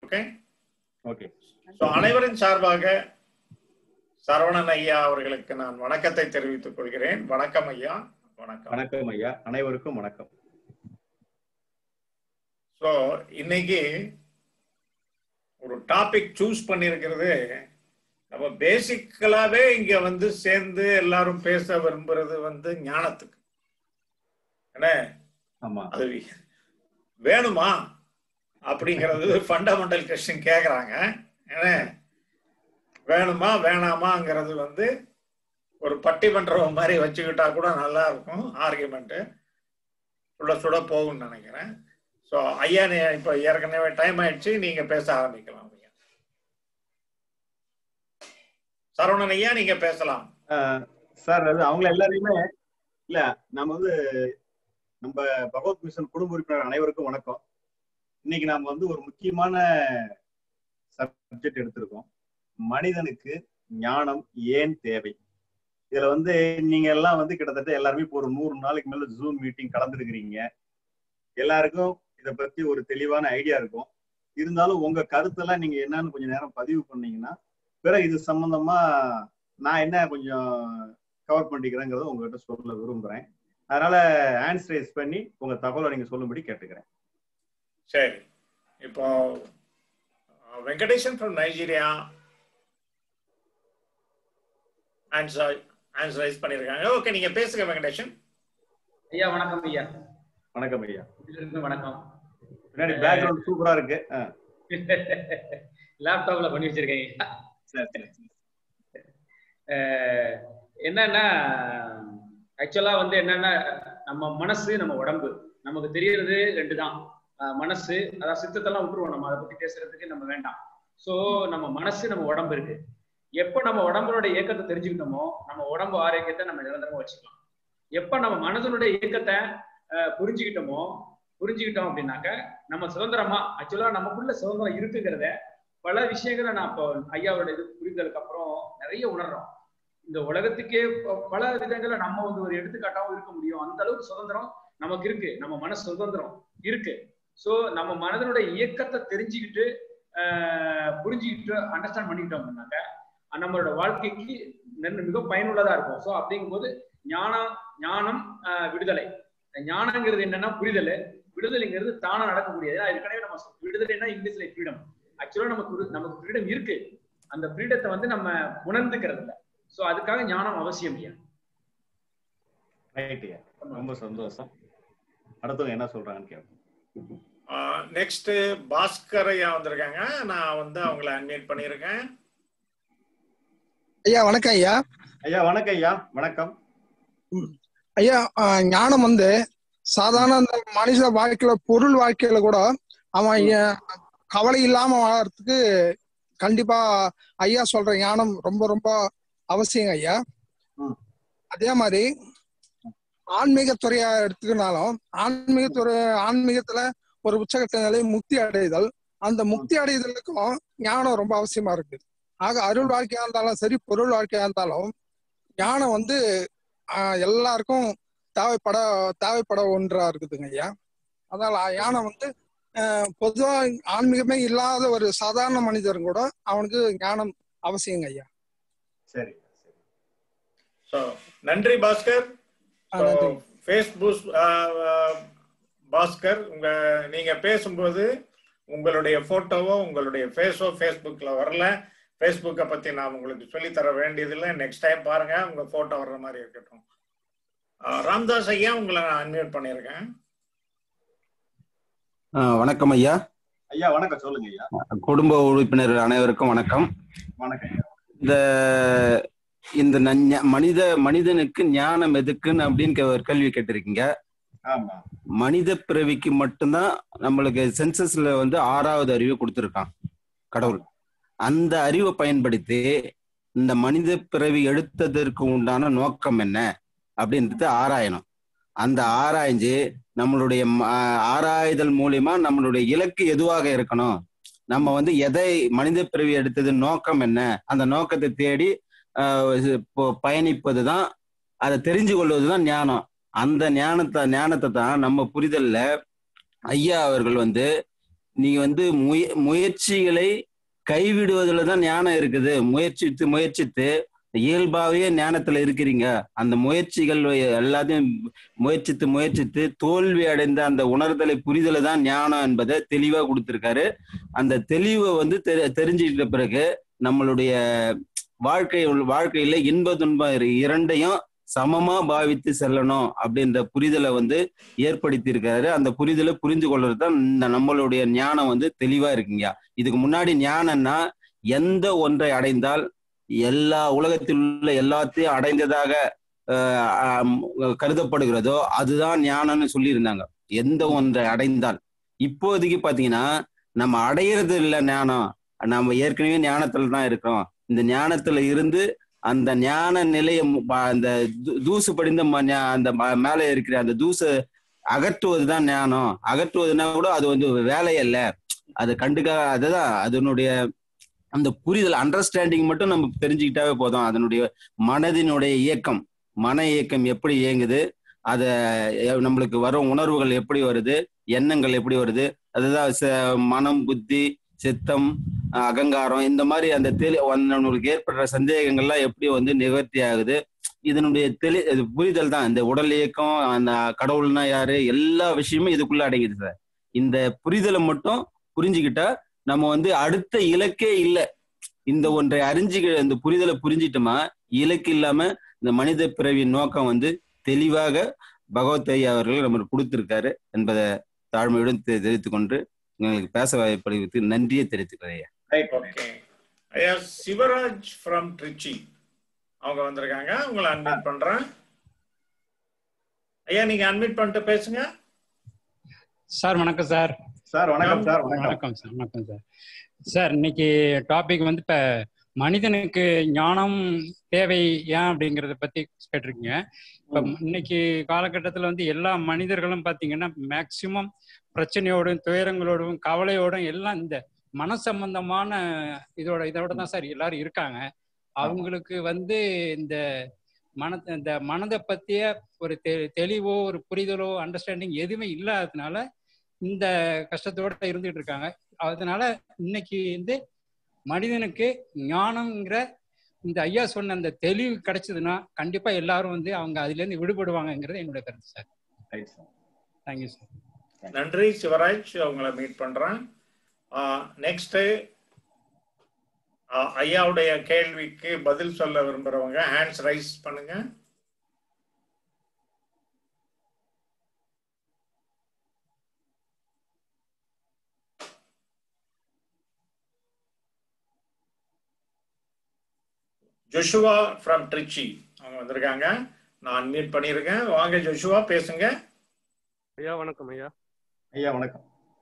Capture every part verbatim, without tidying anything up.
Okay okay. So அனைவரின் சார்பாக சரவணன் ஐயா அவர்களுக்கு நான் வணக்கத்தை தெரிவித்துக் கொள்கிறேன். வணக்கம் ஐயா. வணக்கம். வணக்கம் ஐயா, அனைவருக்கும் வணக்கம். ஸோ இன்னைக்கு ஒரு டாபிக் சூஸ் பண்ணிருக்கிறது, நம்ம பேசிக்கலாவே இங்க வந்து சேர்ந்து எல்லாரும் பேச விரும்புறது வந்து ஞானத்துக்கு. என்ன அது வேணுமா அப்படிங்கிறது ஃபண்டமெண்டல் கொஸ்டின் கேக்குறாங்க. என்ன வேணுமா வேணாமாங்கிறது வந்து ஒரு பட்டிமன்றம் மாதிரி வச்சுக்கிட்டா கூட நல்லா இருக்கும். ஆர்குமெண்ட் சுட சுட போகும்னு நினைக்கிறேன். ஸோ ஐயா, இப்போ ஏற்கனவே டைம் ஆயிடுச்சு, நீங்க பேச ஆரம்பிக்கலாம். சரவணன் ஐயா, நீங்க பேசலாம் சார். அது அவங்கள எல்லாரையுமே இல்ல, நம்ம வந்து நம்ம பகவத் மிஷன் குடும்ப உறுப்பினர் அனைவருக்கும் வணக்கம். இன்னைக்கு நாம வந்து ஒரு முக்கியமான சப்ஜெக்ட் எடுத்திருக்கோம். மனிதனுக்கு ஞானம் ஏன் தேவை? இதுல வந்து நீங்க எல்லாம் வந்து கிட்டத்தட்ட எல்லாருமே இப்போ ஒரு நூறு நாளைக்கு மேல ஜூம் மீட்டிங் கலந்துருக்கிறீங்க. எல்லாருக்கும் இதை பத்தி ஒரு தெளிவான ஐடியா இருக்கும். இருந்தாலும் உங்க கருத்தெல்லாம் நீங்க என்னன்னு கொஞ்சம் நேரம் பதிவு பண்ணீங்கன்னா பிறகு இது சம்பந்தமா நான் என்ன கொஞ்சம் கவர் பண்ணிக்கிறேங்கிறத உங்ககிட்ட சொல்ல விரும்புறேன். அதனால ஹேண்ட்ஸ் ரைஸ் பண்ணி உங்க தகவலை நீங்க சொல்லும்படி கேட்டுக்கிறேன். சரி, இப்போ Venkateshan from Nigeria hands raise பண்ணிருக்காங்க. ஓகே, நீங்க பேசுங்க வெங்கடேஷன் ஐயா. வணக்கம் ஐயா. வணக்கம் ஐயா. வணக்கம். பின்னாடி பேக்ரவுண்ட் சூப்பரா இருக்கு. லேப்டாப்ல பண்ணி வச்சிருக்கேன். என்னன்னா ஆக்சுவலா வந்து என்னன்னா நம்ம மனசு நம்ம உடம்பு நமக்கு தெரியறது ரெண்டு தான். மனசு அதாவது சித்தத்தெல்லாம் விட்டுருவோம், நம்ம அதை பத்தி பேசுறதுக்கு நம்ம வேண்டாம். சோ நம்ம மனசு நம்ம உடம்பு இருக்கு. எப்ப நம்ம உடம்புடைய இயக்கத்தை தெரிஞ்சுக்கிட்டோமோ நம்ம உடம்பு ஆரோக்கியத்தை நம்ம நிரந்தரமா வச்சுக்கலாம். எப்ப நம்ம மனதனுடைய இயக்கத்தை புரிஞ்சுக்கிட்டோமோ புரிஞ்சுக்கிட்டோம் அப்படின்னாக்க நம்ம சுதந்திரமா ஆக்சுவலா நமக்குள்ள சுதந்திரம் இருக்குங்கிறத பல விஷயங்களை நான் இப்போ ஐயாவோட இது புரிதலுக்கு அப்புறம் நிறைய உணர்றோம். இந்த உலகத்துக்கே பல விதங்களை நம்ம வந்து ஒரு எடுத்துக்காட்டாவும் இருக்க முடியும். அந்த அளவுக்கு சுதந்திரம் நமக்கு இருக்கு. நம்ம மன சுதந்திரம் இருக்கு. ஸோ நம்ம மனதனுடைய இயக்கத்தை தெரிஞ்சுக்கிட்டு ஆஹ் புரிஞ்சுக்கிட்டு அண்டர்ஸ்டாண்ட் பண்ணிக்கிட்டோம் அப்படின்னாக்க நம்மளோட வாழ்க்கைக்கு மிக பயனுள்ளதா இருக்கும். ஸோ அப்படிங்கும்போது ஞானம் ஞானம் ஆஹ் விடுதலை. ஞானங்கிறது என்னன்னா புரிதல், விடுதலைங்கிறது தானா நடக்கக்கூடியது. ஏற்கனவே நம்ம விடுதலைன்னா இங்கிலீஷ்ல ஃப்ரீடம். ஆக்சுவலா நமக்கு நமக்கு ஃப்ரீடம் இருக்கு. அந்த ஃப்ரீடத்தை வந்து நம்ம உணர்ந்துக்கிறது இல்லை. ஸோ அதுக்காக ஞானம் அவசியம். ரொம்ப சந்தோஷம். அடுத்தவங்க என்ன சொல்றாங்கன்னு கேட்போம். நெக்ஸ்ட் பாஸ்கர் ஐயா வந்திருக்காங்க. நான் வந்து அவங்களை அன்மியூட் பண்ணியிருக்கேன். ஐயா வணக்கம் ஐயா. ஐயா வணக்கம் ஐயா. வணக்கம் ஐயா. ஞானம் வந்து சாதாரண அந்த மனுஷ வாழ்க்கையில பொருள் வாழ்க்கையில கூட அவன் கவலை இல்லாம வாழறதுக்கு கண்டிப்பா ஐயா சொல்ற ஞானம் ரொம்ப ரொம்ப அவசியம் ஐயா. அதே மாதிரி ஆன்மீகத்துறையா எடுத்துக்கினாலும் ஆன்மீகத்துறை ஆன்மீகத்துல ஒரு உச்சகட்ட நிலை முக்தி அடைதல், அந்த முக்தி அடைதலுக்கும் ஞானம் ரொம்ப அவசியமா இருக்கு. ஆக அருள் வாழ்க்கையா இருந்தாலும் சரி, பொருள் வாழ்க்கையா இருந்தாலும் ஞானம் வந்து ஆஹ் எல்லாருக்கும் தேவைப்பட தேவைப்பட ஒன்றா இருக்குதுங்க ஐயா. அதனால ஞானம் வந்து ஆஹ் பொதுவா ஆன்மீகமே இல்லாத ஒரு சாதாரண மனிதரும் கூட அவனுக்கு ஞானம் அவசியங்க ஐயா. சரி, நன்றி பாஸ்கர். ஃபேஸ்புக் பாஸ்கர், உங்க நீங்க பேசும்போது உங்களுடைய போட்டோவோ உங்களுடைய ஃபேஸோ ஃபேஸ்புக்ல வரல. ஃபேஸ்புக்கை பத்தி நான் உங்களுக்கு சொல்லி தர வேண்டியதில்லை. நெக்ஸ்ட் டைம் பாருங்க, உங்க போட்டோ வர்ற மாதிரி இருக்கட்டும். ராம்தாஸ் ஐயா, உங்களை நான் அன்மியூட் பண்ணியிருக்கேன். வணக்கம் ஐயா. ஐயா வணக்கம். சொல்லுங்க ஐயா. குடும்ப உறுப்பினர் அனைவருக்கும் வணக்கம். வணக்கம். இந்த இந்த மனித மனிதனுக்கு ஞானம் எதுக்குன்னு அப்படின்னு ஒரு கேள்வி கேட்டிருக்கீங்க. மனித பிறவிக்கு மட்டும்தான் நம்மளுக்கு சென்சஸ்ல வந்து ஆறாவது அறிவு கொடுத்துருக்கான் கடவுள். அந்த அறிவை பயன்படுத்தி இந்த மனித பிறவி எடுத்ததற்கு உண்டான நோக்கம் என்ன அப்படின்றது ஆராயணும். அந்த ஆராய்ஞ்சு நம்மளுடைய ஆராய்தல் மூலியமா நம்மளுடைய இலக்கு எதுவாக இருக்கணும், நம்ம வந்து எதை மனித பிறவி எடுத்தது நோக்கம் என்ன, அந்த நோக்கத்தை தேடி பயணிப்பதுதான், அதை தெரிஞ்சு கொள்வதுதான் ஞானம். அந்த ஞானத்தை ஞானத்தை தான் நம்ம புரிதல்ல ஐயா அவர்கள் வந்து நீங்க வந்து முய முயற்சிகளை கைவிடுவதுல தான் ஞானம் இருக்குது. முயற்சித்து முயற்சித்து இயல்பாவே ஞானத்துல இருக்கிறீங்க. அந்த முயற்சிகள் எல்லாத்தையும் முயற்சித்து முயற்சித்து தோல்வி அடைந்த அந்த உணர்தலை புரிதலை தான் ஞானம் என்பதை தெளிவா கொடுத்திருக்காரு. அந்த தெளிவை வந்து தெ தெரிஞ்சுக்கிட்ட பிறகு நம்மளுடைய வாழ்க்கை வாழ்க்கையில இன்ப துன்பம் இரண்டையும் சமமா பாவித்து செல்லணும் அப்படின்ற புரிதலை வந்து ஏற்படுத்தி இருக்காரு. அந்த புரிதலை புரிந்து கொள்றது தான் இந்த நம்மளுடைய ஞானம் வந்து தெளிவா இருக்குங்க. இதுக்கு முன்னாடி ஞானம்னா எந்த ஒன்றை அடைந்தால் எல்லா உலகத்தில் உள்ள எல்லாத்தையும் அடைந்ததாக கருதப்படுகிறதோ அதுதான் ஞானம்னு சொல்லி இருந்தாங்க. எந்த ஒன்றை அடைந்தால். இப்போதைக்கு பாத்தீங்கன்னா நம்ம அடையிறது இல்லை ஞானம், நம்ம ஏற்கனவே ஞானத்துல தான் இருக்கிறோம். இந்த ஞானத்துல இருந்து அந்த ஞான நிலைய அந்த தூசு படிந்த அந்த மேல இருக்கிற அந்த தூசை அகற்றுவதுதான் ஞானம். அகற்றுவதுனா கூட அது வந்து வேலையல்ல, அது கண்டுக்க அதுதான் அதனுடைய அந்த புரிதல் அண்டர்ஸ்டாண்டிங் மட்டும் நம்ம தெரிஞ்சுக்கிட்டாவே போதும். அதனுடைய மனதினுடைய இயக்கம், மன இயக்கம் எப்படி இயங்குது, அத நம்மளுக்கு வரும் உணர்வுகள் எப்படி வருது, எண்ணங்கள் எப்படி வருது, அதுதான் மனம், புத்தி, சித்தம், அகங்காரம், இந்த மாதிரி அந்த தெளி நம்மளுக்கு ஏற்படுற சந்தேகங்கள்லாம் எப்படி வந்து நிவர்த்தி ஆகுது. இதனுடைய தெளி புரிதல் தான் இந்த உடல் இயக்கம், அந்த கடவுள்னா யாரு, எல்லா விஷயமும் இதுக்குள்ள அடங்கிடுது சார். இந்த புரிதலை மட்டும் புரிஞ்சுக்கிட்டா நம்ம வந்து அடுத்த இலக்கே இல்லை. இந்த ஒன்றை அறிஞ்சு இந்த புரிதலை புரிஞ்சிட்டோமா இலக்கு இல்லாம இந்த மனித பிறவியின் நோக்கம் வந்து தெளிவாக பகவத் ஐயா அவர்கள் நமக்கு கொடுத்திருக்காரு என்பதை தாழ்மையுடன் தெரிவித்துக் கொண்டு உங்களுக்கு பேச வாய்ப்பளித்து நன்றியை தெரிவித்துக்கிறேன் ஐயா. ஐயா சிவராஜ் ஃப்ரம் ட்ரிச்சி அவங்க வந்திருக்காங்க, உங்களை அன்மியூட் பண்றேன். ஐயா நீங்க அன்மியூட் பண்ணிட்டு பேசுங்க. சார் வணக்கம் சார். சார் வணக்கம் சார். வணக்கம் சார். வணக்கம் சார். சார் இன்னைக்கு டாபிக் வந்து இப்ப மனிதனுக்கு ஞானம் தேவை ஏன் அப்படிங்கிறத பத்தி கேட்டிருக்கீங்க. இப்ப இன்னைக்கு காலகட்டத்தில் வந்து எல்லா மனிதர்களும் பார்த்தீங்கன்னா மேக்சிமம் பிரச்சனையோடும் துயரங்களோடும் கவலையோடும் எல்லாம் இந்த மன சம்பந்தமான இதோட இதோட தான் சார் எல்லாரும் இருக்காங்க. அவங்களுக்கு வந்து இந்த மன இந்த மனதை பற்றிய ஒரு தெ தெளிவோ ஒரு புரிதலோ அண்டர்ஸ்டாண்டிங் எதுவுமே இல்லாததுனால இந்த கஷ்டத்தோட இருந்துகிட்டு இருக்காங்க. அதனால இன்னைக்கு வந்து மனிதனுக்கு ஞானம்ங்கிற இந்த ஐயா சொன்ன அந்த தெளிவு கிடைச்சதுன்னா கண்டிப்பா எல்லாரும் வந்து அவங்க அதுல இருந்து விடுபடுவாங்கிறது என்னோட கருத்து சார். Thank you sir. நன்றி சிவராஜ், உங்களை மீட் பண்றேன். நெக்ஸ்ட் ஐயாவுடைய கேள்விக்கு பதில் சொல்ல விரும்புறவங்க ஹேண்ட்ஸ் ரைஸ் பண்ணுங்க. ஜோஷுவா ஃப்ரம் ட்ரிச்சி அவங்க வந்திருக்காங்க, நான் அன்மியூட் பண்ணியிருக்கேன். வாங்க ஜோஷுவா பேசுங்க. ஐயா வணக்கம். ஐயா ஐயா வணக்கம்.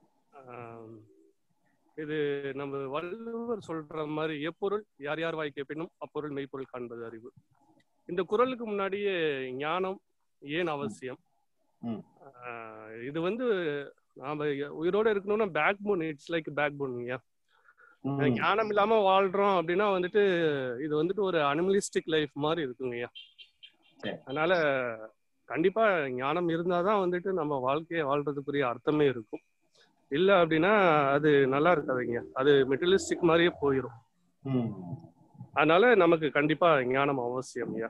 இது நம்ம வள்ளுவர் சொல்ற மாதிரி எப்பொருள் யார் யார் வாய் கேட்பினும் அப்பொருள் மெய்ப்பொருள் காண்பது அறிவு. இந்த குறளுக்கு முன்னாடியே ஞானம் ஏன் அவசியம், இது வந்து நாம உயிரோட இருக்கணும்னா backbone, it's like backbone. ஐயா ஞானம் இல்லாம வாழ்றோம் அப்படின்னா வந்துட்டு இது வந்துட்டு ஒரு அனிமலிஸ்டிக் லைஃப் மாதிரி இருக்குங்க ஐயா. அதனால கண்டிப்பா ஞானம் இருந்தாதான் வந்துட்டு நம்ம வாழ்க்கையை வாழ்றதுக்குரிய அர்த்தமே இருக்கும். இல்ல அப்படின்னா அது நல்லா இருக்காதுங்க, அது மெட்டீரியலிஸ்டிக் மாதிரியே போயிடும். அதனால நமக்கு கண்டிப்பா ஞானம் அவசியம் ஐயா.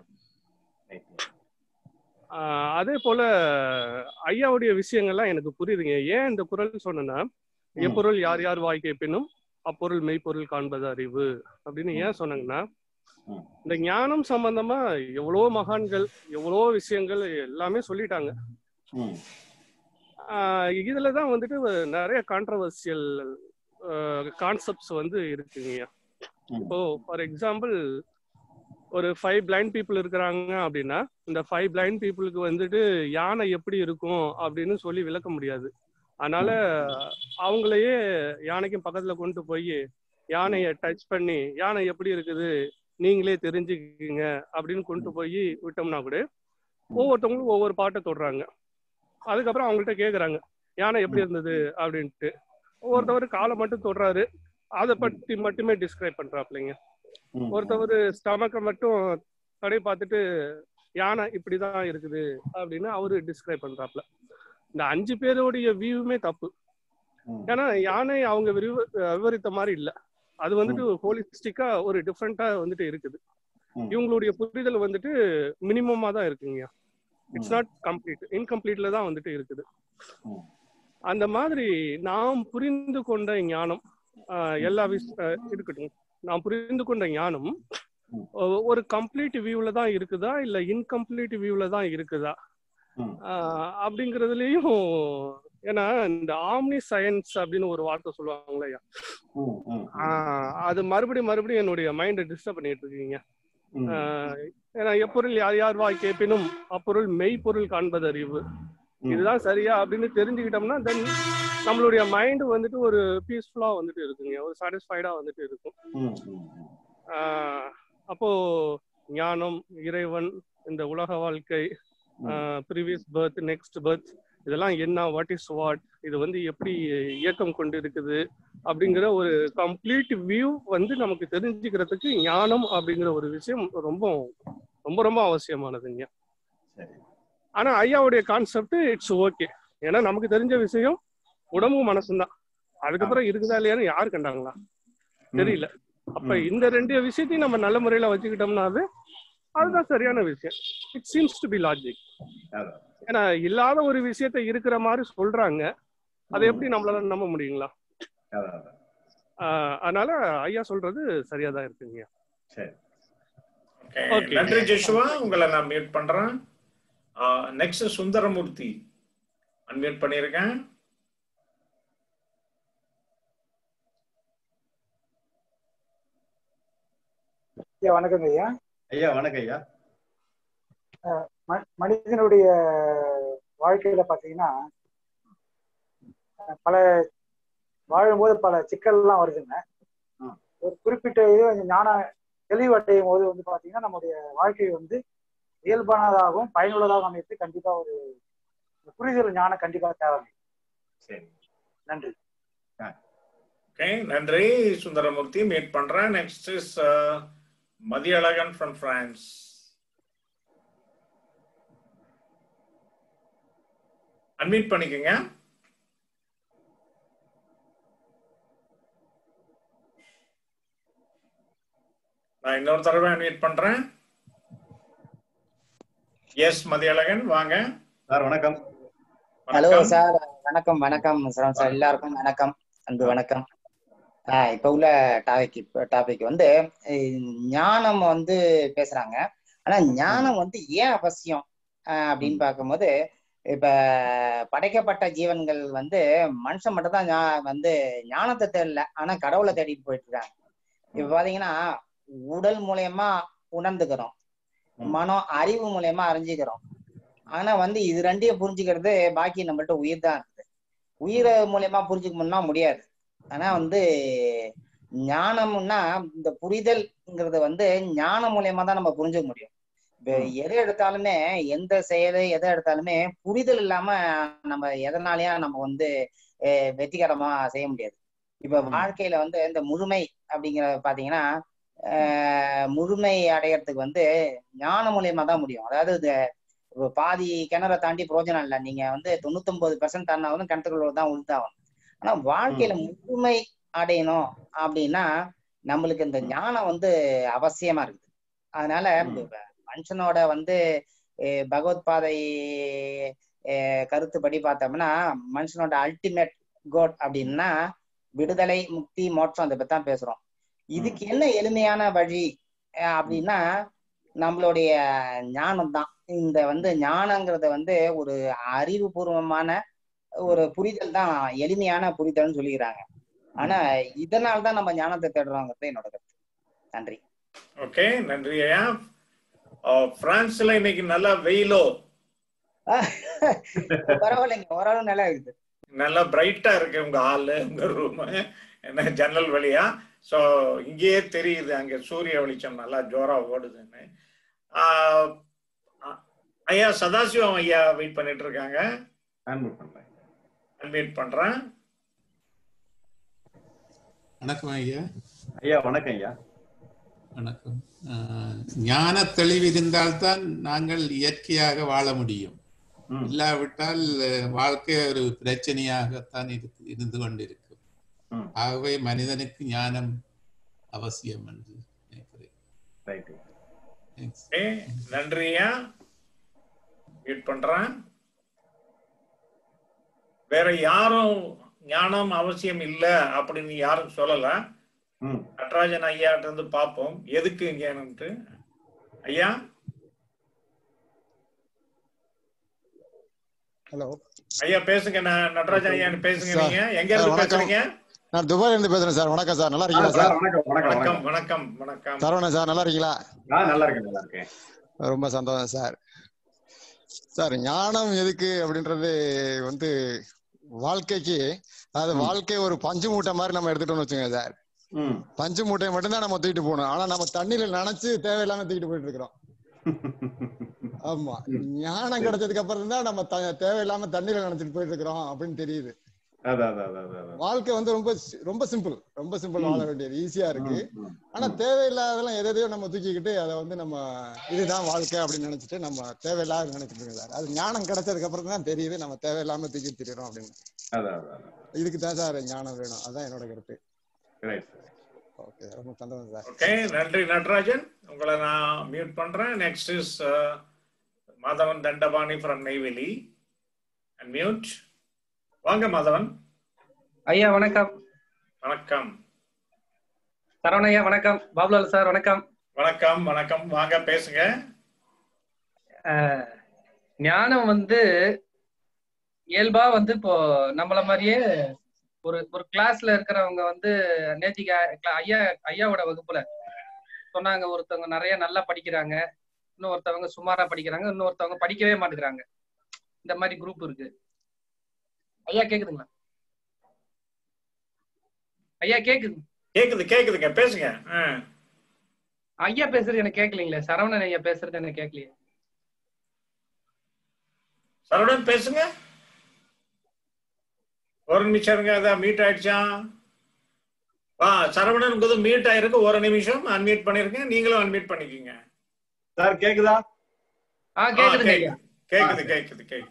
ஆஹ் அதே போல ஐயாவுடைய விஷயங்கள்லாம் எனக்கு புரியுதுங்க. ஏன் இந்த குறள் சொன்னா எப்பொருள் யார் யார் வாய் கேட்பினும் அப்பொருள் மெய்ப்பொருள் காண்பது அறிவு அப்படின்னு ஏன் சொன்னாங்கன்னா, இந்த ஞானம் சம்பந்தமா எவ்வளோ மகான்கள் எவ்வளோ விஷயங்கள் எல்லாமே சொல்லிட்டாங்க. ஆஹ் இதுலதான் வந்துட்டு நிறைய கான்ட்ரவர்சியல் கான்செப்ட்ஸ் வந்து இருக்குங்க. இப்போ ஃபார் எக்ஸாம்பிள் ஒரு ஃபைவ் பிளைண்ட் பீப்புள் இருக்கிறாங்க அப்படின்னா இந்த ஃபைவ் பிளைண்ட் பீப்புளுக்கு வந்துட்டு யானை எப்படி இருக்கும் அப்படின்னு சொல்லி விளக்க முடியாது. அதனால அவங்களையே யானைக்கும் பக்கத்துல கொண்டு போய் யானையை டச் பண்ணி யானை எப்படி இருக்குது நீங்களே தெரிஞ்சுக்கிங்க அப்படின்னு கொண்டு போய் விட்டோம்னா கூட ஒவ்வொருத்தவங்களும் ஒவ்வொரு பாட்டை தொடுறாங்க. அதுக்கப்புறம் அவங்கள்ட்ட கேட்குறாங்க யானை எப்படி இருந்தது அப்படின்ட்டு. ஒவ்வொருத்தவர் காலை மட்டும் தொடுறாரு, அதை பற்றி மட்டுமே டிஸ்கிரைப் பண்றாப்லைங்க. ஒருத்தவர் ஸ்டமக்கை மட்டும் கடை பார்த்துட்டு யானை இப்படிதான் இருக்குது அப்படின்னு அவரு டிஸ்கிரைப் பண்றாப்ல. இந்த அஞ்சு பேருடைய வியூவுமே தப்பு. ஏன்னா யானை அவங்க விரிவ விவரித்த மாதிரி இல்ல, அது வந்துட்டு ஹோலிஸ்டிக்கா ஒரு டிஃப்ரெண்டா வந்துட்டு இருக்குது. இவங்களுடைய புரிதல் வந்துட்டு மினிமமா தான் இருக்குங்க. இட்ஸ் நாட் கம்ப்ளீட், இன்கம்ப்ளீட்ல தான் வந்துட்டு இருக்குது. அந்த மாதிரி நாம் புரிந்து கொண்ட ஞானம் எல்லா விஷ இருக்கட்டும், நாம் புரிந்து கொண்ட ஞானம் ஒரு கம்ப்ளீட் வியூல தான் இருக்குதா இல்ல இன்கம்ப்ளீட் வியூல தான் இருக்குதா அப்படிங்கறதுலயும், ஏன்னா இந்த ஆம்னி சயின்ஸ் அப்படின்னு ஒரு வார்த்தை சொல்லுவாங்களே, அது மறுபடியும் மறுபடியும் என்னுடைய மைண்டை டிஸ்டர்ப் பண்ணிட்டு இருக்கீங்க. ஏன்னா எப்பொருள் யார் யார் வாய் கேட்பினும் அப்பொருள் மெய்ப்பொருள் காண்பது அறிவு, இதுதான் சரியா அப்படின்னு தெரிஞ்சுக்கிட்டோம்னா தென் நம்மளுடைய மைண்ட் வந்துட்டு ஒரு பீஸ்ஃபுல்லா வந்துட்டு இருக்குங்க, ஒரு சாட்டிஸ்ஃபைடா வந்துட்டு இருக்கும். ஆஹ் அப்போ ஞானம், இறைவன், இந்த உலக வாழ்க்கை, ப்ரீவியஸ் பர்த், நெக்ஸ்ட் பர்த், இதெல்லாம் என்ன, வாட் இஸ் வாட், இது வந்து எப்படி இயக்கம் கொண்டு இருக்குது அப்படிங்கிற ஒரு கம்ப்ளீட் வியூ வந்து நமக்கு தெரிஞ்சுக்கிறதுக்கு ஞானம் அப்படிங்கிற ஒரு விஷயம் ரொம்ப ரொம்ப ரொம்ப அவசியமானதுங்க. ஆனா ஐயாவுடைய கான்செப்ட் இட்ஸ் ஓகே, ஏன்னா நமக்கு தெரிஞ்ச விஷயம் உடம்பு மனசுதான், அதுக்கப்புறம் இருக்குதா இல்லையான்னு யாரு கண்டாங்களா தெரியல. அப்ப இந்த ரெண்டு விஷயத்தையும் நம்ம நல்ல முறையில வச்சுக்கிட்டோம்னாவே அதுதான் சரியான விஷயம். It seems to be logic. ஏன்னா இல்லாத ஒரு விஷயத்த இருக்கிற மாதிரி சொல்றாங்க, அதை எப்படி நம்மளால நம்ப முடியுங்களா? அதனால ஐயா சொல்றது சரியாதான் இருக்குங்க. நன்றி ஜெஷுவா, உங்களை நான் மியூட் பண்றேன். நெக்ஸ்ட் சுந்தரமூர்த்தி அன்மியூட் பண்ணிருக்கேன். வணக்கம் ஐயா. ஐயா வணக்கம் ஐயா. மனிதனுடைய வாழ்க்கையில பாத்தீங்கன்னா பல வாழும்போது பல சிக்கல் எல்லாம் வருதுங்க. ஒரு குறிப்பிட்ட இது ஞான தெளிவடையும் போது வந்து பாத்தீங்கன்னா நம்முடைய வாழ்க்கை வந்து இயல்பானதாகவும் பயனுள்ளதாகவும் அமைத்து கண்டிப்பா ஒரு புரிதல் ஞானம் கண்டிப்பா தேவை. சரி, நன்றி. நன்றி சுந்தரமூர்த்தி, மீட் பண்றேன். Next is Mathiyazhagan from France. Unmute பண்ணிக்கங்க. நான் இன்னொரு தடவை அன்மியூட் பண்றேன். எஸ் மதியழகன், வாங்க சார். வணக்கம். ஹலோ சார், வணக்கம். வணக்கம் சார், எல்லாருக்கும் வணக்கம், அன்பு வணக்கம். ஆஹ் இப்ப உள்ள டாபிக் டாபிக் வந்து ஞானம் வந்து பேசுறாங்க. ஆனா ஞானம் வந்து ஏன் அவசியம் ஆஹ் அப்படின்னு பார்க்கும்போது, இப்ப படைக்கப்பட்ட ஜீவன்கள் வந்து மனுஷன் மட்டும் தான் வந்து ஞானத்தை தேடல, ஆனா கடவுளை தேடிட்டு போயிட்டு இருக்காங்க. இப்ப பாத்தீங்கன்னா உடல் மூலியமா உணர்ந்துக்கிறோம், மனம் அறிவு மூலியமா அறிஞ்சுக்கிறோம். ஆனா வந்து இது ரெண்டையும் புரிஞ்சுக்கிறது பாக்கி நம்மள்ட்ட உயிர் தான் இருக்குது. உயிரை மூலியமா புரிஞ்சுக்கணும்னா முடியாது. ஆனா வந்து ஞானம்னா இந்த புரிதல்ங்கிறது வந்து ஞானம் மூலியமா தான் நம்ம புரிஞ்சுக்க முடியும். இப்ப எதை எடுத்தாலுமே, எந்த செயலை எதை எடுத்தாலுமே புரிதல் இல்லாம நம்ம எதனாலயா நம்ம வந்து வெற்றிகரமா செய்ய முடியாது. இப்ப வாழ்க்கையில வந்து இந்த முழுமை அப்படிங்கிற பாத்தீங்கன்னா ஆஹ் முழுமை அடையறதுக்கு வந்து ஞான மூலியமா தான் முடியும். அதாவது பாதி கிணறை தாண்டி பிரயோஜனம் இல்லை, நீங்க வந்து தொண்ணூத்தி ஒன்பது பெர்சன்ட் தாண்டாவது கிணத்துக்குள்ள தான் உளுத்தாகணும். ஆனா வாழ்க்கையில முழுமை அடையணும் அப்படின்னா நம்மளுக்கு இந்த ஞானம் வந்து அவசியமா இருக்குது. அதனால மனுஷனோட வந்து பகவத் பாதை கருத்துப்படி பார்த்தோம்னா மனுஷனோட அல்டிமேட் கோட் அப்படின்னா விடுதலை, முக்தி, மோட்சம், அதை பத்தி தான் பேசுறோம். இதுக்கு என்ன எளிமையான வழி அப்படின்னா நம்மளுடைய ஞானம் தான். இந்த வந்து ஞானங்கிறத வந்து ஒரு அறிவுபூர்வமான ஒரு புரிதல் தான், எளிமையான புரிதல்னு சொல்லிக்கிறாங்க. ஆனா இதனால்தான் நம்ம ஞானத்தை தேடுறோங்கிறது என்னோட கருத்து. நன்றி. ஓகே, நன்றி ஐயா. பிரான்ஸ்ல இன்னைக்கு நல்லா வெயிலோ? பரவாயில்லைங்க, ஓரளவு நல்லா இருக்குது. நல்லா பிரைட்டா இருக்கு உங்க ஹாலு, உங்க ரூம், என்ன ஜன்னல் வழியா. சோ இங்கேயே தெரியுது அங்க சூரிய வெளிச்சம் நல்லா ஜோரா ஓடுதுன்னு. ஆஹ் ஐயா சதாசிவம் ஐயா வெயிட் பண்ணிட்டு இருக்காங்க. அன்மியூட் பண்றேன். வணக்கம் ஐயா. ஐயா வணக்கம் ஐயா. வணக்கம். ஞான தெளிவு இருந்தால்தான் நாங்கள் இயற்கையாக வாழ முடியும். இல்லாவிட்டால் வாழ்க்கை ஒரு பிரச்சனையாகத்தான் இருக்கு இருந்து கொண்டிருக்கும். ஆகவே மனிதனுக்கு ஞானம் அவசியம் என்று நினைக்கிறேன். நன்றியா, மீட் பண்றேன். வேற யாரும் ஞானம் அவசியம் இல்ல அப்படின்னு யாரும் சொல்லல. நடராஜன் ஐயாட்ட இருந்து பார்ப்போம் எதுக்கு இங்க. ஐயா ஹலோ ஐயா பேசுங்க. நடராஜன் ஐயா பேசுங்க. நீங்க எங்க இருந்து பேசுறீங்க? நான் துபாயில இருந்து பேசுறேன் சார். வணக்கம் சார், நல்லா இருக்கீங்களா சார்? வணக்கம் வணக்கம் வணக்கம். சரவணன் சார், நல்லா இருக்கீங்களா? நல்லா இருக்கேன் நல்லா இருக்கேன். ரொம்ப சந்தோஷம் சார். சார் ஞானம் எதுக்கு அப்படின்றது வந்து வாழ்க்கைக்கு, அதாவது வாழ்க்கை ஒரு பஞ்சு மூட்டை மாதிரி நம்ம எடுத்துட்டோம்னு வச்சுங்க சார். பஞ்சு மூட்டையை மட்டும்தான் நம்ம தூக்கிட்டு போகணும். ஆனா நம்ம தண்ணியில நினைச்சு தேவையில்லாம தூக்கிட்டு போயிட்டு இருக்கிறோம். ஆமா, ஞானம் கிடைச்சதுக்கு அப்புறம் தான் நம்ம தேவையில்லாம தண்ணியில நினைச்சிட்டு போயிட்டு இருக்கிறோம் அப்படின்னு தெரியுது. வாழ்க்கை வந்து ரொம்ப ரொம்ப சிம்பிள், ரொம்ப சிம்பிள் வாழ வேண்டியது, ஈஸியா இருக்கு. ஆனா தேவையில்லாதெல்லாம் எதையோ நம்ம தூக்கிக்கிட்டு அதை வந்து நம்ம இதுதான் வாழ்க்கை அப்படின்னு நினைச்சிட்டு நம்ம தேவையில்லாத நினைச்சிட்டு இருக்கோம் சார். அது ஞானம் கிடைச்சதுக்கு அப்புறம் தான் தெரியுது நம்ம தேவையில்லாம தூக்கிட்டு திரிறோம் அப்படின்னு. இதுக்கு தான் சார் ஞானம் வேணும். அதான் என்னோட கருத்து. ஓகே, ரொம்ப சந்தோஷம் சார். ஓகே, நன்றி நடராஜன். உங்களை நான் மியூட் பண்றேன். Next is Madhavan Dhandapani from Neyveli. Unmute. வாங்க மாதவன் ஐயா. வணக்கம். வணக்கம் சரவண ஐயா. வணக்கம் பாபுலால் சார். வணக்கம் வணக்கம் வணக்கம். வாங்க பேசுங்க. ஞானம் வந்து இயல்பா வந்து இப்போ நம்மள மாதிரியே ஒரு ஒரு கிளாஸ்ல இருக்கிறவங்க வந்து நேத்திக்கு ஐயா ஐயாவோட வகுப்புல சொன்னாங்க, ஒருத்தவங்க நிறைய நல்லா படிக்கிறாங்க, இன்னொருத்தவங்க சுமாரா படிக்கிறாங்க, இன்னொருத்தவங்க படிக்கவே மாட்டேங்கிறாங்க. இந்த மாதிரி குரூப் இருக்கு. ஐயா கேக்குதுங்களா? ஐயா கேக்குது? கேக்குது கேக்குதுங்க, பேசுங்க. ஐயா பேசுறது எனக்கு கேட்கலீங்களே. சரவணன் ஐயா பேசுறது எனக்கு கேட்கலையே. சரவணன் பேசுங்க. ஒரு நிமிஷம் இருங்க. அதான் மீட் ஆயிடுச்சா? வா சரவணன் புது மீட் ஆயிருக்கு. ஒரு நிமிஷம் அன்மியூட் பண்ணிருக்கேன். நீங்களும் அன்மியூட் பண்ணிக்கீங்க. சார் கேக்குதா? ஆ கேக்குது கேக்குது கேக்குது கேக்குது.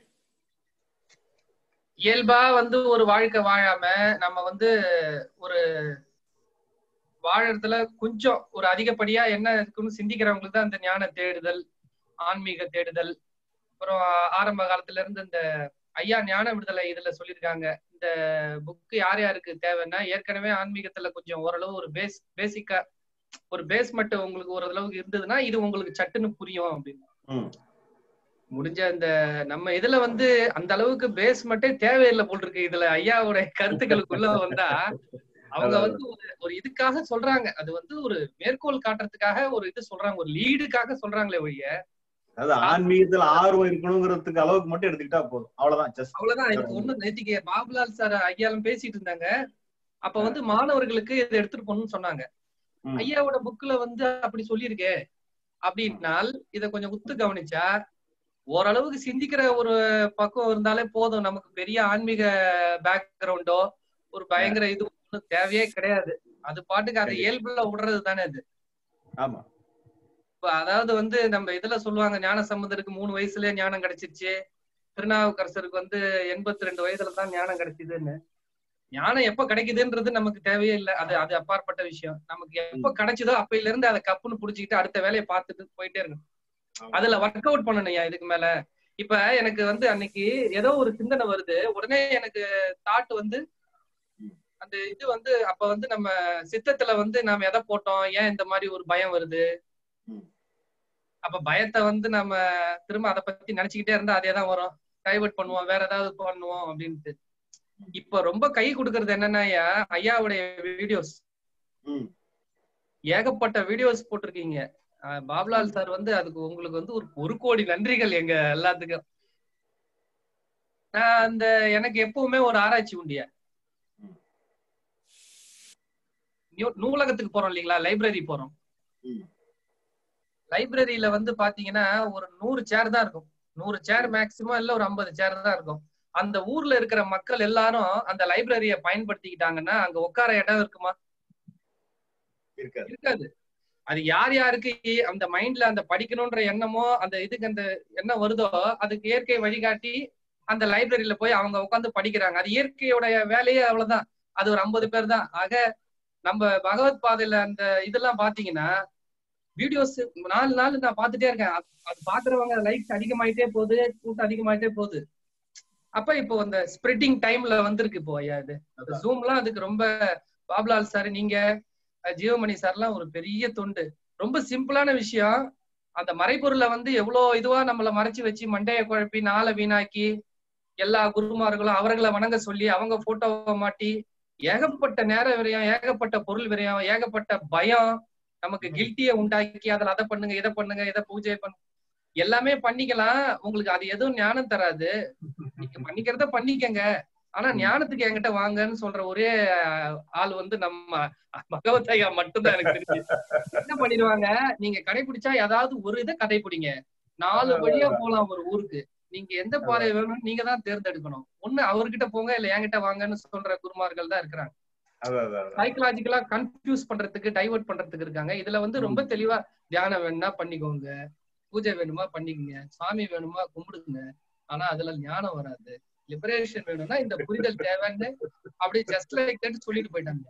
இயல்பா வந்து ஒரு வாழ்க்கை வாழாம நம்ம வந்து ஒரு வாழறதுல கொஞ்சம் ஒரு அதிகப்படியா என்ன இருக்குன்னு சிந்திக்கிறவங்களுக்கு தான் இந்த ஞான தேடுதல், ஆன்மீக தேடுதல். அப்புறம் ஆரம்ப காலத்துல இருந்து இந்த ஐயா ஞான விடுதலை இதுல சொல்லியிருக்காங்க. இந்த புக்கு யார் யாருக்கு தேவைன்னா, ஏற்கனவே ஆன்மீகத்துல கொஞ்சம் ஓரளவு ஒரு பேஸ் பேசிக்கா ஒரு பேஸ் மட்டும் உங்களுக்கு ஓரளவுக்கு இருந்ததுன்னா இது உங்களுக்கு சட்டுன்னு புரியும் அப்படின்னு. முடிஞ்ச இந்த நம்ம இதுல வந்து அந்த அளவுக்கு பேஸ் மட்டும் தேவையில்லை போல் இருக்கு. இதுல ஐயாவோட கருத்துக்களுக்குள்ள வந்தா அவங்க வந்து ஒரு ஒரு இதுக்காக சொல்றாங்க. அது வந்து ஒரு மேற்கோள் காட்டுறதுக்காக ஒரு இது சொல்றாங்க, ஒரு லீடுக்காக சொல்றாங்களே ஒழிய அதாவது ஆன்மீகத்துல ஆர்வம் இருக்கணுங்கிறதுக்கு அளவுக்கு மட்டும் எடுத்துக்கிட்டா போதும். அவ்வளவுதான் அவ்வளவுதான். இதுக்கு ஒண்ணு நேத்திக்கு பாபுலால் சார் ஐயாலும் பேசிட்டு இருந்தாங்க. அப்ப வந்து மாணவர்களுக்கு இதை எடுத்துட்டு போகணும்னு சொன்னாங்க. ஐயாவோட புக்ல வந்து அப்படி சொல்லியிருக்கே அப்படின்னால் இதை கொஞ்சம் உத்து கவனிச்சா ஓரளவுக்கு சிந்திக்கிற ஒரு பக்குவம் இருந்தாலே போதும். நமக்கு பெரிய ஆன்மீக பேக்ரவுண்டோ ஒரு பயங்கர இது ஒன்றும் தேவையே கிடையாது. அது பாட்டுக்கு அதை இயல்புல விடுறது தானே அது. ஆமா. இப்ப அதாவது வந்து நம்ம இதுல சொல்லுவாங்க, ஞான சம்பந்தருக்கு மூணு வயசுலயே ஞானம் கிடைச்சிருச்சு, திருநாவுக்கரசருக்கு வந்து எண்பத்தி ரெண்டு வயதுல தான் ஞானம் கிடைச்சதுன்னு. ஞானம் எப்ப கிடைக்குதுன்றது நமக்கு தேவையே இல்லை. அது அது அப்பாற்பட்ட விஷயம். நமக்கு எப்ப கிடைச்சதோ அப்பையில இருந்து அதை கப்புன்னு புடிச்சுக்கிட்டு அடுத்த வேலையை பார்த்துட்டு போயிட்டே இருக்கணும். அதுல ஒர்க் அவுட் பண்ணணும்யா. இதுக்கு மேல இப்ப எனக்கு வந்து அன்னைக்கு ஏதோ ஒரு சிந்தனை வருது, உடனே எனக்கு தாட் வந்து அந்த இது வந்து அப்ப வந்து நம்ம சித்தத்துல வந்து நாம எதை போட்டோம், ஏன் இந்த மாதிரி ஒரு பயம் வருது. அப்ப பயத்தை வந்து நம்ம திரும்ப அதை பத்தி நினைச்சுக்கிட்டே இருந்தா அதேதான் வரும். டைவர்ட் பண்ணுவோம், வேற ஏதாவது பண்ணுவோம் அப்படின்ட்டு. இப்ப ரொம்ப கை கொடுக்கறது என்னன்னா ஐயா, ஐயாவுடைய வீடியோஸ் ஏகப்பட்ட வீடியோஸ் போட்டிருக்கீங்க. பாபுலால் சார் வந்து அதுக்கு உங்களுக்கு வந்து ஒரு ஒரு கோடி நன்றிகள் எங்க எல்லாத்துக்கும். நான் அந்த எனக்கு எப்பவுமே ஒரு ஆராய்ச்சி உண்டியா, நூலகத்துக்கு போறோம் இல்லைங்களா, லைப்ரரி போறோம். லைப்ரரியில வந்து பாத்தீங்கன்னா ஒரு நூறு சேர் தான் இருக்கும். நூறு சேர் மேக்சிமம் இல்ல ஒரு ஐம்பது சேர் தான் இருக்கும். அந்த ஊர்ல இருக்கிற மக்கள் எல்லாரும் அந்த லைப்ரரிய பயன்படுத்திக்கிட்டாங்கன்னா அங்க உட்கார இடம் இருக்குமா? இருக்காது. அது யார் யாருக்கு அந்த மைண்ட்ல அந்த படிக்கணும்ன்ற எண்ணமோ அந்த இதுக்கு அந்த எண்ணம் வருதோ அதுக்கு இயற்கை வழிகாட்டி அந்த லைப்ரரியில போய் அவங்க உட்காந்து படிக்கிறாங்க. அது இயற்கையோட வேலையே அவ்வளவுதான். அது ஒரு ஐம்பது பேர் தான். ஆக நம்ம பகவத் பாதையில அந்த இதெல்லாம் பாத்தீங்கன்னா வீடியோஸ் நாலு நாள் நான் பாத்துட்டே இருக்கேன். அது பாக்குறவங்க லைக்ஸ் அதிகமாயிட்டே போகுது, கூட்டம் அதிகமாயிட்டே போகுது. அப்ப இப்போ அந்த ஸ்ப்ரெட்டிங் டைம்ல வந்திருக்கு இப்போ ஐயா இது ஜூம்லாம். அதுக்கு ரொம்ப பாப்லால் சார், நீங்க ஜீவமணி சார்லாம் ஒரு பெரிய தொண்டு. ரொம்ப சிம்பிளான விஷயம். அந்த மறைபொருளை வந்து எவ்வளவு இதுவா நம்மள மறைச்சு வச்சு மண்டைய குழப்பி நாளை வீணாக்கி எல்லா குருமார்களும் அவர்களை வணங்க சொல்லி அவங்க போட்டோவை மாட்டி ஏகப்பட்ட நேர விரயம், ஏகப்பட்ட பொருள் விரயம், ஏகப்பட்ட பயம், நமக்கு கில்ட்டிய உண்டாக்கி அதில் அதை பண்ணுங்க இதை பண்ணுங்க இதை பூஜை பண்ணு எல்லாமே பண்ணிக்கலாம். உங்களுக்கு அது எதுவும் ஞானம் தராது. நீங்க பண்ணிக்கிறத பண்ணிக்கங்க, ஆனா ஞானத்துக்கு என்கிட்ட வாங்கன்னு சொல்ற ஒரே ஆள் வந்து நம்ம பகவத் ஐயா மட்டும்தான் எனக்கு தெரிஞ்சு. என்ன பண்ணிடுவாங்க, நீங்க கடைபிடிச்சா ஏதாவது ஒரு இதை கடைபிடிங்க, நாலு வழியா போலாம் ஒரு ஊருக்கு, நீங்க எந்த பாதை வேணும்னு நீங்க தான் தேர்ந்தெடுக்கணும். ஒண்ணு அவர்கிட்ட போங்க இல்ல என்கிட்ட வாங்கன்னு சொல்ற குருமார்கள் தான் இருக்கிறாங்க. சைக்கலாஜிக்கலா கன்ஃபியூஸ் பண்றதுக்கு டைவர்ட் பண்றதுக்கு இருக்காங்க. இதுல வந்து ரொம்ப தெளிவா தியானம் வேணும்னா பண்ணிக்கோங்க, பூஜை வேணுமா பண்ணிக்கோங்க, சாமி வேணுமா கும்பிடுங்க, ஆனா அதுல ஞானம் வராது. லிபரேஷன் வேணும்னா இந்த புரிதல் தேவைன்னு அப்படியே ஜஸ்ட் லைக் தட் சொல்லிட்டு போயிட்டாங்க.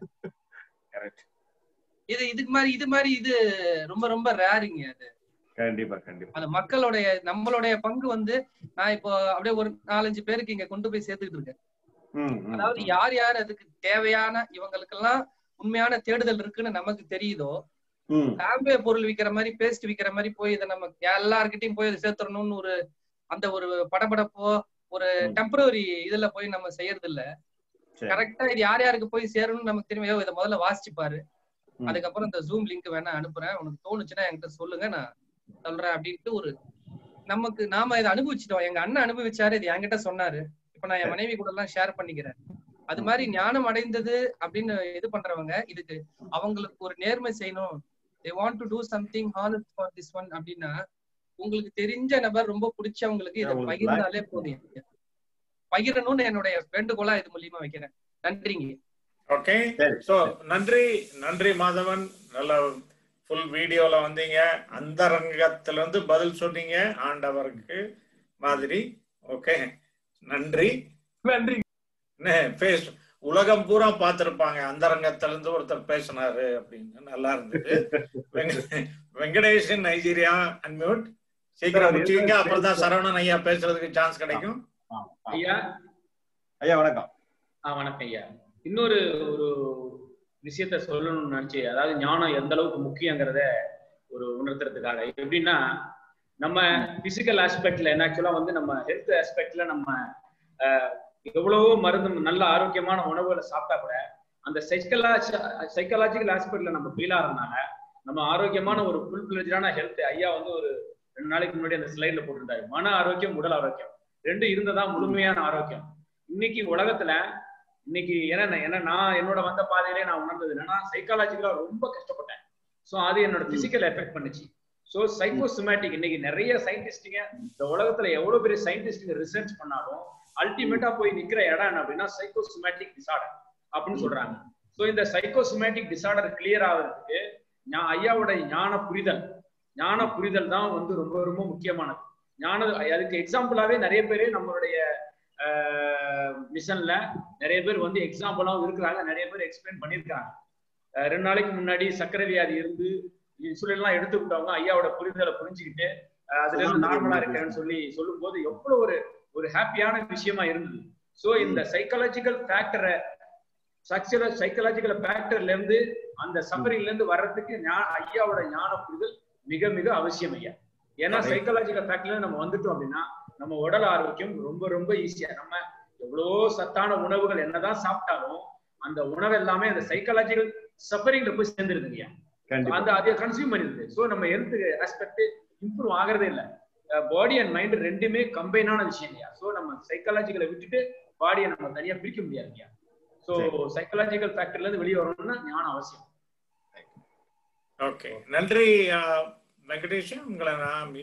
இது இதுக்கு மாதிரி இது மாதிரி இது ரொம்ப ரொம்ப ரேரிங்க. அது கண்டிப்பா கண்டிப்பா அந்த மக்களுடைய நம்மளுடைய பங்கு வந்து நான் இப்போ அப்படியே ஒரு நாலஞ்சு பேருக்கு இங்க கொண்டு போய் சேர்த்துக்கிட்டு இருக்கேன். அதாவது யார் யார் அதுக்கு தேவையான இவங்களுக்கு எல்லாம் உண்மையான தேடுதல் இருக்குன்னு நமக்கு தெரியுதோ, ஹாம்பே பொருள் விற்கிற மாதிரி பேஸ்ட் விற்கிற மாதிரி போய் இதை நம்ம எல்லார்கிட்டையும் போய் சேர்த்துடணும்னு ஒரு அந்த ஒரு படபடப்போ ஒரு டெம்பரரி இதுல போய் நம்ம செய்யறது இல்ல. கரெக்டா இது யார் யாருக்கு போய் சேரணும்னு நமக்கு தெரியும். இதை முதல்ல வாசிச்சு பாரு, அதுக்கப்புறம் இந்த ஜூம் லிங்க் வேணா அனுப்புறேன், உனக்கு தோணுச்சுன்னா என்கிட்ட சொல்லுங்க நான் சொல்றேன் அப்படின்ட்டு ஒரு நமக்கு நாம இதை அனுபவிச்சிட்டோம். எங்க அண்ணன் அனுபவிச்சாரு, இது என்கிட்ட சொன்னாரு, இப்ப நான் என் மனைவி கூட எல்லாம் ஷேர் பண்ணிக்கிறேன். அது மாதிரி ஞானம் அடைந்தது அப்படின்னு இது பண்றவங்க இதுக்கு அவங்களுக்கு ஒரு நேர்மை செய்யணும், they want to do something honest for this one அப்படின்னா உங்களுக்கு தெரிஞ்ச நபர் ரொம்ப பிடிச்சவங்களுக்கு இதை பகிர்ந்தாலே போதும். பகிரணும்னு என்னுடைய வேண்டுகோளா இது மூலியமா வைக்கிறேன். நன்றிங்க. ஓகே, சோ நன்றி நன்றி மாதவன். நல்ல ஃபுல் வீடியோல வந்தீங்க, அந்த ரங்கத்துல இருந்து பதில் சொன்னீங்க ஆண்டவருக்கு மாதிரி. ஓகே, நன்றி நன்றி. பேச உலகம் பூரா பார்த்திருப்பாங்க அந்த ரங்கத்துல இருந்து ஒருத்தர் பேசினாரு அப்படின்னு. நல்லா இருந்தது. Venkateshan Nigeria unmute. சீக்கிரம் முடிச்சுங்க, அப்புறம் தான் சரவணன் ஐயா பேசுறதுக்கு சான்ஸ் கிடைக்கும். ஐயா ஐயா வணக்கம். ஆஹ் வணக்கம் ஐயா. இன்னொரு ஒரு விஷயத்த சொல்லணும்னு நினைச்சு, அதாவது ஞானம் எந்த அளவுக்கு முக்கியங்கிறத ஒரு உணர்த்துறதுக்காக. எப்படின்னா நம்ம பிசிக்கல் ஆஸ்பெக்ட்ல என்ன ஆக்சுவலா வந்து நம்ம ஹெல்த் ஆஸ்பெக்ட்ல நம்ம எவ்வளவோ மருந்து நல்ல ஆரோக்கியமான உணவுகளை சாப்பிட்டா கூட அந்த சைக்கலாஜி சைக்கலாஜிக்கல் ஆஸ்பெக்ட்ல நம்ம ஃபீல் ஆகிறதுனால நம்ம ஆரோக்கியமான ஒரு ஃபுல் பிளஜான ஹெல்த். ஐயா வந்து ஒரு ரெண்டு நாளைக்கு முன்னாடி அந்த ஸ்லைட்ல போட்டிருந்தாரு, மன ஆரோக்கியம் உடல் ஆரோக்கியம் ரெண்டு இருந்ததா முழுமையான ஆரோக்கியம். இன்னைக்கு உலகத்துல இன்னைக்கு ஏன்னா ஏன்னா நான் என்னோட வந்த பாதையிலே நான் உணர்ந்தது என்னன்னா சைக்காலஜிக்கலா ரொம்ப கஷ்டப்பட்டேன். ஸோ அது என்னோட பிசிக்கல் எஃபெக்ட் பண்ணுச்சு. ஸோ சைக்கோசோமேட்டிக் இன்னைக்கு நிறைய சயின்டிஸ்டுங்க இந்த உலகத்துல எவ்வளவு பெரிய சயின்டிஸ்டுங்க ரிசர்ச் பண்ணாலும் அல்டிமேட்டா போய் நிக்கிற இடம் என்ன அப்படின்னா சைக்கோசோமேட்டிக் டிசார்டர் அப்படின்னு சொல்றாங்க. ஸோ இந்த சைக்கோசோமேட்டிக் டிசார்டர் கிளியர் ஆகிறதுக்கு நான் ஐயாவோட ஞான புரிதல் ஞான புரிதல் தான் வந்து ரொம்ப ரொம்ப முக்கியமானது. ஞான அதுக்கு எக்ஸாம்பிளாவே நிறைய பேர் நம்மளுடைய மிஷன்ல நிறைய பேர் வந்து எக்ஸாம்பிளாவும் இருக்கிறாங்க, நிறைய பேர் எக்ஸ்பிளைன் பண்ணியிருக்காங்க. ரெண்டு நாளைக்கு முன்னாடி சர்க்கரை வியாதி இருந்து இன்சுலின் எல்லாம் எடுத்துக்கிட்டவங்க ஐயாவோட புரிதலை புரிஞ்சுக்கிட்டு அதுல இருந்து நார்மலா இருக்கிறேன்னு சொல்லி சொல்லும் போது எவ்வளவு ஒரு ஒரு ஹாப்பியான விஷயமா இருந்தது. ஸோ இந்த சைக்காலஜிக்கல் ஃபேக்டரை சைக்காலஜிக்கல் ஃபேக்டர்ல இருந்து அந்த சஃபரிங்ல இருந்து வர்றதுக்கு ஐயாவோட ஞான புரிதல் மிக மிக அவசியம் ஐயா. ஏன்னா சைக்காலஜிக்கல் ஃபேக்டர்ல நம்ம வந்துட்டோம் அப்படின்னா நம்ம உடல் ஆரோக்கியம் ரொம்ப ரொம்ப ஈஸியா. நம்ம எவ்வளவோ சத்தான உணவுகள் என்னதான் சாப்பிட்டாலும் அந்த உணவு எல்லாமே அந்த சைக்காலஜிக்கல் சஃபரிங்ல போய் சேர்ந்துருதுங்க. அந்த அதை கன்சியூம் பண்ணிருது. ஸோ நம்ம ஹெல்த் ஆஸ்பெக்ட் இம்ப்ரூவ் ஆகிறதே இல்லை. பாடி அண்ட் மைண்ட் ரெண்டுமே கம்பைனான விஷயம் இல்லையா. ஸோ நம்ம சைக்காலஜிக்கலை விட்டுட்டு பாடியை நம்ம தனியா பிரிக்க முடியாது இல்லையா. ஸோ சைக்காலஜிக்கல் ஃபேக்டர்ல இருந்து வெளியே வரணும்னா ஞானம் அவசியம். ஓகே, நன்றி வெங்கடேஷன். உங்களை நான்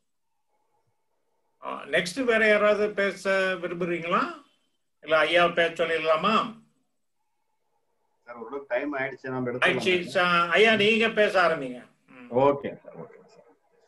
நெக்ஸ்ட் வேற யாராவது பேச விரும்புறீங்களா இல்ல ஐயா பேச சொல்லிடலாமா? டைம் ஆயிடுச்சு, நம்ம ஐயா நீங்க பேச ஆரம்பிங்க. Okay sir, okay sir.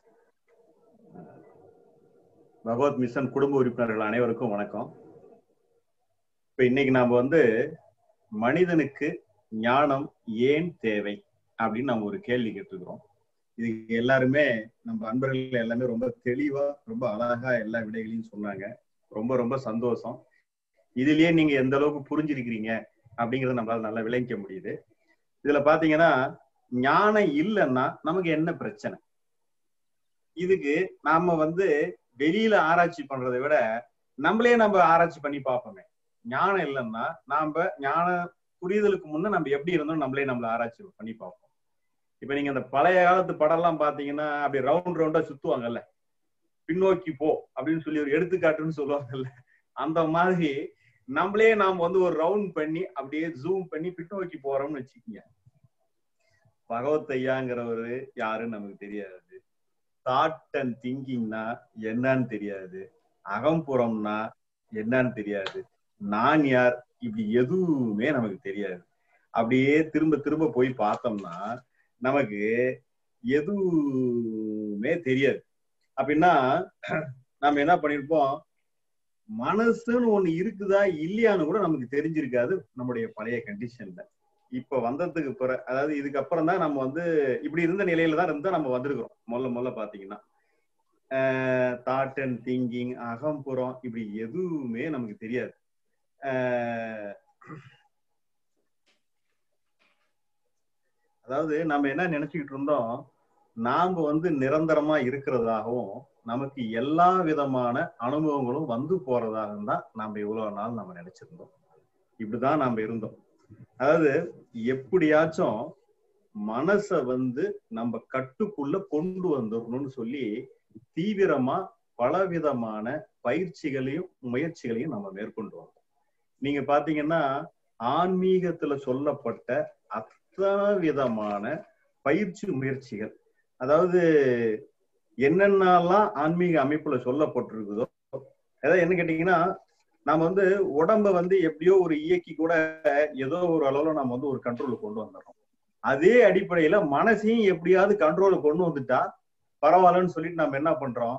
Bhagavath Mission குடும்ப உறுப்பினர்கள் அனைவருக்கும் வணக்கம். இப்ப இன்னைக்கு நாம வந்து மனிதனுக்கு ஞானம் ஏன் தேவை அப்படின்னு நம்ம ஒரு கேள்வி கேட்டுக்கிறோம். இதுக்கு எல்லாருமே நம்ம அன்பர்கள் எல்லாமே ரொம்ப தெளிவா ரொம்ப அழகா எல்லா விடைகளையும் சொன்னாங்க. ரொம்ப ரொம்ப சந்தோஷம். இதுலயே நீங்க எந்த அளவுக்கு புரிஞ்சிருக்கிறீங்க அப்படிங்கறத நம்மளால நல்லா விளங்கிக்க முடியுது. இதுல பாத்தீங்கன்னா ஞானம் இல்லைன்னா நமக்கு என்ன பிரச்சனை? இதுக்கு நாம வந்து வெளியில ஆராய்ச்சி பண்றதை விட நம்மளே நம்ம ஆராய்ச்சி பண்ணி பார்ப்போமே. ஞானம் இல்லைன்னா நாம ஞான புரிதலுக்கு முன்ன நம்ம எப்படி இருந்தோம் நம்மளே நம்மள ஆராய்ச்சி பண்ணி பார்ப்போம். இப்ப நீங்க அந்த பழைய காலத்து படம் எல்லாம் பாத்தீங்கன்னா அப்படி ரவுண்ட் ரவுண்டா சுத்துவாங்கல்ல, பின்னோக்கி போ அப்படின்னு சொல்லி ஒரு எடுத்துக்காட்டுன்னு சொல்லுவாங்கல்ல, அந்த மாதிரி நம்மளே நாம வந்து ஒரு ரவுண்ட் பண்ணி அப்படியே ஜூம் பண்ணி பின்னோக்கி போறோம்னு வச்சுக்கோங்க. பகவத் ஐயாங்கிறவரு யாருன்னு நமக்கு தெரியாது. தாட் அண்ட் திங்கிங்னா என்னன்னு தெரியாது. அகம்புறம்னா என்னன்னு தெரியாது. நான் யார் இப்படி எதுவுமே நமக்கு தெரியாது. அப்படியே திரும்ப திரும்ப போய் பார்த்தோம்னா நமக்கு எதுவுமே தெரியாது. அப்படின்னா நம்ம என்ன பண்ணிருப்போம், மனசுன்னு ஒண்ணு இருக்குதா இல்லையான்னு கூட நமக்கு தெரிஞ்சிருக்காது நம்முடைய பழைய கண்டிஷன்ல. இப்ப வந்ததுக்கு பிறகு, அதாவது இதுக்கு அப்புறம் தான் நம்ம வந்து இப்படி இருந்த நிலையில தான் இருந்தா நம்ம வந்திருக்கிறோம். முதல்ல முதல்ல பாத்தீங்கன்னா தாட் அண்ட் திங்கிங், அகம்புறம் இப்படி எதுவுமே நமக்கு தெரியாது. அதாவது நம்ம என்ன நினைச்சுக்கிட்டு இருந்தோம், நாம வந்து நிரந்தரமா இருக்கிறதாகவும் நமக்கு எல்லா விதமான அனுபவங்களும் வந்து போறதாகவும் தான் நாம இவ்வளவு நாள் நம்ம நினைச்சிருந்தோம். இப்படிதான் நாம இருந்தோம். அதாவது எப்படியாச்சும் மனச வந்து நம்ம கட்டுக்குள்ள கொண்டு வந்துடணும்னு சொல்லி தீவிரமா பலவிதமான பயிற்சிகளையும் முயற்சிகளையும் நம்ம மேற்கொண்டு வந்தோம். நீங்க பாத்தீங்கன்னா ஆன்மீகத்துல சொல்லப்பட்ட அத்தனை விதமான பயிற்சி முயற்சிகள், அதாவது என்னென்னலாம் ஆன்மீக அமைப்புல சொல்லப்பட்டிருக்குதோ, அதாவது என்ன கேட்டீங்கன்னா நாம வந்து உடம்ப வந்து எப்படியோ ஒரு இயக்கி கூட ஏதோ ஒரு அளவுல நம்ம வந்து ஒரு கண்ட்ரோலுக்கு கொண்டு வந்துடுறோம். அதே அடிப்படையில மனசையும் எப்படியாவது கண்ட்ரோலுக்கு கொண்டு வந்துட்டா பரவாயில்லன்னு சொல்லிட்டு நம்ம என்ன பண்றோம்,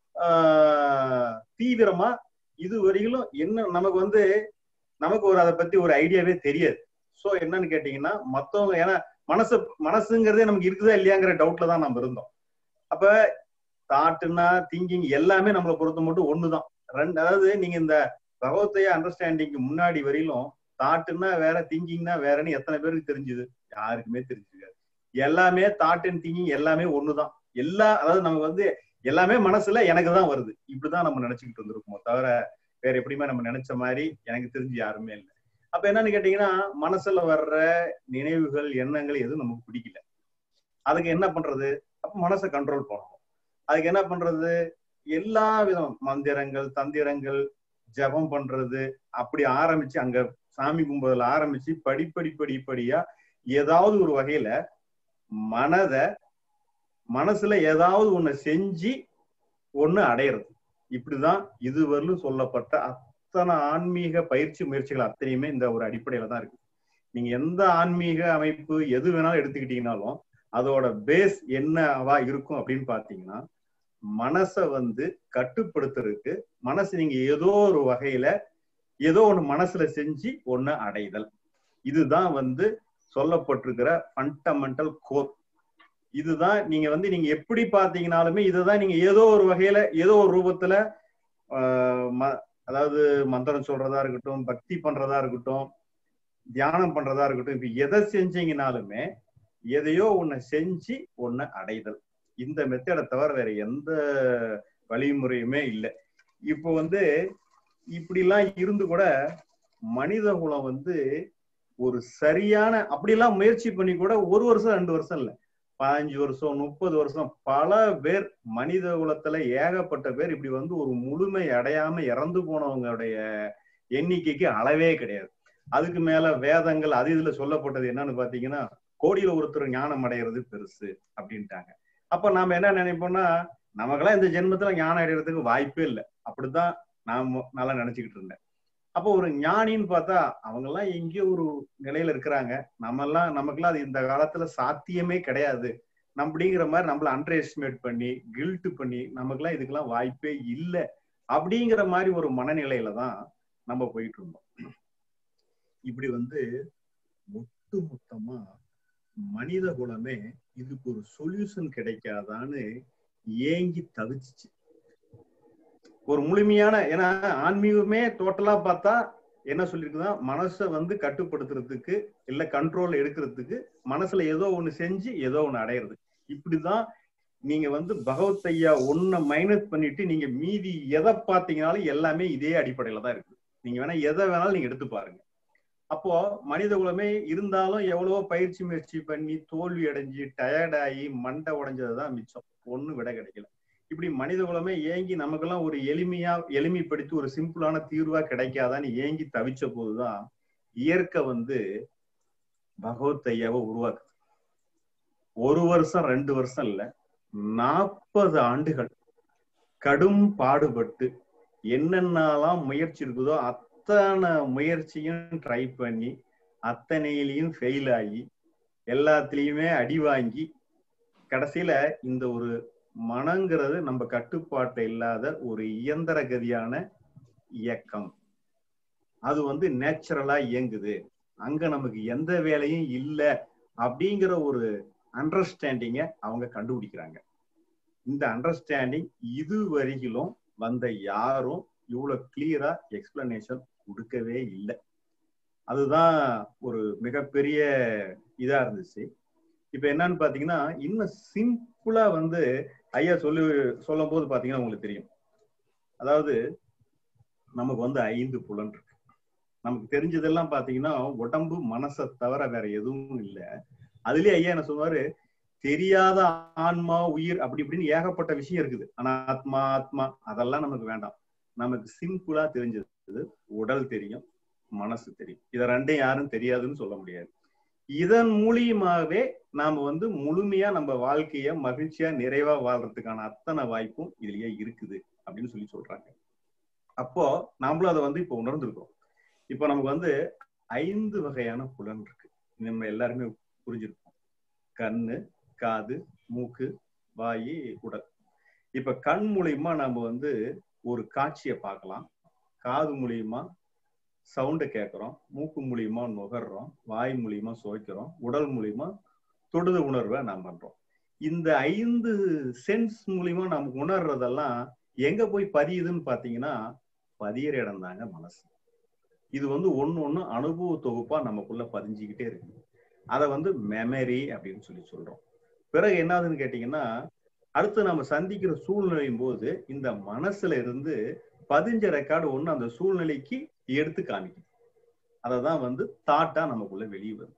ஆஹ் தீவிரமா இது வரையிலும் என்ன நமக்கு வந்து நமக்கு ஒரு அதை பத்தி ஒரு ஐடியாவே தெரியாது. சோ என்னன்னு கேட்டீங்கன்னா மத்தவங்க, ஏன்னா மனசு மனசுங்கிறதே நமக்கு இருக்குதா இல்லையாங்கிற டவுட்ல தான் நம்ம இருந்தோம். அப்ப தாட்டுன்னா திங்கிங் எல்லாமே நம்மளை பொறுத்த மட்டும் ஒண்ணுதான். ரெண்டு, அதாவது நீங்க இந்த பகவத்தைய அண்டர்ஸ்டாண்டிங்க்கு முன்னாடி வரையிலும் தாட்டுன்னா வேற திங்கிங்னா வேறன்னு எத்தனை பேருக்கு தெரிஞ்சுது? யாருக்குமே தெரிஞ்சுக்காது. எல்லாமே தாட் அண்ட் திங்கிங் எல்லாமே ஒண்ணுதான். எல்லா அதாவது நமக்கு வந்து எல்லாமே மனசுல எனக்கு தான் வருது, இப்படிதான் நம்ம நினைச்சுக்கிட்டு இருந்திருக்கோமோ தவிர வேற எப்படியுமே நம்ம நினைச்ச மாதிரி எனக்கு தெரிஞ்சு யாருமே இல்லை. அப்ப என்னன்னு கேட்டீங்கன்னா மனசுல வர்ற நினைவுகள் எண்ணங்கள் எதுவும் நமக்கு பிடிக்கல. அதுக்கு என்ன பண்றது? அப்ப மனசை கண்ட்ரோல் பண்ணணும். அதுக்கு என்ன பண்றது? எல்லா விதம் மந்திரங்கள் தந்திரங்கள் ஜபம் பண்றது அப்படி ஆரம்பிச்சு அங்க சாமி கும்புறதுல ஆரம்பிச்சு படிப்படி படிப்படியா ஏதாவது ஒரு வகையில மனத மனசுல ஏதாவது ஒண்ணு செஞ்சு ஒண்ணு அடையிறது. இப்படிதான் இதுவரையிலும் சொல்லப்பட்ட அத்தனை ஆன்மீக பயிற்சி முயற்சிகள் அத்தனையுமே இந்த ஒரு அடிப்படையில தான் இருக்கு. நீங்க எந்த ஆன்மீக அமைப்பு எது வேணாலும் எடுத்துக்கிட்டீங்கன்னாலும் அதோட பேஸ் என்னவா இருக்கும் அப்படின்னு பாத்தீங்கன்னா மனசை வந்து கட்டுப்படுத்துறதுக்கு மனசு நீங்க ஏதோ ஒரு வகையில ஏதோ ஒண்ணு மனசுல செஞ்சு ஒண்ணு அடைதல். இதுதான் வந்து சொல்லப்பட்டிருக்கிற ஃபண்டமெண்டல் கோர். இதுதான் நீங்க வந்து நீங்க எப்படி பாத்தீங்கன்னாலுமே இதுதான் நீங்க ஏதோ ஒரு வகையில ஏதோ ஒரு ரூபத்துல ஆஹ் அதாவது மந்திரம் சொல்றதா இருக்கட்டும், பக்தி பண்றதா இருக்கட்டும், தியானம் பண்றதா இருக்கட்டும், இப்ப எதை செஞ்சீங்கனாலுமே எதையோ ஒண்ணு செஞ்சு ஒண்ணு அடைதல். இந்த மெத்தடை தவிர வேற எந்த வழிமுறையுமே இல்லை. இப்போ வந்து இப்படிலாம் இருந்து கூட மனித குலம் வந்து ஒரு சரியான அப்படிலாம் முயற்சி பண்ணி கூட ஒரு வருஷம் ரெண்டு வருஷம் இல்லை, பதினஞ்சு வருஷம் முப்பது வருஷம் பல பேர் மனித குலத்துல ஏகப்பட்ட பேர் இப்படி வந்து ஒரு முழுமை அடையாம இறந்து போனவங்களுடைய எண்ணிக்கைக்கு அளவே கிடையாது. அதுக்கு மேல வேதங்கள் அது இதுல சொல்லப்பட்டது என்னன்னு பாத்தீங்கன்னா கோடியில ஒருத்தர் ஞானம் அடைகிறது பெருசு அப்படின்ட்டாங்க. அப்ப நாம என்ன நினைப்போம்னா நமக்கெல்லாம் இந்த ஜென்மத்துல ஞானம் அடைகிறதுக்கு வாய்ப்பே இல்லை, அப்படித்தான் நான் நல்லா நினைச்சுக்கிட்டு இருந்தேன். அப்போ ஒரு ஞானின்னு பார்த்தா அவங்க எல்லாம் எங்கேயோ ஒரு நிலையில இருக்கிறாங்க, நம்ம எல்லாம் நமக்கெல்லாம் அது இந்த காலத்துல சாத்தியமே கிடையாது அப்படிங்கிற மாதிரி நம்மள அண்டர் எஸ்டிமேட் பண்ணி கில்ட் பண்ணி நமக்குலாம் இதுக்கெல்லாம் வாய்ப்பே இல்லை அப்படிங்கிற மாதிரி ஒரு மனநிலையில தான் நம்ம போயிட்டு இருந்தோம். இப்படி வந்து ஒட்டு மொத்தமா மனித குலமே இதுக்கு ஒரு சொல்யூஷன் கிடைக்காதான்னு ஏங்கி தவிச்சிச்சு. ஒரு முழுமையான, ஏன்னா ஆன்மீகமே டோட்டலா பார்த்தா என்ன சொல்லியிருக்குதான், மனசை வந்து கட்டுப்படுத்துறதுக்கு இல்ல கண்ட்ரோல் எடுக்கிறதுக்கு மனசுல ஏதோ ஒண்ணு செஞ்சு ஏதோ ஒண்ணு அடையிறது. இப்படிதான் நீங்க வந்து பகவத் ஐயா ஒன்ன மைனஸ் பண்ணிட்டு நீங்க மீதி எதை பார்த்தீங்கன்னாலும் எல்லாமே இதே அடிப்படையில தான் இருக்கு. நீங்க வேணா எதை வேணாலும் நீங்க எடுத்து பாருங்க. அப்போ மனித குலமே இருந்தாலும் எவ்வளவோ பயிற்சி முயற்சி பண்ணி தோல்வி அடைஞ்சு டயர்டாகி மண்டை உடைஞ்சதுதான் மிச்சம், ஒண்ணு விட கிடைக்கல. இப்படி மனித குலமே ஏங்கி நமக்கெல்லாம் ஒரு எளிமையா எளிமைப்படுத்தி ஒரு சிம்பிளான தீர்வா கிடைக்காதான்னு ஏங்கி தவிச்ச போதுதான் இயற்கை வந்து பகவத் ஐயாவை உருவாக்குது. ஒரு வருஷம் ரெண்டு வருஷம் இல்ல, நாற்பது ஆண்டுகள் கடும் பாடுபட்டு என்னென்னலாம் முயற்சி இருக்குதோ அத்தனை முயற்சியும் ட்ரை பண்ணி அத்தனையிலையும் ஃபெயில் ஆகி எல்லாத்துலயுமே அடி வாங்கி கடைசியில இந்த ஒரு மனங்கிறது நம்ம கட்டுப்பாட்டு இல்லாத ஒரு இயந்திர கதியான இயக்கம், அது வந்து நேச்சுரலா இயங்குது, அங்க நமக்கு எந்த வேலையும் இல்லை அப்படிங்கிற ஒரு அண்டர்ஸ்டாண்டிங்க அவங்க கண்டுபிடிக்கிறாங்க. இந்த அண்டர்ஸ்டாண்டிங் இது வரையிலும் வந்த யாரும் இவ்வளவு கிளியரா எக்ஸ்பிளனேஷன் கொடுக்கவே இல்லை. அதுதான் ஒரு மிகப்பெரிய இதா இருந்துச்சு. இப்ப என்னன்னு பாத்தீங்கன்னா, இன்னும் சிம்பிளா வந்து ஐயா சொல்லி சொல்லும் போது பாத்தீங்கன்னா உங்களுக்கு தெரியும், அதாவது நமக்கு வந்து ஐந்து புலன் இருக்கு. நமக்கு தெரிஞ்சதெல்லாம் பாத்தீங்கன்னா உடம்பு மனசை தவிர வேற எதுவும் இல்லை. அதுலயே ஐயா என்ன சொல்லுவாரு, தெரியாத ஆன்மா உயிர் அப்படி இப்படின்னு ஏகப்பட்ட விஷயம் இருக்குது. ஆனா ஆத்மா ஆத்மா அதெல்லாம் நமக்கு வேண்டாம். நமக்கு சிம்பிளா தெரிஞ்சது உடல் தெரியும், மனசு தெரியும். இதை ரெண்டையும் யாரும் தெரியாதுன்னு சொல்ல முடியாது. இதன் மூலியமாவே நாம வந்து முழுமையா நம்ம வாழ்க்கைய மகிழ்ச்சியா நிறைவா வாழ்றதுக்கான அத்தனை வாய்ப்பும் இதுலயே இருக்குது அப்படின்னு சொல்லி சொல்றாங்க. அப்போ நாமளும் அதை வந்து இப்ப உணர்ந்திருக்கோம். இப்போ நமக்கு வந்து ஐந்து வகையான புலன் இருக்கு, நம்ம எல்லாருமே புரிஞ்சிருக்கோம். கண்ணு, காது, மூக்கு, வாயு, உடல். இப்ப கண் மூலியமா நம்ம வந்து ஒரு காட்சியை பார்க்கலாம், காது மூலியமா சவுண்டை கேட்கிறோம், மூக்கு மூலியமா நுகர்றோம், வாய் மூலியமா சுவைக்கிறோம், உடல் மூலியமா தொடுத உணர்வை நாம் பண்றோம். இந்த ஐந்து சென்ஸ் மூலியமா நமக்கு உணர்றதெல்லாம் எங்க போய் பதியுதுன்னு பாத்தீங்கன்னா பதியிற இடம் தாங்க மனசு. இது வந்து ஒண்ணு ஒண்ணு அனுபவ தொகுப்பா நமக்குள்ள பதிஞ்சுக்கிட்டே இருக்கு. அதை வந்து மெமரி அப்படின்னு சொல்லி சொல்றோம். பிறகு என்னதுன்னு கேட்டீங்கன்னா, அடுத்து நம்ம சந்திக்கிற சூழ்நிலையும் போது இந்த மனசுல இருந்து பதிஞ்ச ரெக்கார்டு ஒண்ணு அந்த சூழ்நிலைக்கு எடுத்து காமிக்கும். அததான் வந்து தாட்டா நமக்குள்ள வெளியே வருது.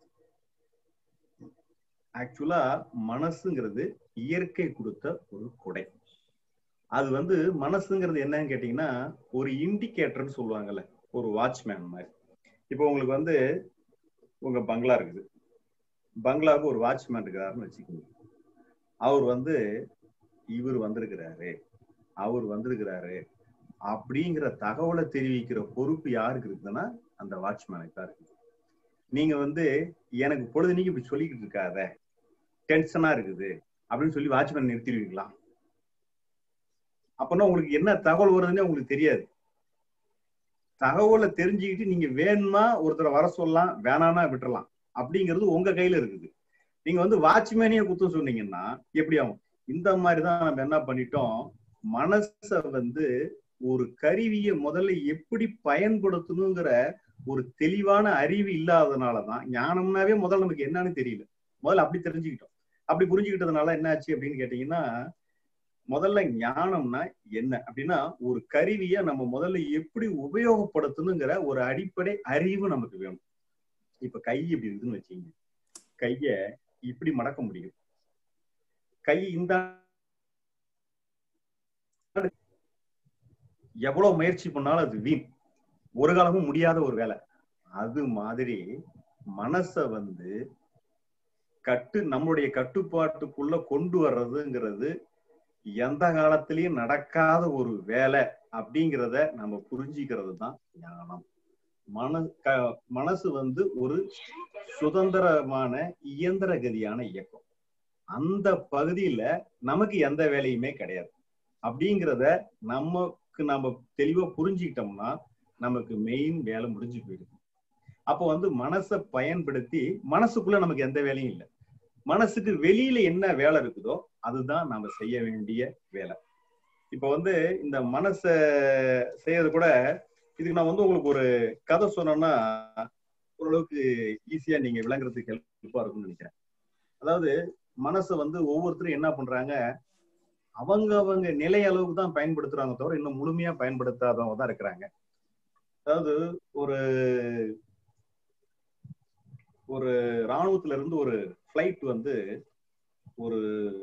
ஆக்சுவலா மனசுங்கிறது இயற்கை கொடுத்த ஒரு கொடை. அது வந்து மனசுங்கிறது என்னன்னு கேட்டீங்கன்னா ஒரு இண்டிகேட்டர்ன்னு சொல்லுவாங்கல்ல, ஒரு வாட்ச்மேன் மாதிரி. இப்போ உங்களுக்கு வந்து உங்க பங்களா இருக்குது, பங்களாவுக்கு ஒரு வாட்ச்மேன் இருக்கிறாருன்னு வச்சுக்கோங்க. அவர் வந்து இவர் வந்திருக்கிறாரு அவர் வந்திருக்கிறாரு அப்படிங்கிற தகவலை தெரிவிக்கிற பொறுப்பு யாருக்கு இருக்குதுன்னா அந்த வாட்ச்மேனுக்கு தான் இருக்குது. நீங்க வந்து எனக்கு பொழுதுனைக்கு இப்படி சொல்லிக்கிட்டு இருக்காத, டென்ஷனா இருக்குது அப்படின்னு சொல்லி வாட்ச்மேன் நிறுத்திடுவீங்களா? அப்பனா உங்களுக்கு என்ன தகவல் வருதுன்னு உங்களுக்கு தெரியாது. தகவலை தெரிஞ்சுக்கிட்டு நீங்க வேணுமா ஒருத்தரை வர சொல்லலாம், வேணான்னா விட்டுறலாம், அப்படிங்கிறது உங்க கையில இருக்குது. நீங்க வந்து வாட்ச்மேனையே குத்தம் சொன்னீங்கன்னா எப்படி ஆகும்? இந்த மாதிரிதான் நம்ம என்ன பண்ணிட்டோம், மனச வந்து ஒரு கருவியை முதல்ல எப்படி பயன்படுத்தணுங்கிற ஒரு தெளிவான அறிவு இல்லாததுனாலதான், ஞானம்னாவே முதல்ல நமக்கு என்னன்னு தெரியல, முதல்ல அப்படி தெரிஞ்சுக்கிட்டோம். அப்படி புரிஞ்சுக்கிட்டதுனால என்ன ஆச்சு அப்படின்னு கேட்டீங்கன்னா, முதல்ல ஞானம்னா என்ன அப்படின்னா ஒரு கருவியை நம்ம முதல்ல எப்படி உபயோகப்படுத்தணுங்கிற ஒரு அடிப்படை அறிவு நமக்கு வேணும். இப்ப கை இப்படி இருக்குன்னு வச்சுங்க, கைய இப்படி மடக்க முடியும். கை இந்த எவ்வளவு முயற்சி பண்ணாலும் அது வீண், ஒரு காலமும் முடியாத ஒரு வேலை. அது மாதிரி மனச வந்து கட்டு நம்மளுடைய கட்டுப்பாட்டுக்குள்ள கொண்டு வர்றதுங்கிறது எந்த காலத்திலயும் நடக்காத ஒரு வேலை அப்படிங்கிறத நம்ம புரிஞ்சுக்கிறது தான் ஞானம். மன க மனசு வந்து ஒரு சுதந்திரமான இயந்திர கதியான இயக்கம். அந்த பகுதியில நமக்கு எந்த வேலையுமே கிடையாது அப்படிங்கிறத நமக்கு நம்ம தெளிவா புரிஞ்சுக்கிட்டோம்னா நமக்கு மெயின் வேலை முடிஞ்சு போயிடுது. அப்போ வந்து மனசை பயன்படுத்தி மனசுக்குள்ள நமக்கு எந்த வேலையும் இல்லை. மனசுக்கு வெளியில என்ன வேலை இருக்குதோ அதுதான் நாம செய்ய வேண்டிய வேலை. இப்ப வந்து இந்த மனசை செய்யறது கூட இதுக்கு நான் வந்து உங்களுக்கு ஒரு கதை சொன்னேன்னா ஓரளவுக்கு ஈஸியா நீங்க விளங்குறதுக்கு ஹெல்ப்பா இருக்கும்னு நினைக்கிறேன். அதாவது மனசை வந்து ஒவ்வொருத்தரும் என்ன பண்றாங்க, அவங்க அவங்க நிலை அளவுக்கு தான் பயன்படுத்துறாங்க தவிர இன்னும் முழுமையா பயன்படுத்தாதவங்க தான் இருக்கிறாங்க. அதாவது ஒரு ஒரு இராணுவத்துல இருந்து ஒரு ஃபிளைட் வந்து ஒரு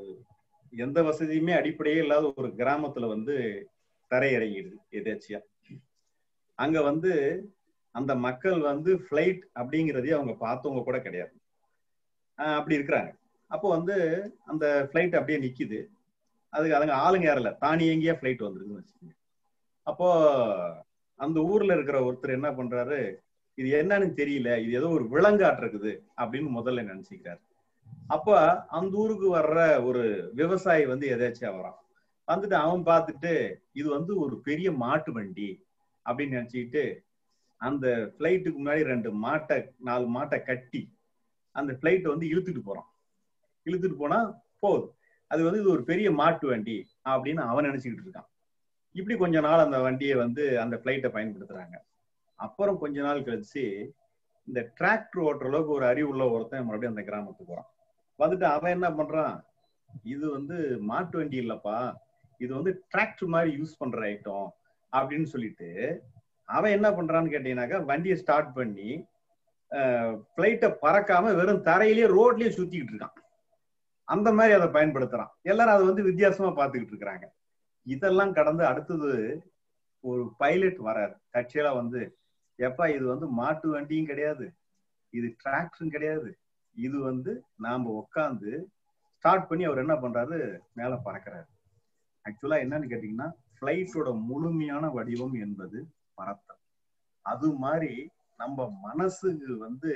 எந்த வசதியுமே அடிப்படையே இல்லாத ஒரு கிராமத்துல வந்து தரையிறங்கிடுது எதாச்சியா. அங்க வந்து அந்த மக்கள் வந்து ஃபிளைட் அப்படிங்கிறதையே அவங்க பார்த்தவங்க கூட கிடையாது. ஆஹ் அப்படி இருக்கிறாங்க. அப்போ வந்து அந்த ஃபிளைட் அப்படியே நிக்குது. அதுக்கு அதுங்க ஆளுங்க யாரில்ல, தானியங்கியா ஃபிளைட் வந்துருக்குன்னு வச்சுக்கோங்க. அப்போ அந்த ஊர்ல இருக்கிற ஒருத்தர் என்ன பண்றாரு, இது என்னன்னு தெரியல, இது ஏதோ ஒரு விலங்காட்டு இருக்குது அப்படின்னு முதல்ல நினைச்சுக்கிறாரு. அப்ப அந்த ஊருக்கு வர்ற ஒரு விவசாயி வந்து எதாச்சும் வரான். வந்துட்டு அவன் பார்த்துட்டு இது வந்து ஒரு பெரிய மாட்டு வண்டி அப்படின்னு நினைச்சுக்கிட்டு அந்த ஃபிளைட்டுக்கு முன்னாடி ரெண்டு மாட்டை நாலு மாட்டை கட்டி அந்த ஃபிளைட்டை வந்து இழுத்துட்டு போறான். இழுத்துட்டு போனா போகுது, அது வந்து இது ஒரு பெரிய மாட்டு வண்டி அப்படின்னு அவன் நினைச்சுக்கிட்டு இருக்கான். இப்படி கொஞ்ச நாள் அந்த வண்டியை வந்து அந்த ஃபிளைட்டை பயன்படுத்துறாங்க. அப்புறம் கொஞ்ச நாள் கழிச்சு இந்த டிராக்டர் ஓட்டுற அளவுக்கு ஒரு அறிவு உள்ள ஒருத்தன் மறுபடியும் அந்த கிராமத்துக்கு போறான். வந்துட்டு அவன் என்ன பண்றான், இது வந்து மாட்டு வண்டி இல்லப்பா, இது வந்து டிராக்டர் மாதிரி யூஸ் பண்ற ஐட்டம் அப்படின்னு சொல்லிட்டு அவன் என்ன பண்றான்னு கேட்டீங்கன்னாக்கா வண்டியை ஸ்டார்ட் பண்ணி ஃபிளைட்டை பறக்காம வெறும் தரையிலேயே ரோட்லயே சுத்திக்கிட்டு இருக்கான். அந்த மாதிரி அதை பயன்படுத்துறான். எல்லாரும் அதை வந்து வித்தியாசமா பார்த்துக்கிட்டு இருக்கிறாங்க. இதெல்லாம் கடந்து அடுத்தது ஒரு பைலட் வராரு. கட்சியில வந்து எப்பா இது வந்து மாட்டு வண்டியும் கிடையாது, இது டிராக்டரும் கிடையாது, இது வந்து நாம உட்காந்து ஸ்டார்ட் பண்ணி அவர் என்ன பண்றாரு, மேல பறக்கிறாரு. ஆக்சுவலா என்னன்னு கேட்டீங்கன்னா ஃபிளைட்டோட முழுமையான வடிவம் என்பது பறத்தல். அது மாதிரி நம்ம மனசுக்கு வந்து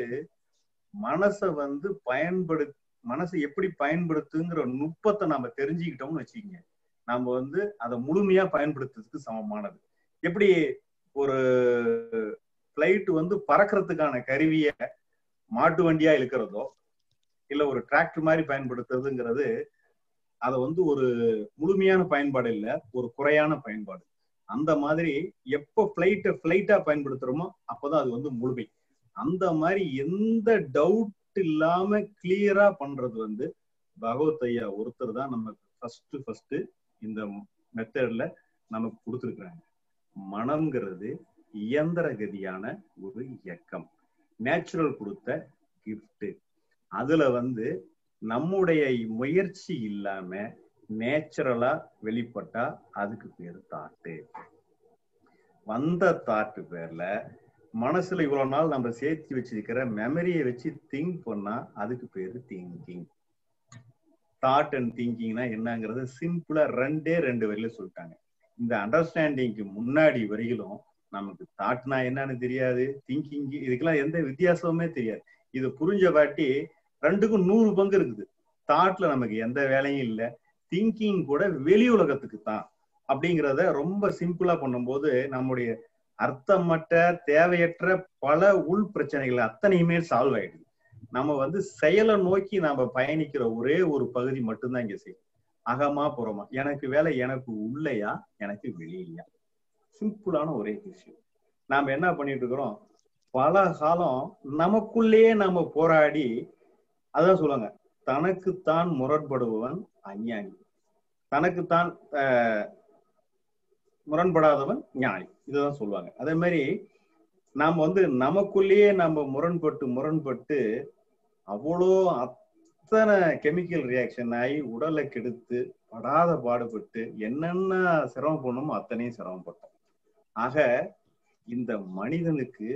மனசை வந்து பயன்படு மனசை எப்படி பயன்படுத்துங்கிற நுட்பத்தை நம்ம தெரிஞ்சுக்கிட்டோம்னு வச்சுக்கோங்க, நம்ம வந்து அதை முழுமையா பயன்படுத்துறதுக்கு சமமானது. எப்படி ஒரு பிளைட் வந்து பறக்கிறதுக்கான கருவிய மாட்டு வண்டியா இழுக்கிறதோ இல்ல ஒரு டிராக்டர் மாதிரி பயன்படுத்துறதுங்கிறது அதை வந்து ஒரு முழுமையான பயன்பாடு இல்ல, ஒரு குறையான பயன்பாடு. அந்த மாதிரி எப்ப பிளைட்டை பிளைட்டா பயன்படுத்துறோமோ அப்பதான் அது வந்து முழுமை. அந்த மாதிரி எந்த டவுட் இல்லாம கிளியரா பண்றது வந்து பகவத் ஐயா ஒருத்தர் தான் நமக்கு ஃபர்ஸ்ட் ஃபர்ஸ்ட் இந்த மெத்தட்ல நமக்கு கொடுத்துருக்குறாங்க. மனம்ங்கிறது இயந்திர கதியான ஒரு இயக்கம், நேச்சுரல் கொடுத்த கிஃப்ட். அதுல வந்து நம்முடைய முயற்சி இல்லாம நேச்சுரலா வெளிப்பட்டா அதுக்கு பேரு தாட்டு. வந்த தாட்டு பேர்ல மனசுல இவ்வளவு நாள் நம்ம சேர்த்து வச்சிருக்கிற மெமரியை வச்சு திங்க் பண்ணா அதுக்கு பேரு திங்கிங். தாட் அண்ட் திங்கிங்னா என்னங்கிறது சிம்பிளா ரெண்டே ரெண்டு வரையில சொல்லிட்டாங்க. இந்த அண்டர்ஸ்டாண்டிங்க்கு முன்னாடி வரையிலும் நமக்கு தாட்னா என்னன்னு தெரியாது, திங்கிங் இதுக்கெல்லாம் எந்த வித்தியாசமுமே தெரியாது. இது புரிஞ்ச பாட்டி ரெண்டுக்கும் நூறு பங்கு இருக்குது. தாட்ல நமக்கு எந்த வேலையும் இல்லை, திங்கிங் கூட வெளி உலகத்துக்கு தான் அப்படிங்கிறத ரொம்ப சிம்பிளா பண்ணும்போது நம்முடைய அர்த்தமற்ற தேவையற்ற பல உள் பிரச்சனைகள் அத்தனையுமே சால்வ் ஆயிடுது. நம்ம வந்து செயலை நோக்கி நாம பயணிக்கிற ஒரே ஒரு பகுதி மட்டும்தான் இங்க செய்யும். அகமா புறமா, எனக்கு வேலை எனக்கு உள்ளையா எனக்கு வெளியிலையா, சிம்பிளான ஒரே விஷயம். நாம என்ன பண்ணிட்டு இருக்கிறோம், பல காலம் நமக்குள்ளேயே நாம போராடி, அதான் சொல்லுவாங்க தனக்குத்தான் முரண்படுபவன் அஞ்ஞானி, தனக்குத்தான் அஹ் முரண்படாதவன் ஞானி, இதுதான் சொல்லுவாங்க. அதே மாதிரி நாம வந்து நமக்குள்ளேயே நம்ம முரண்பட்டு முரண்பட்டு அவ்வளோ அத்தனை கெமிக்கல் ரியாக்ஷன் ஆகி உடலை கெடுத்து படாத பாடுபட்டு என்னென்ன சிரமம் பண்ணணுமோ அத்தனையும் சிரமப்பட்டோம். ஆக இந்த மனிதனுக்கு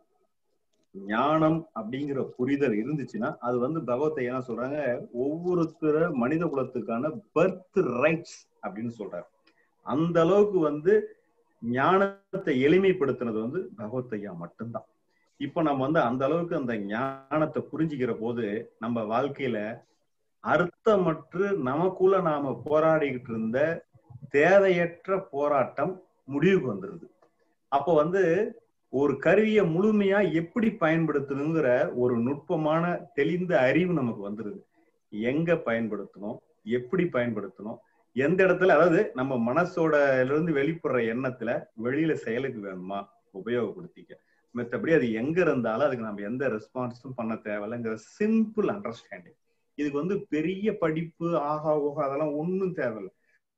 ஞானம் அப்படிங்கிற புரிதல் இருந்துச்சுன்னா அது வந்து பகவத்தை என்ன சொல்றாங்க, ஒவ்வொருத்தர மனித குலத்துக்கான பர்த் ரைட்ஸ் அப்படின்னு சொல்றாரு. அந்த அளவுக்கு வந்து ஞானத்தை எளிமைப்படுத்தினது வந்து பகவத்தையா மட்டும்தான். இப்ப நம்ம வந்து அந்த அளவுக்கு அந்த ஞானத்தை புரிஞ்சுக்கிற போது நம்ம வாழ்க்கையில அர்த்தமற்று நமக்குள்ள நாம போராடிக்கிட்டு இருந்த தேவையற்ற போராட்டம் முடிவுக்கு வந்துருது. அப்போ வந்து ஒரு கருவியை முழுமையா எப்படி பயன்படுத்தணுங்கிற ஒரு நுட்பமான தெளிந்த அறிவு நமக்கு வந்துருது. எங்க பயன்படுத்தணும், எப்படி பயன்படுத்தணும், எந்த இடத்துல, அதாவது நம்ம மனசோட இருந்து வெளிப்படுற எண்ணத்துல வெளியில செயலுக்கு வேணுமா உபயோகப்படுத்திக்க. மற்றபடி அது எங்க இருந்தாலும் அதுக்கு நம்ம எந்த ரெஸ்பான்ஸும் பண்ண தேவையில்லைங்கிற சிம்பிள் அண்டர்ஸ்டாண்டிங். இதுக்கு வந்து பெரிய படிப்பு ஆகா ஓகா அதெல்லாம் ஒன்றும் தேவையில்லை.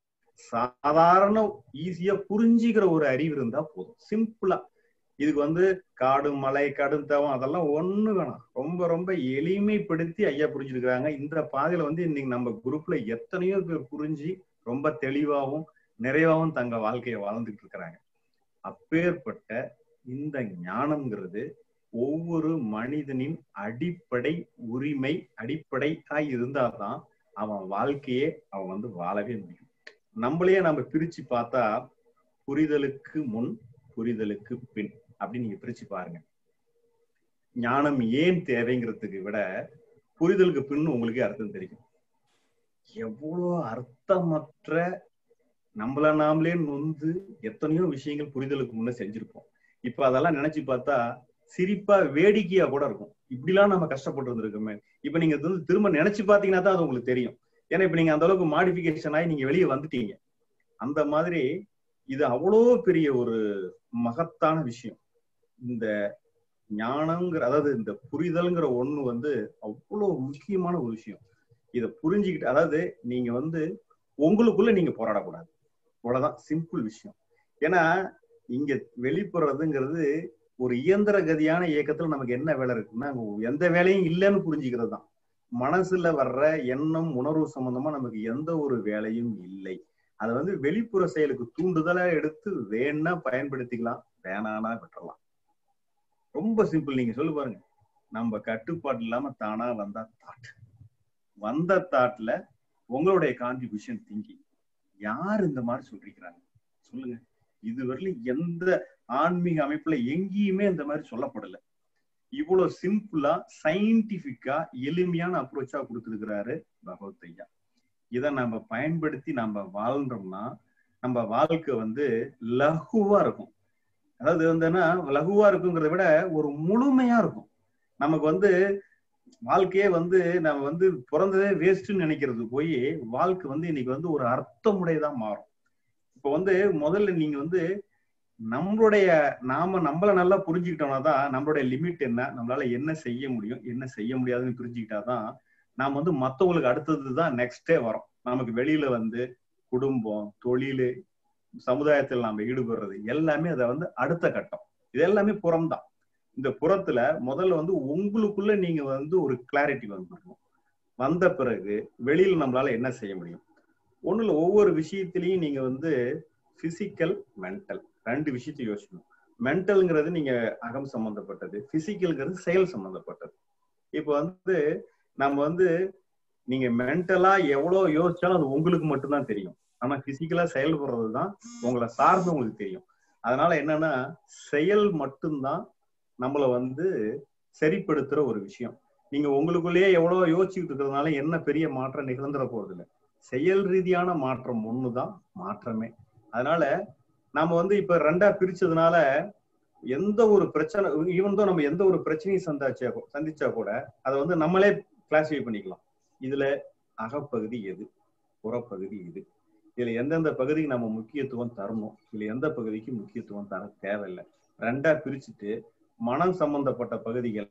சாதாரண ஈஸியா புரிஞ்சுக்கிற ஒரு அறிவு இருந்தா போதும். சிம்பிளா இதுக்கு வந்து காடு மலை கடும் தவம் அதெல்லாம் ஒண்ணு வேணாம். ரொம்ப ரொம்ப எளிமைப்படுத்தி ஐயா புரிஞ்சிருக்கிறாங்க. இந்த பாதையில வந்து இன்னைக்கு நம்ம குரூப்ல எத்தனையோ பேர் புரிஞ்சு ரொம்ப தெளிவாகவும் நிறைவாகவும் தங்க வாழ்க்கையை வாழ்ந்துட்டு இருக்கிறாங்க. அப்பேற்பட்ட இந்த ஞானம்ங்கிறது ஒவ்வொரு மனிதனின் அடிப்படை உரிமை, அடிப்படையாய் இருந்தாதான் அவன் வாழ்க்கையே அவன் வந்து வாழவே முடியும். நம்மளையே நம்ம பிரிச்சு பார்த்தா புரிதலுக்கு முன் புரிதலுக்கு பின் அப்படின்னு நீங்க பிரிச்சு பாருங்க. ஞானம் ஏன் தேவைங்கிறதுக்கு விட புரிதலுக்கு பின் உங்களுக்கே அர்த்தம் தெரியும். எவ்வளவு அர்த்தமற்ற நம்மள நாமளே நொந்து எத்தனையோ விஷயங்கள் புரிதலுக்கு முன்ன செஞ்சிருப்போம். இப்ப அதெல்லாம் நினைச்சு பார்த்தா சிரிப்பா வேடிக்கையா கூட இருக்கும். இப்படிலாம் நம்ம கஷ்டப்பட்டு இருந்திருக்கோமே. இப்ப நீங்க வந்து திரும்ப நினைச்சு பாத்தீங்கன்னா தான் அது உங்களுக்கு தெரியும். ஏன்னா இப்ப நீங்க அந்த அளவுக்கு மாடிஃபிகேஷன் ஆகி நீங்க வெளியே வந்துட்டீங்க. அந்த மாதிரி இது அவ்வளோ பெரிய ஒரு மகத்தான விஷயம். இந்த ஞானம்ங்கிற, அதாவது இந்த புரிதல்ங்கிற ஒண்ணு வந்து அவ்வளோ முக்கியமான ஒரு விஷயம். இதை புரிஞ்சுக்கிட்டு, அதாவது நீங்க வந்து உங்களுக்குள்ள நீங்க போராடக்கூடாது. அவ்வளவுதான் சிம்பிள் விஷயம். ஏன்னா இங்க வெளிப்படுறதுங்கிறது ஒரு இயந்திர கதியான இயக்கத்துல நமக்கு என்ன வேலை இருக்குன்னா எந்த வேலையும் இல்லைன்னு புரிஞ்சுக்கிறது தான். மனசுல வர்ற எண்ணம் உணர்வு சம்பந்தமா நமக்கு எந்த ஒரு வேலையும் இல்லை. அதை வந்து வெளிப்புற செயலுக்கு தூண்டுதலா எடுத்து வேணா பயன்படுத்திக்கலாம், வேணானா விட்டுறலாம். ரொம்ப சிம்பிள். நீங்க சொல்லு பாருங்க, நம்ம கட்டுப்பாடு இல்லாம தானா வந்தா தாட், வந்த தாட்ல உங்களுடைய கான்ட்ரிபியூஷன் திங்கிங். யார் இந்த மாதிரி சொல்லிருக்கிறாங்க சொல்லுங்க? இதுவரையிலும் எந்த ஆன்மீக அமைப்புல எங்கேயுமே இந்த மாதிரி சொல்லப்படலை. இவ்வளவு சிம்பிளா சயின்டிபிக்கா எளிமையான அப்ரோச்சா கொடுத்துருக்கிறாரு பகவத் ஐயா. இதை நம்ம பயன்படுத்தி நம்ம வாழ்ந்தோம்னா நம்ம வாழ்க்கை வந்து லகுவா இருக்கும். அதாவது வந்துன்னா லகுவா இருக்குங்கிறத விட ஒரு முழுமையா இருக்கும். நமக்கு வந்து வாழ்க்கையே வந்து நம்ம வந்து பிறந்ததே வேஸ்ட்ன்னு நினைக்கிறது போய் வாழ்க்கை வந்து இன்னைக்கு வந்து ஒரு அர்த்தமுடையதான் மாறும். இப்ப வந்து முதல்ல நீங்க வந்து நம்மளுடைய நாம நம்மள நல்லா புரிஞ்சுக்கிட்டோம்னா தான் நம்மளுடைய லிமிட் என்ன, நம்மளால என்ன செய்ய முடியும் என்ன செய்ய முடியாதுன்னு புரிஞ்சுக்கிட்டாதான் நாம வந்து மற்றவங்களுக்கு அடுத்ததுதான் நெக்ஸ்டே வரும். நமக்கு வெளியில வந்து குடும்பம், தொழில், சமுதாயத்தில் நாம ஈடுபடுறது எல்லாமே அதை வந்து அடுத்த கட்டம். இது எல்லாமே புறம்தான். இந்த புறத்துல முதல்ல வந்து உங்களுக்குள்ள நீங்க வந்து ஒரு கிளாரிட்டி வந்துடணும். வந்த பிறகு வெளியில நம்மளால என்ன செய்ய முடியும். ஒண்ணுல ஒவ்வொரு விஷயத்திலையும் நீங்க வந்து பிசிக்கல் மென்டல் ரெண்டு விஷயத்தை யோசிக்கணும். மென்டல்ங்கிறது நீங்க அகம் சம்பந்தப்பட்டது, பிசிக்கல்ங்கிறது செயல் சம்பந்தப்பட்டது. இப்ப வந்து நம்ம வந்து நீங்க மென்டலா எவ்வளவு யோசிச்சாலும் அது உங்களுக்கு மட்டும்தான் தெரியும். ஆனா பிசிக்கலா செயல்படுறது தான் உங்களை சார்ந்து உங்களுக்கு தெரியும். அதனால என்னன்னா செயல் மட்டும்தான் நம்மள வந்து சரிப்படுத்துற ஒரு விஷயம். நீங்க உங்களுக்குள்ளேயே எவ்வளவு யோசிச்சுட்டு இருக்கிறதுனால என்ன பெரிய மாற்றம் நிகழ்ந்துட போறது இல்லை. செயல் ரீதியான மாற்றம் ஒண்ணுதான் மாற்றமே. அதனால நாம வந்து இப்ப ரெண்டா பிரிச்சதுனால எந்த ஒரு பிரச்சனை, ஈவன் தான் நம்ம எந்த ஒரு பிரச்சனையும் சந்தாச்சா சந்திச்சா கூட அதை வந்து நம்மளே கிளாசிஃபை பண்ணிக்கலாம். இதுல அகப்பகுதி எது, புறப்பகுதி எது, இதுல எந்தெந்த பகுதிக்கு நம்ம முக்கியத்துவம் தரணும், இதுல எந்த பகுதிக்கு முக்கியத்துவம் தர தேவையில்லை. ரெண்டா பிரிச்சுட்டு மனம் சம்பந்தப்பட்ட பகுதிகள்,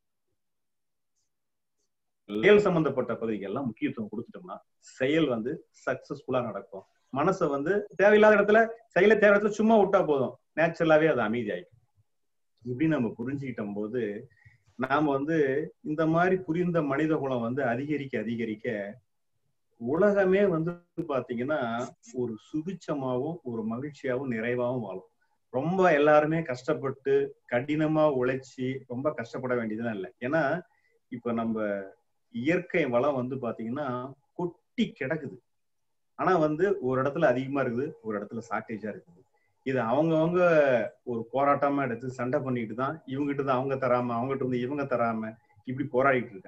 செயல் சம்பந்தப்பட்ட பகுதிகள் எல்லாம் முக்கியத்துவம் கொடுத்துட்டோம்னா செயல் வந்து சக்சஸ்ஃபுல்லா நடக்கும். மனசை வந்து தேவையில்லாத இடத்துல செயலை தேவை இடத்துல சும்மா விட்டா போதும், நேச்சுரலாவே அது அமைதியாயிடும். இப்படி நம்ம புரிஞ்சுக்கிட்ட போது நாம வந்து இந்த மாதிரி புரிந்த மனித குலம் வந்து அதிகரிக்க அதிகரிக்க உலகமே வந்து பாத்தீங்கன்னா ஒரு சுபிட்சமாவும் ஒரு மகிழ்ச்சியாவும் நிறைவாகவும் வாழும். ரொம்ப எல்லாருமே கஷ்டப்பட்டு கடினமா உழைச்சி ரொம்ப கஷ்டப்பட வேண்டியதுலாம் இல்லை. ஏன்னா இப்ப நம்ம இயற்கை வளம் வந்து பாத்தீங்கன்னா கொட்டி கிடக்குது. ஆனா வந்து ஒரு இடத்துல அதிகமா இருக்குது, ஒரு இடத்துல ஷார்டேஜா இருக்குது. இது அவங்கவுங்க ஒரு போராட்டமா எடுத்து சண்டை பண்ணிட்டு தான் இவங்ககிட்ட இருந்து அவங்க தராம, அவங்ககிட்ட இருந்து இவங்க தராம இப்படி போராடிட்டு இருக்காங்க.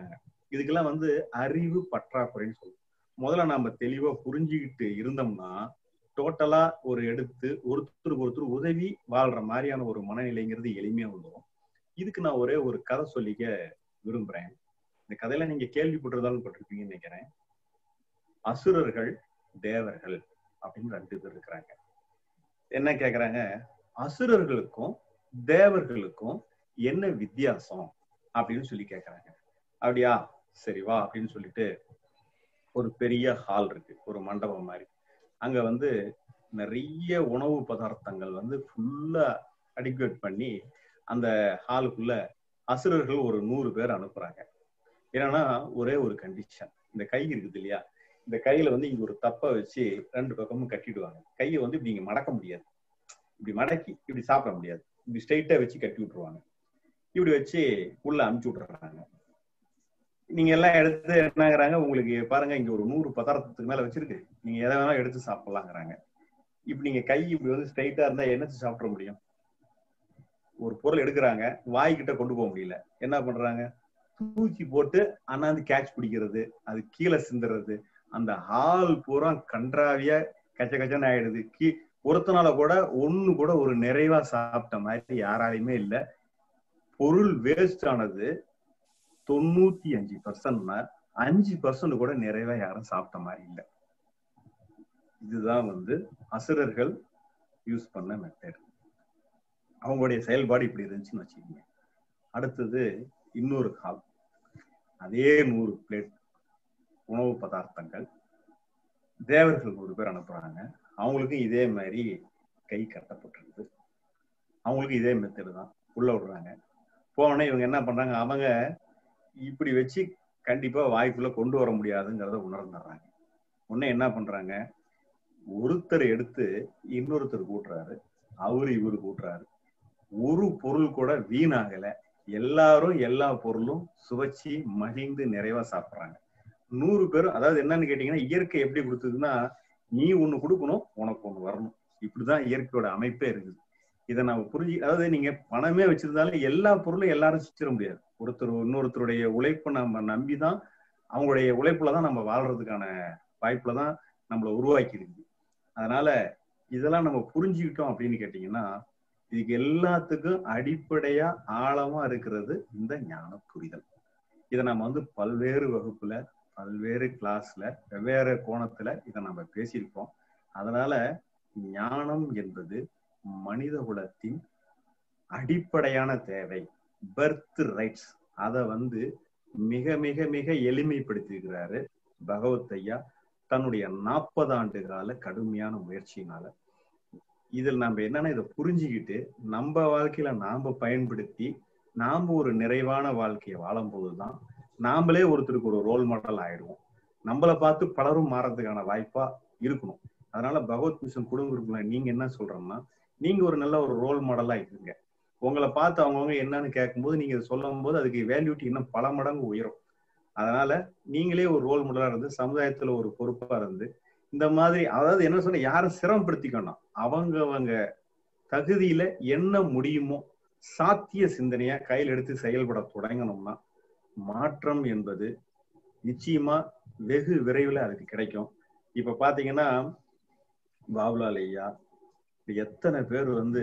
இதுக்கெல்லாம் வந்து அறிவு பற்றாக்குறைன்னு சொல்லுவோம். முதல்ல நாம தெளிவா புரிஞ்சுக்கிட்டு இருந்தோம்னா டோட்டலா ஒரு எடுத்து ஒருத்தருக்கு ஒருத்தர் உதவி வாழ்ற மாதிரியான ஒரு மனநிலைங்கிறது எளிமையா வந்துடும். இதுக்கு நான் ஒரே ஒரு கதை சொல்லிக்க விரும்புறேன். இந்த கதையில நீங்க கேள்விப்பட்டிருந்தாலும் பட்டிருப்பீங்கன்னு நினைக்கிறேன். அசுரர்கள் தேவர்கள் அப்படின்னு ரெண்டு பேர் இருக்கிறாங்க. என்ன கேக்குறாங்க, அசுரர்களுக்கும் தேவர்களுக்கும் என்ன வித்தியாசம் அப்படின்னு சொல்லி கேக்குறாங்க. அப்படியா, சரி வா அப்படின்னு சொல்லிட்டு ஒரு பெரிய ஹால் இருக்கு, ஒரு மண்டபம் மாதிரி. அங்க வந்து நிறைய உணவு பதார்த்தங்கள் வந்து ஃபுல்லா அடிக்குவேட் பண்ணி அந்த ஹாலுக்குள்ள அசுரர்கள் ஒரு நூறு பேர் அனுப்புறாங்க. ஏன்னா ஒரே ஒரு கண்டிஷன், இந்த கை இருக்குது இல்லையா, இந்த கையில வந்து இங்க ஒரு தப்பை வச்சு ரெண்டு பக்கமும் கட்டிடுவாங்க. கையை வந்து இப்படி இங்க மடக்க முடியாது, இப்படி மடக்கி இப்படி சாப்பிட முடியாது, இப்படி ஸ்ட்ரைட்டா வச்சு கட்டி விட்டுருவாங்க. இப்படி வச்சு உள்ள அமுச்சு விட்டுறாங்க. நீங்க எல்லாம் எடுத்து என்னங்கிறாங்க, உங்களுக்கு பாருங்க இங்க ஒரு நூறு பதார்த்தத்துக்கு மேல வச்சிருக்கு, நீங்க எதை வேணாலும் எடுத்து சாப்பிடலாங்கிறாங்க. இப்ப நீங்க கை இப்படி வந்து ஸ்ட்ரைட்டா இருந்தா என்னச்சு சாப்பிட முடியும்? ஒரு பொருள் எடுக்கிறாங்க, வாய்கிட்ட கொண்டு போக முடியல, என்ன பண்றாங்க, தூக்கி போட்டு அண்ணாந்து கேட்ச் பிடிக்கிறது, அது கீழே சிந்துறது, அந்த ஹால் பூரா கன்றாவியா கச்ச கச்சன்னு ஆயிடுது. கீ ஒருத்தனால கூட ஒண்ணு கூட ஒரு நிறைவா சாப்பிட்ட மாதிரி யாராலையுமே இல்லை. பொருள் வேஸ்ட் ஆனது தொண்ணூத்தி அஞ்சு பர்சன்ட்னா அஞ்சு பர்சன்ட் கூட நிறைவா யாரும் சாப்பிட்ட மாதிரி இல்லை. இதுதான் வந்து அசுரர்கள் யூஸ் பண்ண மெத்தட். அவங்களுடைய செயல்பாடு இப்படி இருந்துச்சுன்னு வச்சுக்கோங்க. அடுத்தது இன்னொரு ஹால், அதே நூறு பிளேட் உணவு பதார்த்தங்கள், தேவர்கள் நூறு பேர் அனுப்புறாங்க. அவங்களுக்கும் இதே மாதிரி கை கட்டப்பட்டிருக்கு, அவங்களுக்கும் இதே மெத்தடு தான். உள்ள விடுறாங்க. போனோடனே இவங்க என்ன பண்றாங்க, அவங்க இப்படி வச்சு கண்டிப்பா வாய்க்குள்ள கொண்டு வர முடியாதுங்கிறத உணர்ந்துடுறாங்க. உடனே என்ன பண்றாங்க, ஒருத்தர் எடுத்து இன்னொருத்தர் கூட்டுறாரு, அவரு இவரு கூட்டுறாரு. ஒரு பொருள் கூட வீணாகல, எல்லாரும் எல்லா பொருளும் சுவைச்சி மகிழ்ந்து நிறைவா சாப்பிடுறாங்க. நூறு பேரும், அதாவது என்னன்னு கேட்டீங்கன்னா, இயற்கை எப்படி கொடுத்ததுன்னா, நீ ஒண்ணு கொடுக்கணும் உனக்கு ஒண்ணு வரணும், இப்படிதான் இயற்கையோட அமைப்பே இருக்குது. இதை நம்ம புரிஞ்சு, அதாவது நீங்க பணமே வச்சிருந்தாலும் எல்லா பொருளும் எல்லாரும் சிச்சிட முடியாது. ஒருத்தர் இன்னொருத்தருடைய உழைப்பை நம்ம நம்பிதான், அவங்களுடைய உழைப்புலதான் நம்ம வாழ்றதுக்கான வாய்ப்புலதான் நம்மளை உருவாக்கி இருக்குது. அதனால இதெல்லாம் நம்ம புரிஞ்சுக்கிட்டோம் அப்படின்னு கேட்டீங்கன்னா, இதுக்கு எல்லாத்துக்கும் அடிப்படையா ஆழமா இருக்கிறது இந்த ஞான புரிதல். இதை நம்ம வந்து பல்வேறு வகுப்புல பல்வேறு கிளாஸ்ல வெவ்வேறு கோணத்துல இதை நம்ம பேசியிருக்கோம். அதனால ஞானம் என்பது மனித குலத்தின் அடிப்படையான தேவை, பர்த் ரைட்ஸ். அதை வந்து மிக மிக மிக எளிமைப்படுத்தியிருக்கிறாரு பகவத் ஐயா தன்னுடைய நாற்பது ஆண்டு கால கடுமையான முயற்சியினால. இதில் நம்ம என்னன்னா, இதை புரிஞ்சுக்கிட்டு நம்ம வாழ்க்கையில நாம பயன்படுத்தி நாம ஒரு நிறைவான வாழ்க்கையை வாழும் போதுதான் நாமளே ஒருத்தருக்கு ஒரு ரோல் மாடல் ஆயிடுவோம். நம்மளை பார்த்து பலரும் மாறதுக்கான வாய்ப்பா இருக்கணும். அதனால பகவத் மிஷன் குடும்ப நீங்க என்ன சொல்றோம்னா, நீங்க ஒரு நல்ல ஒரு ரோல் மாடலா இருங்க. உங்களை பார்த்து அவங்கவுங்க என்னன்னு கேட்கும்போது நீங்க சொல்லும் போது அதுக்கு வேல்யூட்டி இன்னும் பல மடங்கு உயரும். அதனால நீங்களே ஒரு ரோல் மாடலா இருந்து சமுதாயத்துல ஒரு பொறுப்பா இருந்து இந்த மாதிரி, அதாவது என்ன சொன்ன, யாரும் சிரமப்படுத்திக்கணும், அவங்க அவங்க தகுதியில என்ன முடியுமோ சாத்திய சிந்தனையா கையில் எடுத்து செயல்பட தொடங்கணும்னா மாற்றம் என்பது நிச்சயமா வெகு விரைவில் அதுக்கு கிடைக்கும். இப்ப பாத்தீங்கன்னா பாபுலால் ஐயா எத்தனை பேர் வந்து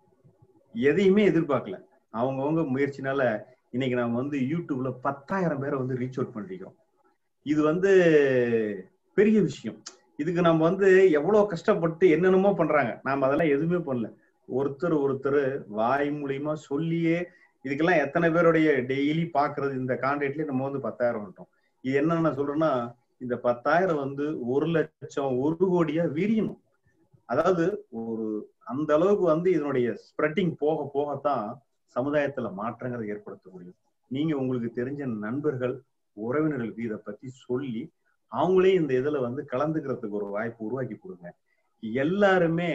எதையுமே எதிர்பார்க்கல, அவங்கவுங்க முயற்சினால இன்னைக்கு நம்ம வந்து யூடியூப்ல பத்தாயிரம் பேரை வந்து ரீச் அவுட் பண்ணிருக்கோம். இது வந்து பெரிய விஷயம். இதுக்கு நம்ம வந்து எவ்வளவு கஷ்டப்பட்டு என்னென்னமோ பண்றாங்க, நாம அதெல்லாம் எதுவுமே பண்ணல. ஒருத்தர் ஒருத்தர் வாய் மூலியமா சொல்லியே இதுக்கெல்லாம் எத்தனை பேருடைய டெய்லி பாக்குறது இந்த கான்டெக்ட்லயே நம்ம வந்து பத்தாயிரம் வந்துட்டோம். இது என்ன நான் சொல்றேன்னா, இந்த பத்தாயிரம் வந்து ஒரு லட்சம் ஒரு கோடியா விரியணும். அதாவது ஒரு அந்த அளவுக்கு வந்து இதனுடைய ஸ்ப்ரெட்டிங் போக போகத்தான் சமுதாயத்துல மாற்றங்களை ஏற்படுத்த முடியும். நீங்க உங்களுக்கு தெரிஞ்ச நண்பர்கள் உறவினர்களுக்கு இதை பத்தி சொல்லி அவங்களே இந்த இதுல வந்து கலந்துக்கிறதுக்கு ஒரு வாய்ப்பு உருவாக்கி கொடுங்க. எல்லாருமே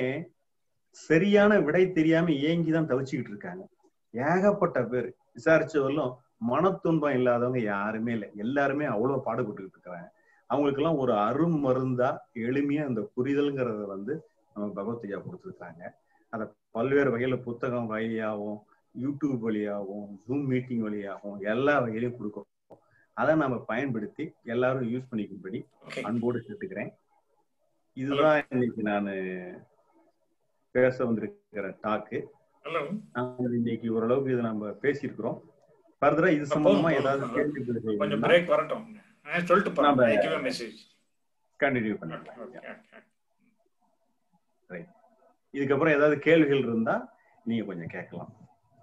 சரியான விடை தெரியாம ஏங்கிதான் தவிச்சுக்கிட்டு இருக்காங்க. ஏகப்பட்ட பேர் விசாரிச்சவர்களும் மன துன்பம் இல்லாதவங்க யாருமே இல்லை. எல்லாருமே அவ்வளவு பாடுபட்டுக்கிட்டு இருக்கிறாங்க. அவங்களுக்கு எல்லாம் ஒரு அரும் மருந்தா எளிமையா இந்த புரிதல்ங்கிறத வந்து நம்ம பகவத்யா கொடுத்துருக்காங்க. அதை பல்வேறு வகையில புத்தகம் வழியாகவும் யூடியூப் வழியாகவும் ஜூம் மீட்டிங் வழியாகவும் எல்லா வகையிலையும் கொடுக்கும். அதை நாம பயன்படுத்தி எல்லாரும் யூஸ் பண்ணிக்கும்படி அன்போடு கேட்டுக்கிறேன். இதுதான் இன்னைக்கு நான் பேச வந்திருக்கிற டாக்கு. இன்னைக்கு ஓரளவுக்கு இதை நம்ம பேசியிருக்கிறோம். ஃபர்தரா இது சம்பந்தமா ஏதாவது கேள்வி கொஞ்சம் பிரேக் வரட்டும், சொல்லிட்டு போறேன், மெசேஜ் கண்டினியூ பண்ணலாம். ரைட். இதுக்கப்புறம் ஏதாவது கேள்விகள் இருந்தா நீங்க கொஞ்சம் கேட்கலாம்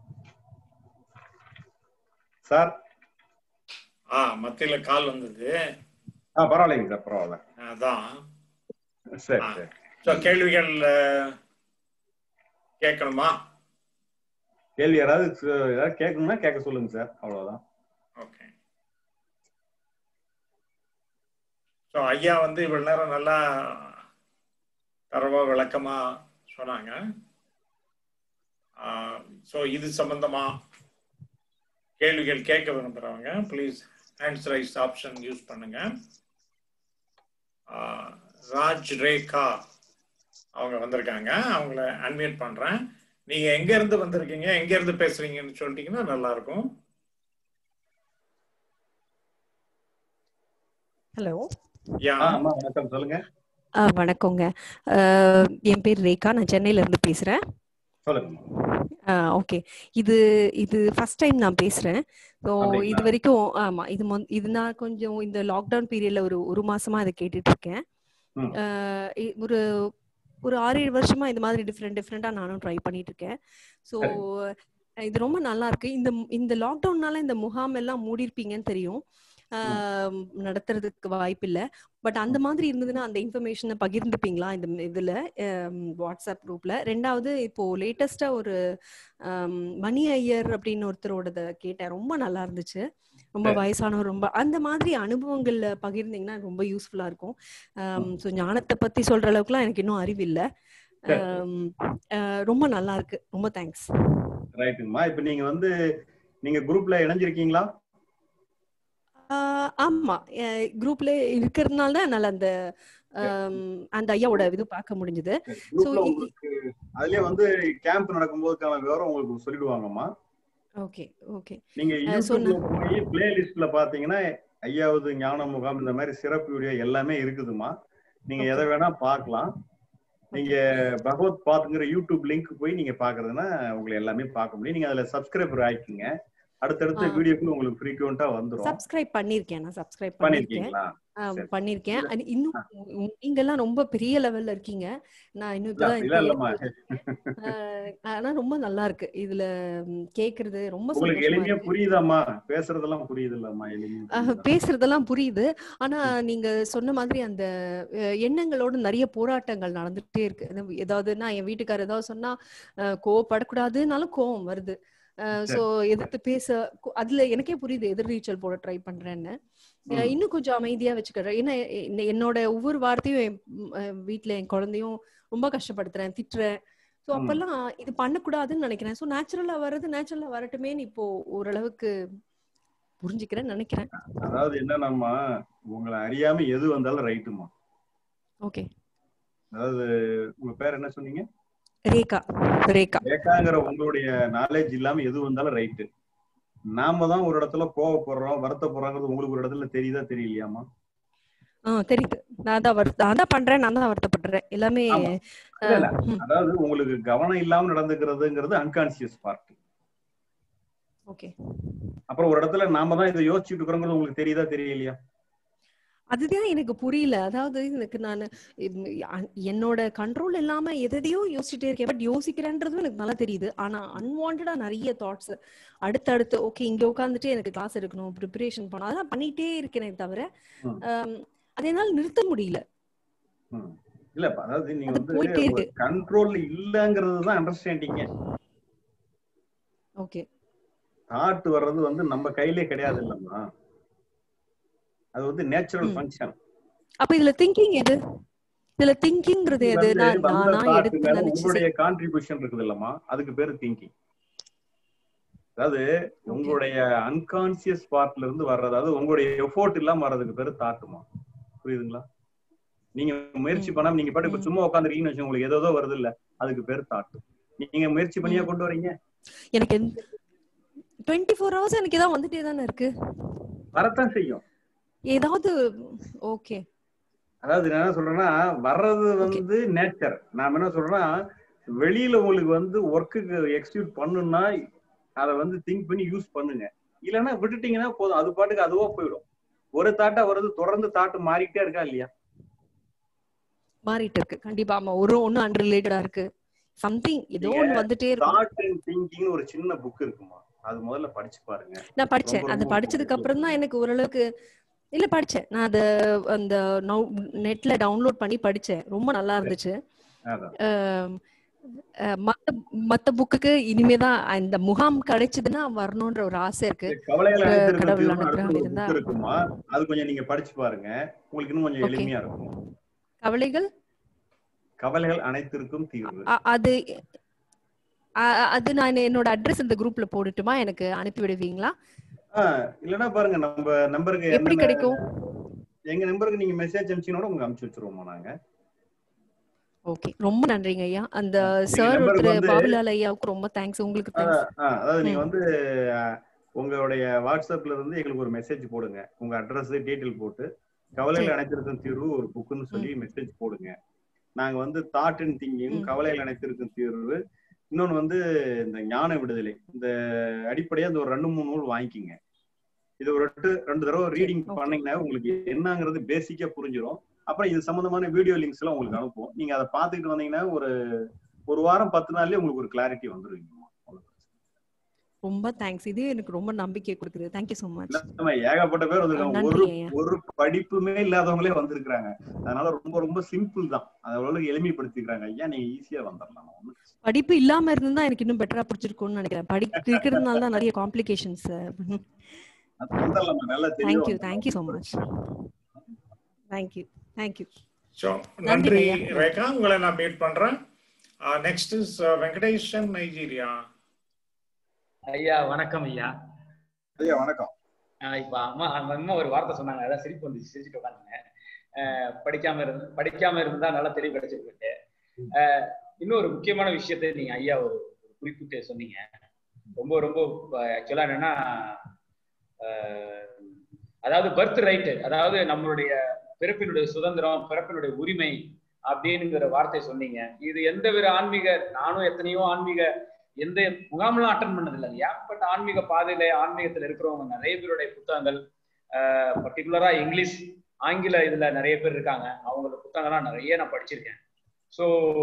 சார். ஆ மத்தியில கால் வந்தது. ஆ பரவாயில்லைங்க சார், பரவாயில்ல. அதான் சரி சரி. ஸோ கேள்விகள் கேட்கணுமா? கேள்வி யாராவது ஏதாவது கேட்கணும்னா கேட்க சொல்லுங்க சார், அவ்வளவுதான். ஓகே. ஸோ ஐயா வந்து இவ்வளவு நேரம் நல்லா தரவா விளக்கமா சொன்னாங்க. ஸோ இது சம்பந்தமா கேள்விகள் கேட்க விரும்புறவங்க please hands raise option use பண்ணுங்க. ராஜ் ரேகா அவங்க வந்திருக்காங்க, அவங்கள அன்மியூட் பண்றேன். நீங்க எங்க இருந்து வந்திருக்கீங்க, எங்க இருந்து பேசுறீங்கன்னு சொல்லிட்டீங்கன்னா நல்லா இருக்கும். ஹலோ. வணக்கம், சொல்லுங்க. வணக்கங்க, என் பேர் ரேகா, நான் சென்னையில இருந்து பேசுறேன். ஓகே. இது இது ஃபர்ஸ்ட் டைம் நான் பேசுறேன். ஸோ இது வரைக்கும் ஆமா இது இது நான் கொஞ்சம் இந்த லாக்டவுன் பீரியட்ல ஒரு ஒரு மாசமா இதை கேட்டுட்டு இருக்கேன். ஒரு ஒரு ஆறு ஏழு வருஷமா இந்த மாதிரி டிஃப்ரெண்ட் டிஃப்ரெண்டா நானும் ட்ரை பண்ணிட்டு இருக்கேன். ஸோ இது ரொம்ப நல்லா இருக்கு. இந்த இந்த லாக்டவுன்னால இந்த முகாம் எல்லாம் மூடிருப்பீங்கன்னு தெரியும், நடத்துறதுக்கு வாய்ப்பு இல்லை. பட் அந்த மாதிரி இருந்ததுன்னா அந்த இன்ஃபர்மேஷனை பகிர்ந்துப்பீங்களா இந்த இதுல வாட்ஸ்அப் குரூப்ல? ரெண்டாவது, இப்போ லேட்டஸ்டா ஒரு மணி ஐயர் அப்படின்னு ஒருத்தரோட கேட்டேன், ரொம்ப நல்லா இருந்துச்சு. ரொம்ப வயசானவர், ரொம்ப அந்த மாதிரி அனுபவங்கள்ல பகிர்ந்தீங்கன்னா ரொம்ப யூஸ்ஃபுல்லா இருக்கும். ஸோ ஞானத்தை பத்தி சொல்ற அளவுக்குலாம் எனக்கு இன்னும் அறிவு இல்லை. ரொம்ப நல்லா இருக்கு, ரொம்ப தேங்க்ஸ். ரைட்டுங்கம்மா. இப்போ நீங்க வந்து நீங்க குரூப்ல இணைஞ்சிருக்கீங்களா? ஆமா, குரூப்ல இருக்கிறதுனால தான் என்னால அந்த அந்த ஐயாவோட இது பார்க்க முடிஞ்சது. அதுலயே வந்து கேம்ப் நடக்கும்போதுக்கான விவரம் உங்களுக்கு சொல்லிடுவாங்கம்மா. Okay okay. நீங்க யூடியூப்ல போய் பிளேலிஸ்ட்ல பாத்தீங்கன்னா ஐயாவது ஞான முகாம் இந்த மாதிரி சிறப்பு வீடியோ எல்லாமே இருக்குதுமா. நீங்க எதை வேணா பார்க்கலாம். நீங்க பகவத் பாத்துங்கிற யூடியூப் லிங்க் போய் நீங்க பாக்குறதுன்னா உங்களுக்கு எல்லாமே பார்க்க முடியும். நீங்க அதுல சப்ஸ்கிரைபர் ஆயிக்கீங்க, அடுத்தடுத்த வீடியோக்கு உங்களுக்கு ஃப்ரீக்வெண்டா வந்துரும். சப்ஸ்கிரைப் பண்ணிருக்கேன், நான் சப்ஸ்கிரைப் பண்ணிருக்கேன் பண்ணிருக்கேன் இன்னும் நீங்க எல்லாம் ரொம்ப பெரிய லெவல்ல இருக்கீங்க. நான் இன்னும் இப்பதான், ஆனா ரொம்ப நல்லா இருக்கு இதுல கேக்குறது. ரொம்ப எளிமையா புரியுதாம்மா? பேசுறதெல்லாம் புரியுது இல்லம்மா? பேசுறதெல்லாம் புரியுது. ஆனா நீங்க சொன்ன மாதிரி அந்த எண்ணங்களோட நிறைய போராட்டங்கள் நடந்துட்டே இருக்கு. ஏதாவதுன்னா என் வீட்டுக்காரர் ஏதாவது சொன்னா கோவப்படக்கூடாதுனாலும் கோவம் வருது. சோ எதிர்த்து பேச அதுல எனக்கே புரியுது, எதிர்நீச்சல் போட ட்ரை பண்றேன்னு. இன்னும் கொஞ்சம் அமைதியா வச்சுக்கிறேன். ஏன்னா என்னோட ஒவ்வொரு வார்த்தையும் என் வீட்டுல என் குழந்தையும் ரொம்ப கஷ்டப்படுத்துறேன், திட்டுறேன். சோ அப்பெல்லாம் இது பண்ணக்கூடாதுன்னு நினைக்கிறேன். சோ நேச்சுரலா வர்றது நேச்சுரலா வரட்டுமேன்னு இப்போ ஓரளவுக்கு புரிஞ்சுக்கிறேன் நினைக்கிறேன். அதாவது என்னன்னா, உங்களை அறியாம எது வந்தாலும் ரைட்டுமா. ஓகே. அதாவது உங்க பேர் என்ன சொன்னீங்க? ரேகா. ரேகா. ரேகாங்கிற உங்களுடைய நாலேஜ் இல்லாம எது வந்தாலும் ரைட்டு. நாம தான் ஒரு இடத்துல கோவப்படுறோம், வருத்தப்படுறோங்கிறது உங்களுக்கு ஒரு இடத்துல தெரியுதா தெரியலையாமா? ஆஹ் தெரியுது. நான் தான் நான் தான் பண்றேன், நான் தான் வருத்தப்படுறேன் எல்லாமே. அதாவது உங்களுக்கு கவனம் இல்லாம நடந்துக்கிறதுங்கிறது அன்கான்சியஸ் பார்ட். ஓகே. அப்புறம் ஒரு இடத்துல நாம தான் இதை யோசிச்சுட்டு இருக்கிறோங்கிறது உங்களுக்கு தெரியுதா தெரியலையா? அதுதான் எனக்கு புரியல. அதாவது எனக்கு நான் என்னோட கண்ட்ரோல் இல்லாம எதையோ யோசிச்சுட்டே இருக்கேன். பட் யோசிக்கிறேன்றதும் எனக்கு நல்லா தெரியுது. ஆனா அன்வான்டா நிறைய தாட்ஸ் அடுத்தடுத்து ஓகே இங்க உட்காந்துட்டு எனக்கு கிளாஸ் எடுக்கணும், ப்ரிப்பரேஷன் பண்ணணும், அதெல்லாம் பண்ணிட்டே இருக்கிறேன் தவிர அதனால நிறுத்த முடியல. இல்ல அதாவது நீங்க வந்து கண்ட்ரோல் இல்லங்கிறது தான் அண்டர்ஸ்டாண்டிங். ஓகே. தாட் வர்றது வந்து நம்ம கையிலே கிடையாது இல்லம்மா, அது வந்து நேச்சுரல் ஃபங்க்ஷன். அப்ப இதுல திங்கிங் எது? இதுல திங்கிங்கிறது எது? நான் நான் எடுத்து உங்களுடைய கான்ட்ரிபியூஷன் இருக்குது இல்லம்மா, அதுக்கு பேரு திங்கிங். அதாவது உங்களுடைய அன்கான்சியஸ் பார்ட்ல இருந்து வர்றது, அதாவது உங்களுடைய எஃபோர்ட் இல்லாம வர்றதுக்கு பேரு தாட்டுமா. புரியுதுங்களா? நீங்க முயற்சி பண்ணாம நீங்க பாட்டு இப்ப சும்மா உட்காந்துருக்கீங்கன்னு வச்சு உங்களுக்கு ஏதோ வருது இல்ல, அதுக்கு பேரு தாட்டு. நீங்க முயற்சி பண்ணியா கொண்டு வரீங்க? எனக்கு டுவெண்ட்டி ஃபோர் ஹவர்ஸ் எனக்கு இதான் வந்துட்டே தானே இருக்கு. வரத்தான் செய்யும். ஏதாவது ஓகே. அதாவது நான் என்ன சொல்றேன்னா, வர்றது வந்து நேச்சர். நான் என்ன சொல்றேன்னா, வெளியில உங்களுக்கு வந்து ஒர்க்குக்கு எக்ஸிக்யூட் பண்ணுன்னா அதை வந்து திங்க் பண்ணி யூஸ் பண்ணுங்க. இல்லைன்னா விட்டுட்டீங்கன்னா போதும், அது பாட்டுக்கு அதுவா போயிடும். ஒரு தாட்டா வருது, தொடர்ந்து தாட்டு மாறிக்கிட்டே இருக்கா இல்லையா? மாறிட்டு இருக்கு கண்டிப்பா. ஆமா, ஒரு ஒண்ணு அன்ரிலேட்டடா இருக்கு, சம்திங் ஏதோ ஒண்ணு வந்துட்டே இருக்கு. தாட் அண்ட் திங்கிங் ஒரு சின்ன புக் இருக்குமா, அது முதல்ல படிச்சு பாருங்க. நான் படிச்சேன். அது படிச்சதுக்கு அப்புறம் தான் எனக்கு ஓரளவுக்கு இல்ல படிச்சேன் நான் அது அந்த நெட்ல டவுன்லோட் பண்ணி படிச்சேன். ரொம்ப நல்லா இருந்துச்சு. மத்த மத்த புக்குக்கு இனிமேதான் இந்த முகாம் கிடைச்சதுன்னா வரணும்ன்ற ஒரு ஆசை இருக்கு. கடவுள் அனுகிரகம் இருந்தா இருக்குமா, அது கொஞ்சம் நீங்க படிச்சு பாருங்க, உங்களுக்கு இன்னும் கொஞ்சம் எளிமையா இருக்கும். கவலைகள் கவலைகள் அனைத்திற்கும் தீர்வு. அது அது நான் என்னோட அட்ரஸ் இந்த குரூப்ல போட்டுட்டுமா, எனக்கு அனுப்பி விடுவீங்களா? இல்லனா பாருங்க, நம்ம நம்பருக்கு எப்படி கிடைக்கும்? எங்க நம்பருக்கு நீங்க மெசேஜ் அனுப்பிச்சீங்கன்னா உங்களுக்கு அனுப்பிச்சு வச்சிருவோமா நாங்க. ஓகே, ரொம்ப நன்றிங்க ஐயா. அந்த சார் ஒருத்தர் பாபுலால் ஐயாவுக்கு ரொம்ப தேங்க்ஸ். உங்களுக்கு தேங்க்ஸ். அதாவது நீங்க வந்து உங்களுடைய வாட்ஸ்அப்ல இருந்து எங்களுக்கு ஒரு மெசேஜ் போடுங்க, உங்க அட்ரஸ் டீடைல் போட்டு கவலைகள் அனைத்திற்கும் தீர்வு ஒரு புக்குன்னு சொல்லி மெசேஜ் போடுங்க. நாங்க வந்து தாட் அண்ட் திங்கிங், கவலைகள் அனைத்திற்கும் தீர்வு, இன்னொன்னு வந்து இந்த ஞான விடுதலை, இந்த அடிப்படையா இந்த ஒரு ரெண்டு மூணு நூல் வாங்கிக்கிங்க. இது ஒரு ரெண்டு ரெண்டு தடவை ரீடிங் பண்ணீங்கன்னா உங்களுக்கு என்னங்கிறது பேசிக்கா புரிஞ்சிடும். அப்புறம் இது சம்பந்தமான வீடியோ லிங்க்ஸ் எல்லாம் உங்களுக்கு அனுப்புவோம். நீங்க அதை பார்த்துக்கிட்டு வந்தீங்கன்னா ஒரு ஒரு வாரம் பத்து நாள்லயே உங்களுக்கு ஒரு கிளாரிட்டி வந்துருவீங்க. ரொம்ப தேங்க்ஸ். இது எனக்கு ரொம்ப நம்பிக்கை கொடுக்குது. Thank you so much. ஏகப்பட்ட பேர் வந்திருக்காங்க, ஒரு ஒரு படிப்புமே இல்லாதவங்களே வந்திருக்காங்க. அதனால ரொம்ப ரொம்ப சிம்பிள் தான், அதை எளிமைப்படுத்திக்கிறாங்க. ஐயா நீங்க ஈஸியா வந்துடலாம். படிப்பு இல்லாம இருந்தா எனக்கு இன்னும் பெட்டரா பிடிச்சிருக்கும்னு நினைக்கிறேன். படிப்பு இருக்கிறதுனால தான் நிறைய complications. Thank you thank you so much. Thank you thank you. So நன்றி ரேகா, உங்களை நான் மீட் பண்றேன். Next is Venkateshan, Nigeria. ஐயா வணக்கம். ஐயா ஐயா வணக்கம். இப்ப அம்மா அம்மா ஒரு வார்த்தை சொன்னாங்க, அதான் சிரிப்பு வந்துச்சு, சிரிச்சுட்டு உட்காந்துங்க. படிக்காம இருந்து படிக்காம இருந்தா நல்லா தெளிவு கிடைச்சிருக்கு. இன்னொரு முக்கியமான விஷயத்த நீங்க ஐயா ஒரு குறிப்பிட்டு சொன்னீங்க. ரொம்ப ரொம்ப ஆக்சுவலா என்னன்னா, அதாவது பர்த் ரைட்டு, அதாவது நம்மளுடைய பிறப்பினுடைய சுதந்திரம், பிறப்பினுடைய உரிமை அப்படின்னுங்கிற வார்த்தை சொன்னீங்க. இது எந்த வித ஆன்மீக, நானும் எத்தனையோ ஆன்மீக எந்த முகாம்லாம் அட்டன் பண்ணது இல்லை இல்லையா, பட் ஆன்மீக பாதையில ஆன்மீகத்துல இருக்கிறவங்க நிறைய பேருடைய புத்தகங்கள், பர்டிகுலரா இங்கிலீஷ் ஆங்கில இதுல நிறைய பேர் இருக்காங்க, அவங்களோட புத்தகங்கள்லாம் நிறைய நான் படிச்சிருக்கேன். ஸோ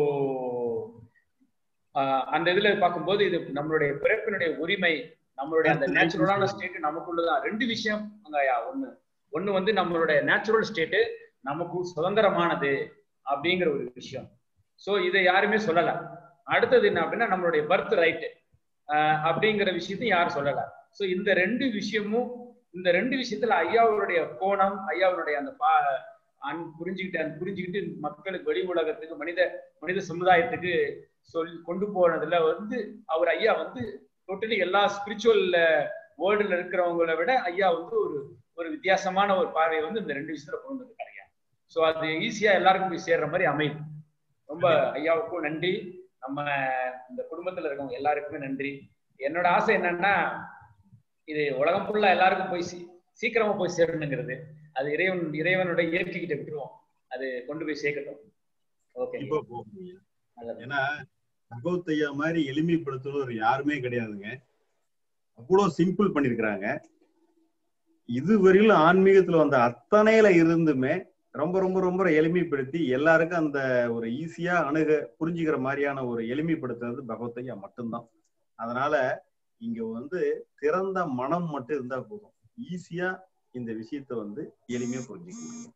அந்த இதுல பார்க்கும்போது இது நம்மளுடைய பிறப்பினுடைய உரிமை, நம்மளுடைய அந்த நேச்சுரலான ஸ்டேட் நமக்குள்ளதான். ரெண்டு விஷயம் அங்கயா, ஒண்ணு ஒண்ணு வந்து நம்மளுடைய நேச்சுரல் ஸ்டேட்டு நமக்கு சுதந்திரமானது அப்படிங்கிற ஒரு விஷயம். ஸோ இதை யாருமே சொல்லல. அடுத்தது என்ன அப்படின்னா, நம்மளுடைய பர்த் ரைட்டு அப்படிங்கிற விஷயத்தையும் யாரும் சொல்லல. ஸோ இந்த ரெண்டு விஷயமும், இந்த ரெண்டு விஷயத்துல ஐயாவுடைய கோணம், ஐயாவுடைய அந்த பா அன் புரிஞ்சுக்கிட்டு அந்த புரிஞ்சுக்கிட்டு மக்களுக்கு, வெளி உலகத்துக்கு, மனித மனித சமுதாயத்துக்கு சொல் கொண்டு போனதுல வந்து அவர் ஐயா வந்து டோட்டலி எல்லா ஸ்பிரிச்சுவல் வேர்ல்டுல இருக்கிறவங்களை விட ஐயா வந்து ஒரு ஒரு வித்தியாசமான ஒரு பார்வையை வந்து இந்த ரெண்டு விஷயத்துல கொண்டு வந்திருக்காரு ஐயா. ஸோ அது ஈஸியா எல்லாருக்கும் போய் சேர்ற மாதிரி அமையுது. ரொம்ப ஐயாவுக்கும் நன்றி, நம்ம இந்த குடும்பத்துல இருக்கவங்க எல்லாருக்குமே நன்றி. என்னோட ஆசை என்னன்னா, இது உலகம் ஃபுல்லா எல்லாருக்கும் போய் சீக்கிரமா போய் சேரணுங்கிறது. அது இறைவன் இறைவனுடைய இயற்கைக்கிட்ட விட்டுருவோம், அது கொண்டு போய் சேர்க்கட்டும். ஓகே. ஏன்னா பகவத் ஐயா மாதிரி எளிமைப்படுத்துவது யாருமே கிடையாதுங்க. அவ்வளவு சிம்பிள் பண்ணிருக்கிறாங்க. இதுவரையிலும் ஆன்மீகத்துல வந்த அத்தனையில இருந்துமே ரொம்ப ரொம்ப ரொம்ப எளிமைப்படுத்தி எல்லாருக்கும் அந்த ஒரு ஈஸியா அணுக புரிஞ்சுக்கிற மாதிரியான ஒரு எளிமைப்படுத்துறது பகவத் ஐயா மட்டும்தான். அதனால இங்க வந்து திறந்த மனம் மட்டும் இருந்தா போதும், ஈஸியா இந்த விஷயத்த வந்து எளிமையா புரிஞ்சுக்க முடியும்.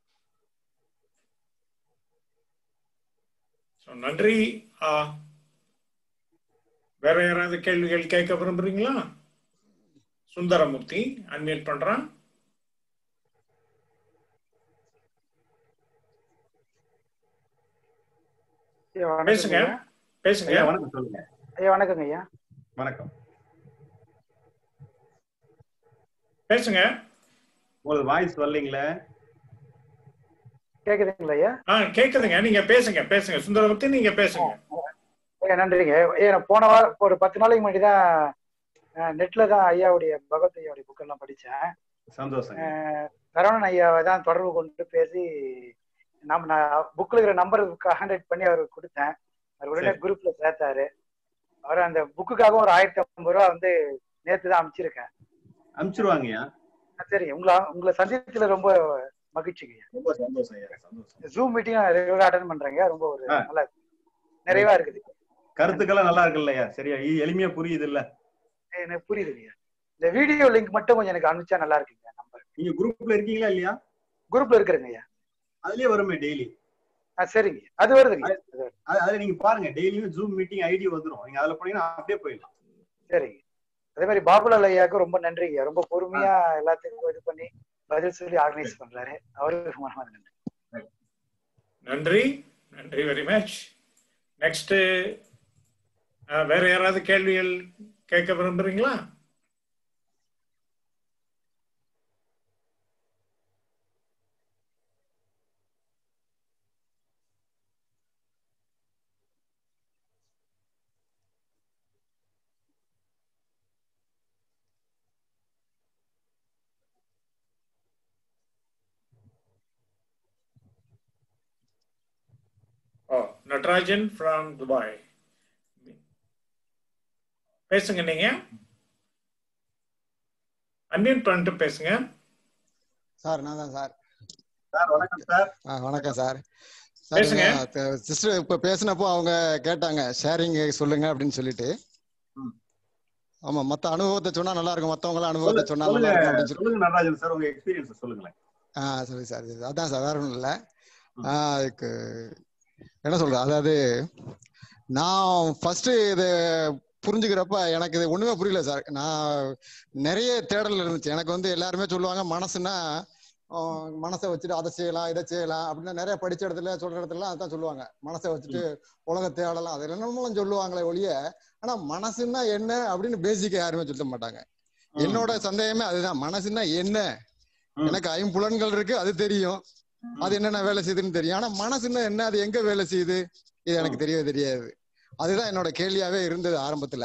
நன்றி. வேற யாராவது கேள்விகள் கேட்க விரும்புறீங்களா? சுந்தரமூர்த்தி அன்மியூட் பண்றேன். பேசுங்க பேசுங்க. வணக்கம் சொல்லுங்க. ஐயா வணக்கங்க. ஐயா வணக்கம். பேசுங்க. உங்களுக்கு வாய்ஸ் வரலீங்களா? கேக்குதுங்களா ஐயா? ஆ கேக்குதுங்க, நீங்க பேசுங்க பேசுங்க சுந்தரமூர்த்தி, நீங்க பேசுங்க. நன்றிங்க. ஏன்னா போன வாரம் ஒரு பத்து நாளைக்கு முன்னாடி தான் நெட்ல தான் ஐயாவுடைய பகவத் ஐயாவுடைய புக் எல்லாம் படிச்சேன். சந்தோஷம். சரவணன் ஐயாவை தான் தொடர்பு கொண்டு பேசி நம்ம நான் புக்ல இருக்கிற நம்பர் கான்டாக்ட் பண்ணி அவருக்கு கொடுத்தேன். அவர் உடனே குரூப்ல சேர்த்தாரு. அவர் அந்த புக்குக்காக ஒரு ஆயிரத்தி ஐம்பது ரூபா வந்து நேற்று தான் அனுப்பிச்சிருக்கேன். அனுப்பிச்சிருவாங்கய்யா. சரி, உங்களை உங்களை சந்திச்சதுல ரொம்ப மகிழ்ச்சிங்க. ரொம்ப சந்தோஷம் ஐயா. சந்தோஷம். ஜூம் மீட்டிங் ரெகுலரா அட்டெண்ட் பண்றேங்க. ரொம்ப ஒரு நல்லா நிறைவா இருக்குது. கருத்துக்கெல்லாம் நல்லா இருக்கு இல்லையா? சரியா எளிமையா புரியுது இல்ல? எனக்கு புரியுதுங்க. இந்த வீடியோ லிங்க் மட்டும் கொஞ்சம் எனக்கு அனுப்பிச்சா நல்லா இருக்குங்க. நம்பர் நீங்க குரூப்ல இருக்கீங்களா இல்லையா? குரூப்ல இருக்கிறேங்க ஐயா. அதுலயே வருமே டெய்லி. ஆ சரிங்க, அது வருதுங்க. அதுல நீங்க பாருங்க, டெய்லியும் ஜூம் மீட்டிங் ஐடி வந்துரும். நீங்க அதுல போனீங்கன்னா அப்படியே போயிடலாம். சரிங்க. அதே மாதிரி பாபுலால் ஐயாவுக்கு ரொம்ப நன்றிங்க. ரொம்ப பொறுமையா எல்லாத்துக்கும் இது பண்ணி பதில் சொல்லி ஆர்கனைஸ் பண்றாரு. அவருக்கு மனமார்ந்த நன்றி. நன்றி, நன்றி வெரி மச். நெக்ஸ்ட் வேற யாராவது கேள்விகள் கேட்க விரும்புறீங்களா? Oh, Natarajan from Dubai. பேசுங்க, நீங்க அன்மியூட் பண்ணிட்டு பேசுங்க. சார் நான் தான் சார். சார் வணக்கம் சார். வணக்கம் சார். பேசுங்க. சிஸ்டர் இப்ப பேசினப்போ அவங்க கேட்டாங்க ஷேரிங் சொல்லுங்க அப்படின்னு சொல்லிட்டு. ஆமா, மத்த அனுபவத்தை சொன்னா நல்லா இருக்கும், மத்தவங்கள அனுபவத்தை சொன்னா நல்லா இருக்கும் அப்படின்னு சொல்லுங்க. நடராஜன் சார் உங்க எக்ஸ்பீரியன்ஸ் சொல்லுங்களேன். ஆஹ் சரி சார். அதான் சார், வேற ஒன்றும் இல்லை. ஆஹ் அதுக்கு என்ன சொல்ற, அதாவது நான் ஃபர்ஸ்ட் இது புரிஞ்சுக்கிறப்ப எனக்கு இது ஒண்ணுமே புரியல சார். நான் நிறைய தேடல் இருந்துச்சு. எனக்கு வந்து எல்லாருமே சொல்லுவாங்க மனசுன்னா மனசை வச்சுட்டு அதை செய்யலாம் இதை செய்யலாம் அப்படின்னு நிறைய படிச்ச இடத்துல சொல்ற இடத்துல அதான் சொல்லுவாங்க. மனசை வச்சுட்டு உலகத்தை ஆடலாம் அது என்னமோ சொல்லுவாங்களே ஒழிய, ஆனா மனசுன்னா என்ன அப்படின்னு பேசிக்க யாருமே சொல்ல மாட்டாங்க. என்னோட சந்தேகமே அதுதான், மனசுன்னா என்ன. எனக்கு ஐம்புலன்கள் இருக்கு, அது தெரியும், அது என்னென்ன வேலை செய்யுதுன்னு தெரியும். ஆனா மனசுன்னா என்ன, அது எங்க வேலை செய்யுது, இது எனக்கு தெரியவே தெரியாது. அதுதான் என்னோட கேள்வியாவே இருந்தது ஆரம்பத்துல.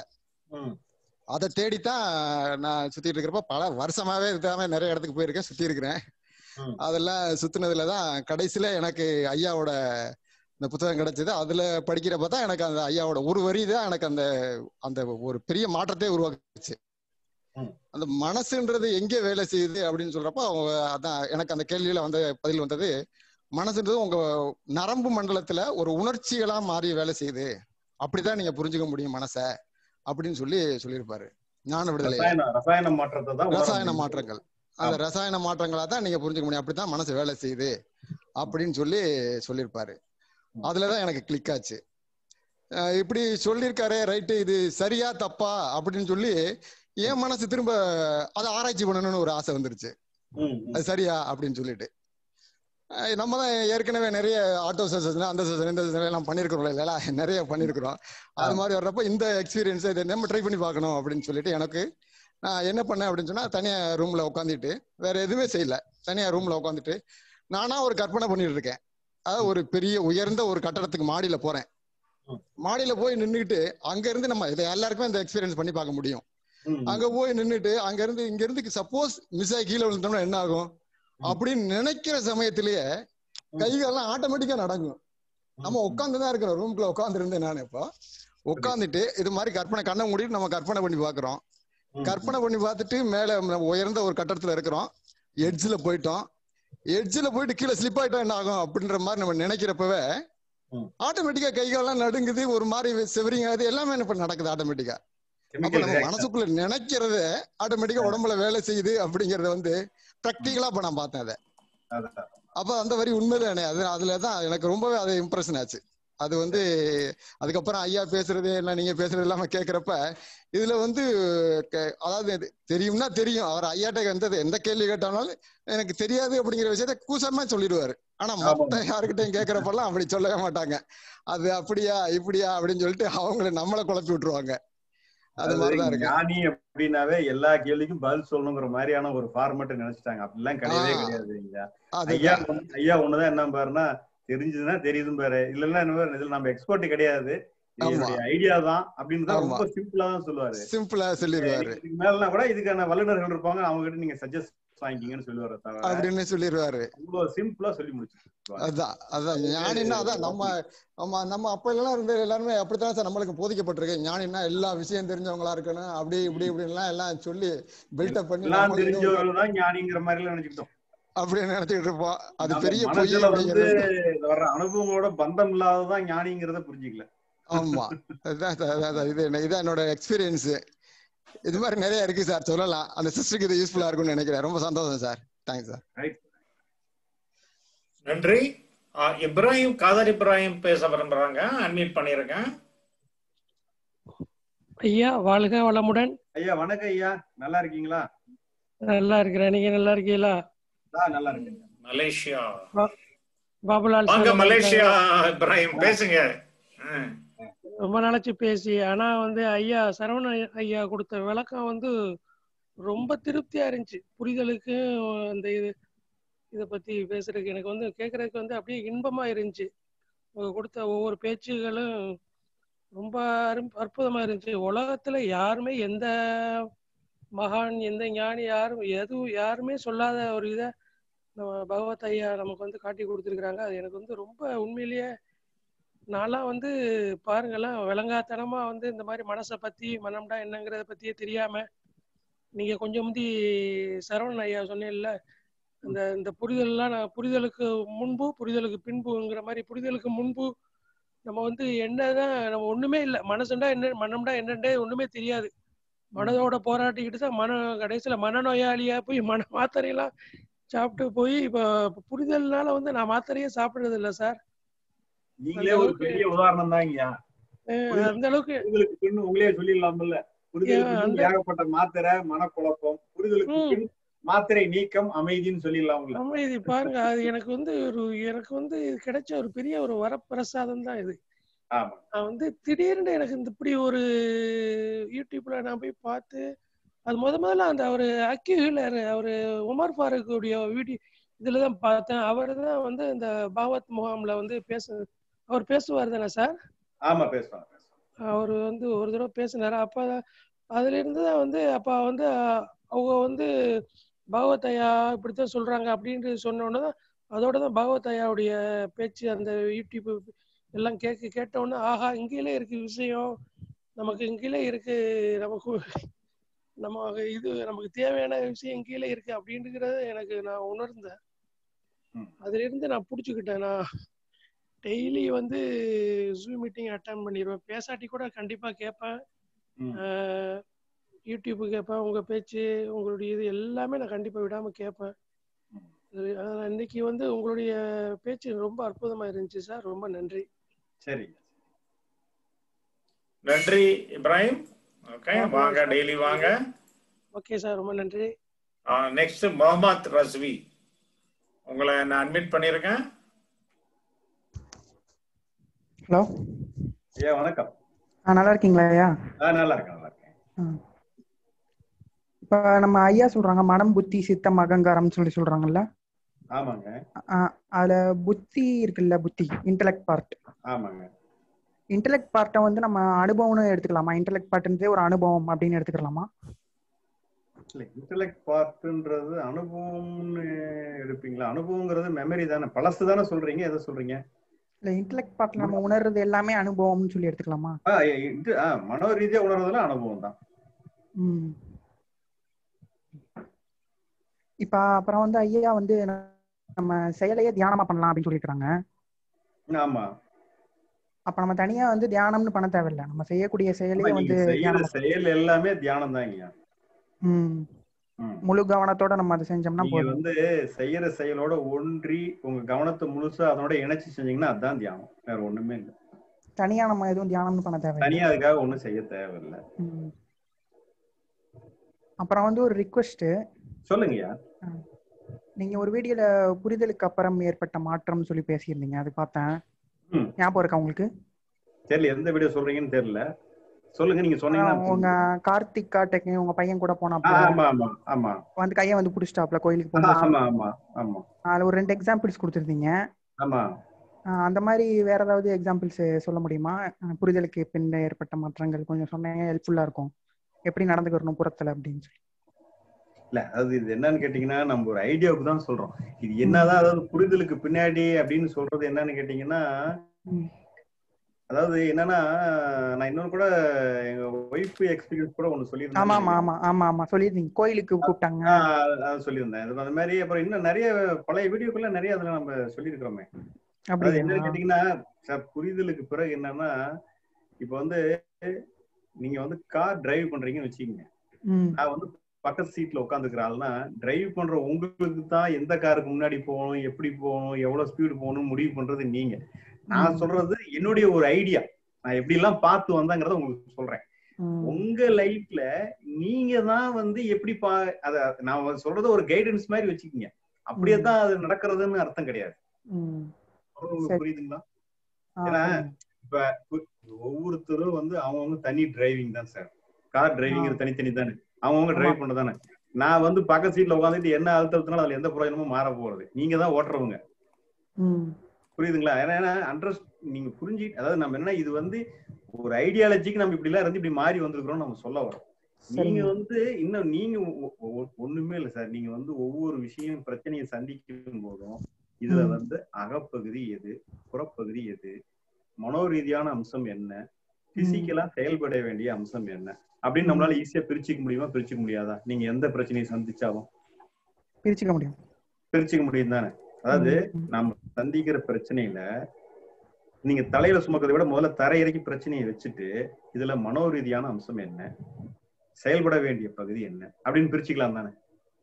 அதை தேடித்தான் நான் சுத்திட்டு இருக்கிறப்ப பல வருஷமாவே இருக்காம நிறைய இடத்துக்கு போயிருக்கேன், சுத்தி இருக்கிறேன். அதெல்லாம் சுத்தினதுலதான் கடைசியில எனக்கு ஐயாவோட இந்த புத்தகம் கிடைச்சது. அதுல படிக்கிறப்பதான் எனக்கு அந்த ஐயாவோட ஒரு வரி தான் எனக்கு அந்த அந்த ஒரு பெரிய மாற்றத்தை உருவாக்குச்சு. அந்த மனசுன்றது எங்கே வேலை செய்யுது அப்படின்னு சொல்றப்ப அதான் எனக்கு அந்த கேள்வியில வந்த பதில் வந்தது, மனசுன்றது உங்க நரம்பு மண்டலத்துல ஒரு உணர்ச்சிகளா மாறி வேலை செய்யுது, அப்படிதான் நீங்க புரிஞ்சுக்க முடியும் மனச அப்படின்னு சொல்லி சொல்லியிருப்பாரு. ஞான விடுதலை ரசாயன மாற்றத்தை தான் ரசாயன மாற்றங்கள் அந்த ரசாயன மாற்றங்களா தான் நீங்க புரிஞ்சுக்க முடியும், அப்படித்தான் மனசு வேலை செய்யுது அப்படின்னு சொல்லி சொல்லியிருப்பாரு. அதுலதான் எனக்கு கிளிக் ஆச்சு. இப்படி சொல்லியிருக்காரு, ரைட்டு, இது சரியா தப்பா அப்படின்னு சொல்லி என் மனசு திரும்ப அதை ஆராய்ச்சி பண்ணணும்னு ஒரு ஆசை வந்துருச்சு. அது சரியா அப்படின்னு சொல்லிட்டு நம்ம தான் ஏற்கனவே நிறைய ஆட்டோ செஷன் அந்த செஷன் இந்த செஷன் எல்லாம் பண்ணிருக்கிறோம் இல்லையா, நிறைய பண்ணிருக்கிறோம். அது மாதிரி வர்றப்ப இந்த எக்ஸ்பீரியன்ஸ் இதை நம்ம ட்ரை பண்ணி பார்க்கணும் அப்படின்னு சொல்லிட்டு எனக்கு நான் என்ன பண்ணேன் அப்படின்னு சொன்னா, தனியா ரூம்ல உட்காந்துட்டு வேற எதுவுமே செய்யல, தனியா ரூம்ல உட்காந்துட்டு நானா ஒரு கற்பனை பண்ணிட்டு இருக்கேன். அதாவது ஒரு பெரிய உயர்ந்த ஒரு கட்டடத்துக்கு மாடியில போறேன். மாடியில போய் நின்றுட்டு அங்க இருந்து நம்ம இதை எல்லாருக்குமே இந்த எக்ஸ்பீரியன்ஸ் பண்ணி பார்க்க முடியும். அங்க போய் நின்றுட்டு அங்க இருந்து இங்க இருந்து சப்போஸ் மிஸ் ஆகி கீழே விழுந்தோம்னா என்ன ஆகும் அப்படின்னு நினைக்கிற சமயத்திலேயே கைகள்லாம் ஆட்டோமேட்டிக்கா நடக்கும். நம்ம உட்காந்துதான் இருக்கிறோம், ரூம்குள்ள உட்காந்து இருந்தேன் நான். இப்போ உட்காந்துட்டு இது மாதிரி கற்பனை கண்ணை மூடிட்டு நம்ம கற்பனை பண்ணி பாக்குறோம். கற்பனை பண்ணி பார்த்துட்டு மேல உயர்ந்த ஒரு கட்டடத்துல இருக்கிறோம், எட்ஜ்ல போயிட்டோம். எட்ஜ்ல போயிட்டு கீழே ஸ்லிப் ஆயிட்டோம் என்ன ஆகும் அப்படின்ற மாதிரி நம்ம நினைக்கிறப்பவே ஆட்டோமேட்டிக்கா கைகாலெல்லாம் நடுங்குது, ஒரு மாதிரி செவரிங் ஆகுது, எல்லாமே என்ன நடக்குது ஆட்டோமேட்டிக்கா. அப்ப நம்ம மனசுக்குள்ள நினைக்கிறது ஆட்டோமேட்டிக்கா உடம்புல வேலை செய்யுது அப்படிங்கறத வந்து பிராக்டிகலா இப்ப நான் பார்த்தேன் அதை. அப்ப அந்த வரி உண்மைதானே, அது அதுலதான் எனக்கு ரொம்பவே அது இம்ப்ரெஷன் ஆச்சு. அது வந்து அதுக்கப்புறம் ஐயா பேசுறது எல்லாம் நீங்க பேசுறது இல்லாம கேட்கிறப்ப இதுல வந்து அதாவது தெரியும்னா தெரியும், அவர் ஐயாட்ட வந்தது எந்த கேள்வி கேட்டாலும் எனக்கு தெரியாது அப்படிங்கிற விஷயத்த கூசமா சொல்லிடுவாரு. ஆனா மத்த யாருக்கிட்டையும் கேட்கிறப்பெல்லாம் அப்படி சொல்லவே மாட்டாங்க. அது அப்படியா இப்படியா அப்படின்னு சொல்லிட்டு அவங்களை நம்மளை குழப்பி விட்டுருவாங்க. அது மாதிரிதான் இருக்கு. ஞானி அப்படின்னாவே எல்லா கேள்விக்கும் பதில் சொல்லணுங்கிற மாதிரியான ஒரு ஃபார்மேட் நினைச்சிட்டாங்க. அப்படிலாம் கிடையவே கிடையாது. ஐயா ஐயா ஒண்ணுதான் என்ன பாருன்னா, தெரிஞ்சதுன்னா தெரியுதுன்னு பாரு, இல்லன்னா என்ன இதுல நம்ம எக்ஸ்பர்ட் கிடையாது, ஐடியா தான் அப்படின்னு தான் ரொம்ப சிம்பிளா தான் சொல்லுவாரு. சிம்பிளா சொல்லிடுவாரு. இதுக்கு மேலனா கூட இதுக்கான வல்லுநர்கள் இருப்பாங்க, அவங்க கிட்ட நீங்க சஜஸ்ட் வாங்கிங்கன்னு சொல்லுவாரு தவிர அப்படின்னு சொல்லிடுவாரு. இவ்வளவு சிம்பிளா சொல்லி முடிச்சு. அதான் அதான் ஞானின்னா அதான் நம்ம நம்ம நம்ம அப்ப எல்லாம் இருந்த எல்லாருமே அப்படித்தான் சார் நம்மளுக்கு போதிக்கப்பட்டிருக்கு. ஞானின்னா எல்லா விஷயம் தெரிஞ்சவங்களா இருக்கணும், அப்படி இப்படி இப்படின்லாம் எல்லாம் சொல்லி பில்டப் பண்ணி எல்லாம் தெரிஞ்சவர்கள் தான் ஞானிங்கிற மாதிரி எல்லாம் நினைச்சுக்கிட்டோம் அப்படின்னு நினைச்சுக்கிட்டு இருப்போம். அது பெரிய மனசுல வந்து வர்ற அனுபவங்களோட பந்தம் இல்லாததான் ஞானிங்கிறத புரிஞ்சுக்கல. ஆமா அதான் இது இதான் என்னோட எக்ஸ்பீரியன்ஸ். இது மாதிரி நிறைய இருக்கு சார், சொல்லலாம். அந்த சிஸ்டருக்கு இது யூஸ்ஃபுல்லா இருக்கும்னு நினைக்கிறேன். ரொம்ப சந்தோஷம் சார். Thanks sir. நன்றி. இப்ராஹிம், காதர் இப்ராஹிம் பேச விரும்புறாங்க. அன்மியூட் பண்ணிருக்கேன். ஐயா வாழ்க வளமுடன். ஐயா வணக்கம் ஐயா, நல்லா இருக்கீங்களா? நல்லா இருக்கிறேன், நீங்க நல்லா இருக்கீங்களா? நல்லா இருக்கேன். மலேசியா பாபுலால் வாங்க. மலேசியா இப்ராஹிம் பேசுங்க. ரொம்ப நாளைச்சு பேசி, ஆனா வந்து ஐயா சரவண ஐயா கொடுத்த விளக்கம் வந்து ரொம்ப திருப்தியா இருந்துச்சு. புரிதலுக்கு அந்த இது இதை பத்தி பேசுறதுக்கு எனக்கு வந்து கேட்கறதுக்கு வந்து அப்படியே இன்பமா இருந்துச்சு. கொடுத்த ஒவ்வொரு பேச்சுகளும் ரொம்ப அற்புதமா இருந்துச்சு. உலகத்துல யாருமே எந்த மகான் எந்த ஞானி யாரும் எதுவும் யாருமே சொல்லாத ஒரு இதை நம்ம பகவத் ஐயா நமக்கு வந்து காட்டி கொடுத்துருக்குறாங்க. அது எனக்கு வந்து ரொம்ப உண்மையிலேயே நான்லாம் வந்து பாருங்கெல்லாம் விளங்காத்தனமா வந்து இந்த மாதிரி மனசை பத்தி மனம்டா என்னங்கிறத பத்தியே தெரியாம, நீங்க கொஞ்சம் முந்தி சரவணன் ஐயா சொன்னேன்ல, இந்த இந்த புரிதல்லாம் நான் புரிதலுக்கு முன்பு புரிதலுக்கு பின்புங்கிற மாதிரி, புரிதலுக்கு முன்பு நம்ம வந்து என்னதான் நம்ம ஒண்ணுமே இல்லை, மனசுண்டா என்ன மனம்டா என்னண்டே ஒண்ணுமே தெரியாது. மனதோட போராட்டிக்கிட்டு தான் மன கடைசியில மனநோயாளியா போய் மன மாத்திரையெல்லாம் சாப்பிட்டு போய் இப்ப புரிதல்னால வந்து நான் மாத்திரையே சாப்பிடுறது இல்லை சார். நீங்களே ஒரு பெரிய உதாரணம் தாங்கய்யா. அந்த அளவுக்கு உங்களே சொல்லிடலாம்ல, புரிதலுக்கு ஏகப்பட்ட மாத்திரை, மனக்குழப்பம், புரிதலுக்கு பின் மாத்திரை நீக்கம், அமைதின்னு சொல்லிடலாம்ல. அமைதி பாருங்க, அது எனக்கு வந்து ஒரு எனக்கு வந்து கிடைச்ச ஒரு பெரிய ஒரு வரப்பிரசாதம் தான் இது. நான் வந்து திடீர்னு எனக்கு இந்த இப்படி ஒரு யூடியூப்ல நான் போய் பார்த்து, அது முத முதல்ல அந்த அவரு அக்யூஹிலர் அவரு உமர் ஃபாரூக்குடைய வீடியோ இதுலதான் பார்த்தேன். அவர் தான் வந்து இந்த பாவத் முகாம்ல வந்து பேச அவர் பேசுவார் தானே சார்? ஆமா பேசுவாங்க. அவர் வந்து ஒரு தடவை பேசினாரு. அப்ப அதுல இருந்துதான் வந்து அப்ப வந்து அவங்க வந்து பாகவத் ஐயா இப்படித்தான் சொல்றாங்க அப்படின்ட்டு சொன்னோன்னதான், அதோட தான் பாகவத் ஐயாவுடைய பேச்சு அந்த யூடியூப் எல்லாம் கேட்க கேட்டோன்னே, ஆஹா இங்கேயே இருக்கு விஷயம், நமக்கு இங்கேயே இருக்கு, நமக்கு நம்ம இது நமக்கு தேவையான விஷயம் இங்கேயே இருக்கு அப்படின்னுங்கிறத எனக்கு நான் உணர்ந்தேன். அதுல இருந்து நான் புடிச்சுக்கிட்டேன். நான் டெய்லி வந்து ஜூம் மீட்டிங் அட்டன் பண்ணிடுவேன். பேசாட்டி கூட கண்டிப்பா கேட்பேன். யூடியூப் கேட்பேன், உங்க பேச்சு உங்களுடைய இது எல்லாமே நான் கண்டிப்பா விடாம கேட்பேன். இன்னைக்கு வந்து உங்களுடைய பேச்சு ரொம்ப அற்புதமா இருந்துச்சு சார். ரொம்ப நன்றி. சரி, நன்றி இப்ராஹிம். ஓகே, வாங்க டெய்லி வாங்க. ஓகே சார், ரொம்ப நன்றி. நெக்ஸ்ட் முகமது ரஸ்வி, உங்களை நான் அட்மிட் பண்ணிருக்கேன். ஹலோ ஐயா வணக்கம். நல்லா இருக்கீங்களா ஐயா? நல்லா இருக்கேன் நல்லா இருக்கேன். இப்ப நம்ம ஐயா சொல்றாங்க மனம் புத்தி சித்தம் அகங்காரம் சொல்லி சொல்றாங்கல்ல. ஆமாங்க. அதுல புத்தி இருக்குல்ல, புத்தி இன்டெலெக்ட் பார்ட். ஆமாங்க. இன்டெலெக்ட் பார்ட்டை வந்து நம்ம அனுபவம்னு எடுத்துக்கலாமா? இன்டெலெக்ட் பார்ட்ன்றதே ஒரு அனுபவம் அப்படின்னு எடுத்துக்கலாமா? இல்ல, இன்டெலெக்ட் பார்ட்ன்றது அனுபவம்னு எடுப்பீங்களா? அனுபவங்கிறது மெமரி தானே, பழசு தானே சொல்றீங்க, எதை சொல்றீங்க? இல்ல, இன்டெலெக்ட் பார்ட்ல நம்ம உணர்றது எல்லாமே அனுபவம்னு சொல்லி எடுத்துக்கலாமா? மனோ ரீதியா உணர்றதுல அனுபவம் தான். ம். இப்ப அப்புறம் வந்து ஐயா வந்து நம்ம செயலையே தியானமா பண்ணலாம் அப்படின்னு சொல்லிருக்காங்க. ஆமா. அப்ப நம்ம தனியா வந்து தியானம்னு பண்ண தேவையில்லை, நம்ம செய்யக்கூடிய செயலே வந்து செயல் எல்லாமே தியானம் தான். முழு கவனத்தோட நம்ம அதை செஞ்சோம்னா போதும். வந்து செய்யற செயலோட ஒன்றி உங்க கவனத்தை முழுசா அதோட இணைச்சு செஞ்சீங்கன்னா அதுதான் தியானம், வேற ஒண்ணுமே இல்லை. தனியா நம்ம எதுவும் தியானம்னு பண்ண தேவை, தனியா அதுக்காக ஒண்ணும் செய்ய தேவையில்லை. அப்புறம் வந்து ஒரு ரிக்வெஸ்ட் சொல்லுங்கய்யா. நீங்க ஒரு வீடியோல புரிதலுக்கு அப்புறம் ஏற்பட்ட மாற்றம் சொல்லி பேசியிருந்தீங்க, அது பார்த்தேன். ஞாபகம் இருக்கா உங்களுக்கு? தெரியல, எந்த வீடியோ சொல்றீங்கன்னு தெரியல, சொல்லுங்க. நீங்க சொன்னீங்கன்னா உங்க கார்த்திக் காட்டக்கு உங்க பையன் கூட போனாப்ல. ஆமா ஆமா ஆமா. வந்து கையை வந்து புடிச்சிட்டாப்ல கோயிலுக்கு போனா. ஆமா ஆமா ஆமா. அதுல ஒரு ரெண்டு எக்ஸாம்பிள்ஸ் கொடுத்திருந்தீங்க. ஆமா. அந்த மாதிரி வேற ஏதாவது எக்ஸாம்பிள்ஸ் சொல்ல முடியுமா? புரிதலுக்கு பின் ஏற்பட்ட மாற்றங்கள் கொஞ்சம் சொன்னீங்க, ஹெல்ப்ஃபுல்லா இருக்கும். எப்படி நடந்துக்கணும் புறத்துல அப்படின்னு சொல்லி. இல்ல அதாவது இது என்னன்னு கேட்டீங்கன்னா நம்ம ஒரு ஐடியாவுக்கு தான் சொல்றோம். இது என்னதான் அதாவது புரிதலுக்கு பின்னாடி அப்படின்னு சொல்றது என்னன்னு கேட்டீங்கன்னா, அதாவது என்னன்னா நான் இன்னொன்னு கூட எங்க ஒய்ஃப் எக்ஸ்பீரியன்ஸ் கூட ஒண்ணு சொல்லியிருந்தேன். ஆமா ஆமா ஆமா ஆமா ஆமா சொல்லியிருந்தீங்க, கோயிலுக்கு கூப்பிட்டாங்க சொல்லியிருந்தேன். அந்த மாதிரி அப்புறம் இன்னும் நிறைய பழைய வீடியோக்குள்ள நிறைய அதுல நம்ம சொல்லியிருக்கிறோமே. அதாவது என்னன்னு கேட்டீங்கன்னா சார், புரிதலுக்கு பிறகு என்னன்னா, இப்ப வந்து நீங்க வந்து கார் டிரைவ் பண்றீங்கன்னு வச்சுக்கோங்க. நான் வந்து பக்கத்து சீட்ல உட்காந்துக்கிறாள்னா டிரைவ் பண்ற உங்களுக்கு தான் எந்த காருக்கு முன்னாடி போகணும், எப்படி போகணும், எவ்வளவு ஸ்பீடு போகணும் முடிவு பண்றது நீங்க. நான் சொல்றது என்னுடைய ஒரு ஐடியா, நான் எப்படி எல்லாம் பார்த்து வந்தாங்கிறத உங்களுக்கு சொல்றேன். உங்க லைஃப்ல நீங்க தான் வந்து எப்படி பா அத நான் சொல்றது ஒரு கைடன்ஸ் மாதிரி வச்சுக்கீங்க. அப்படியே தான் அது நடக்கிறதுன்னு அர்த்தம் கிடையாது. புரியுதுங்களா? ஏன்னா இப்ப ஒவ்வொருத்தரும் வந்து அவங்கவுங்க தனி டிரைவிங் தான் சார். கார் டிரைவிங் தனித்தனி தானே, அவங்கவுங்க டிரைவ் பண்ணதானே. நான் வந்து பக்கத்து சீட்ல உட்காந்துட்டு என்ன அழுத்தத்தினால அதுல எந்த பிரயோஜனமும் மாற போறது, நீங்க தான் ஓட்டுறவங்க. புரியுதுங்களா? ஏன்னா அண்டர்ஸ்ட் நீங்க புரிஞ்சு, அதாவது நம்ம என்ன இது வந்து ஒரு ஐடியாலஜிக்கு நம்ம இப்படி எல்லாம் இருந்து இப்படி மாறி வந்திருக்கிறோம் நம்ம சொல்ல வரோம். நீங்க வந்து இன்னும் நீங்க ஒண்ணுமே இல்லை சார். நீங்க வந்து ஒவ்வொரு விஷயம் பிரச்சனையை சந்திக்கும் போதும் இதுல வந்து அகப்பகுதி எது, புறப்பகுதி எது, மனோரீதியான அம்சம் என்ன, பிசிக்கலா செயல்பட வேண்டிய அம்சம் என்ன அப்படின்னு நம்மளால ஈஸியா பிரிச்சுக்க முடியுமா? பிரிச்சுக்க முடியாதா? நீங்க எந்த பிரச்சனையை சந்திச்சாலும் பிரிச்சுக்க முடியும். பிரிச்சுக்க முடியும் தானே. அதாவது நம்ம சந்திக்கிற பிரச்சனையில நீங்க தலையில சுமக்கிறத விட முதல்ல தரையிறக்கி பிரச்சனையை வச்சுட்டு இதுல மனோரீதியான அம்சம் என்ன, செயல்பட வேண்டிய பகுதி என்ன அப்படின்னு பிரிச்சுக்கலாம் தானே.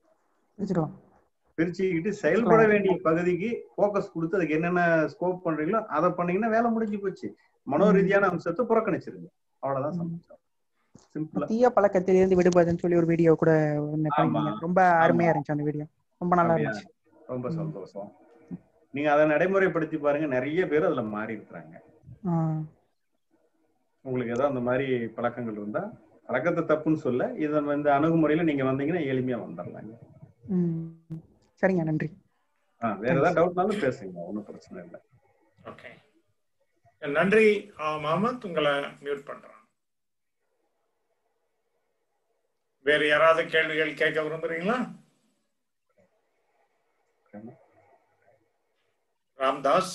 பிரிச்சுக்கிட்டு செயல்பட வேண்டிய பகுதிக்கு போக்கஸ் கொடுத்து அதுக்கு என்னென்ன ஸ்கோப் பண்றீங்களோ அதை பண்ணீங்கன்னா வேலை முடிஞ்சு போச்சு. மனோரீதியான அம்சத்தை புறக்கணிச்சிருங்க, அவ்வளவுதான் சமைச்சோம். தீய பழக்கத்திலிருந்து விடுபடுன்னு சொல்லி ஒரு வீடியோ கூட ரொம்ப அருமையா இருந்துச்சு. அந்த வீடியோ ரொம்ப நல்லா இருந்துச்சு. ரொம்ப சந்தோஷம். நீங்க அதை நடைமுறைப்படுத்தி பாருங்க, நிறைய பேர் அதுல மாறி இருக்கிறாங்க. உங்களுக்கு ஏதோ அந்த மாதிரி பழக்கங்கள் இருந்தா பழக்கத்தை தப்புன்னு சொல்ல, இத இந்த அணுகுமுறையில நீங்க வந்தீங்கன்னா எளிமையா வந்துடலாங்க. சரிங்க, நன்றி. வேற ஏதாவது டவுட்னாலும் பேசுங்க, ஒன்றும் பிரச்சனை இல்லை. ஓகே, நன்றி முகமது. உங்களை மியூட் பண்றேன். வேற யாராவது கேள்விகள் கேட்க விரும்புறீங்களா? ராம்தாஸ்,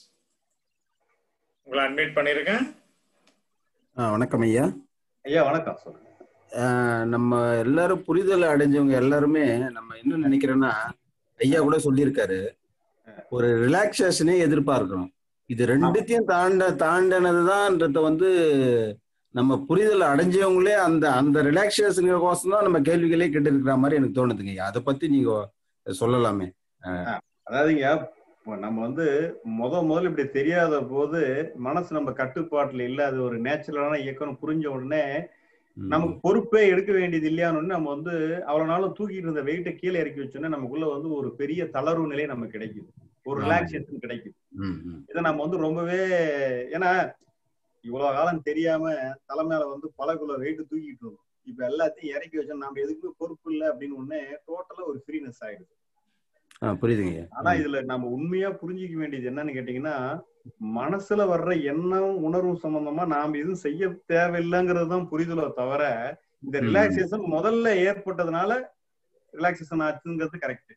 உங்களை அட்மிட் பண்ணிருக்கேன். வணக்கம் ஐயா. ஐயா வணக்கம். சொல்லுங்க. நம்ம எல்லாரும் புரிதல் அடைஞ்சவங்க எல்லாருமே நம்ம என்ன நினைக்கிறோம்னா, ஐயா கூட சொல்லியிருக்காரு, ஒரு ரிலாக்ஸேஷனே எதிர்பார்க்கிறோம். இது ரெண்டுத்தையும் தாண்ட தாண்டனதுதான்ன்றத வந்து நம்ம புரிதல் அடைஞ்சவங்களே அந்த அந்த ரிலாக்ஸேஷன் கோசம் தான் நம்ம கேள்விகளே கேட்டு இருக்கிற மாதிரி எனக்கு தோணுதுங்க. அதை பத்தி நீங்க சொல்லலாமே. அதாவதுங்க, நம்ம வந்து முத முதல்ல இப்படி தெரியாத போது மனசு நம்ம கட்டுப்பாட்டுல இல்ல, அது ஒரு நேச்சுரலான இயக்கம் புரிஞ்ச உடனே நமக்கு பொறுப்பே எடுக்க வேண்டியது இல்லையான்னு நம்ம வந்து அவ்வளவு நாளும் தூக்கிட்டு இருந்த வெயிட்டை கீழே இறக்கி வச்சோன்னா நமக்குள்ள வந்து ஒரு பெரிய தளர்வு நிலை நமக்கு கிடைக்குது, ஒரு ரிலாக்ஸேஷன் கிடைக்குது. இதை நம்ம வந்து ரொம்பவே, ஏன்னா இவ்வளவு காலம் தெரியாம தலை மேல வந்து பல கிலோ வெயிட் தூக்கிட்டு இருந்தோம். இப்ப எல்லாத்தையும் இறக்கி வச்சோம், நம்ம எதுக்குமே பொறுப்பு இல்லை அப்படின்னு ஒண்ணு டோட்டலா ஒரு ஃப்ரீனஸ் ஆயிடுது. புரியுதுங்க. ஆனா இதுல நம்ம உண்மையா புரிஞ்சிக்க வேண்டியது என்னன்னு கேட்டீங்கன்னா, மனசுல வர்ற எண்ணம் உணர்வு சம்பந்தமா நாம எதுவும் செய்ய தேவையில்லைங்கிறது தான் புரிதலோ தவிர, இந்த ரிலாக்ஸேஷன் முதல்ல ஏற்பட்டதுனால ரிலாக்ஸேஷன் ஆச்சுங்கிறது கரெக்ட்.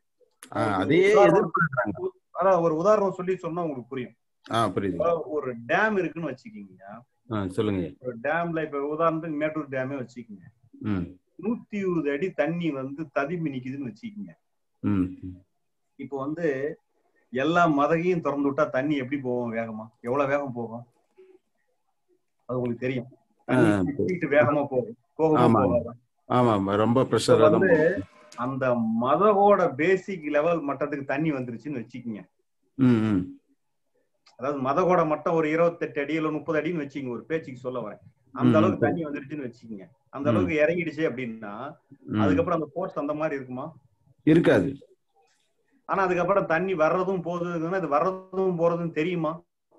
அதான் ஒரு உதாரணம் சொல்லி சொன்னா உங்களுக்கு புரியும். ஒரு டேம் இருக்குன்னு வச்சுக்கீங்க. சொல்லுங்க. ஒரு டேம்ல இப்ப உதாரணத்துக்கு மேட்டூர் டேமே வச்சுக்கீங்க. நூத்தி இருபது அடி தண்ணி வந்து ததும்பி நிக்குதுன்னு வச்சுக்கீங்க. இப்போ வந்து எல்லா மதகையும் திறந்து விட்டா தண்ணி எப்படி போகும்? வேகமா எவ்வளவு வேகம் போகும்? அது உங்களுக்கு தெரியும். வேகமா போகும், போகும் ரொம்ப பிரஷர். வந்து அந்த மதகோட பேசிக் லெவல் மட்டத்துக்கு தண்ணி வந்துருச்சுன்னு வச்சுக்கீங்க. அதாவது மதகோட மட்டம் ஒரு இருபத்தி எட்டு அடி இல்ல முப்பது அடின்னு வச்சுக்கோங்க, ஒரு பேச்சுக்கு சொல்ல வரேன். அந்த அளவுக்கு தண்ணி வந்துருச்சுன்னு வச்சுக்கோங்க. அந்த அளவுக்கு இறங்கிடுச்சு அப்படின்னா அதுக்கப்புறம் அந்த போர்ஸ் அந்த மாதிரி இருக்குமா? இருக்காது. ஆனா அதுக்கப்புறம் தண்ணி வர்றதும் போகுதுன்னா இது வர்றதும் போறதும் தெரியுமா?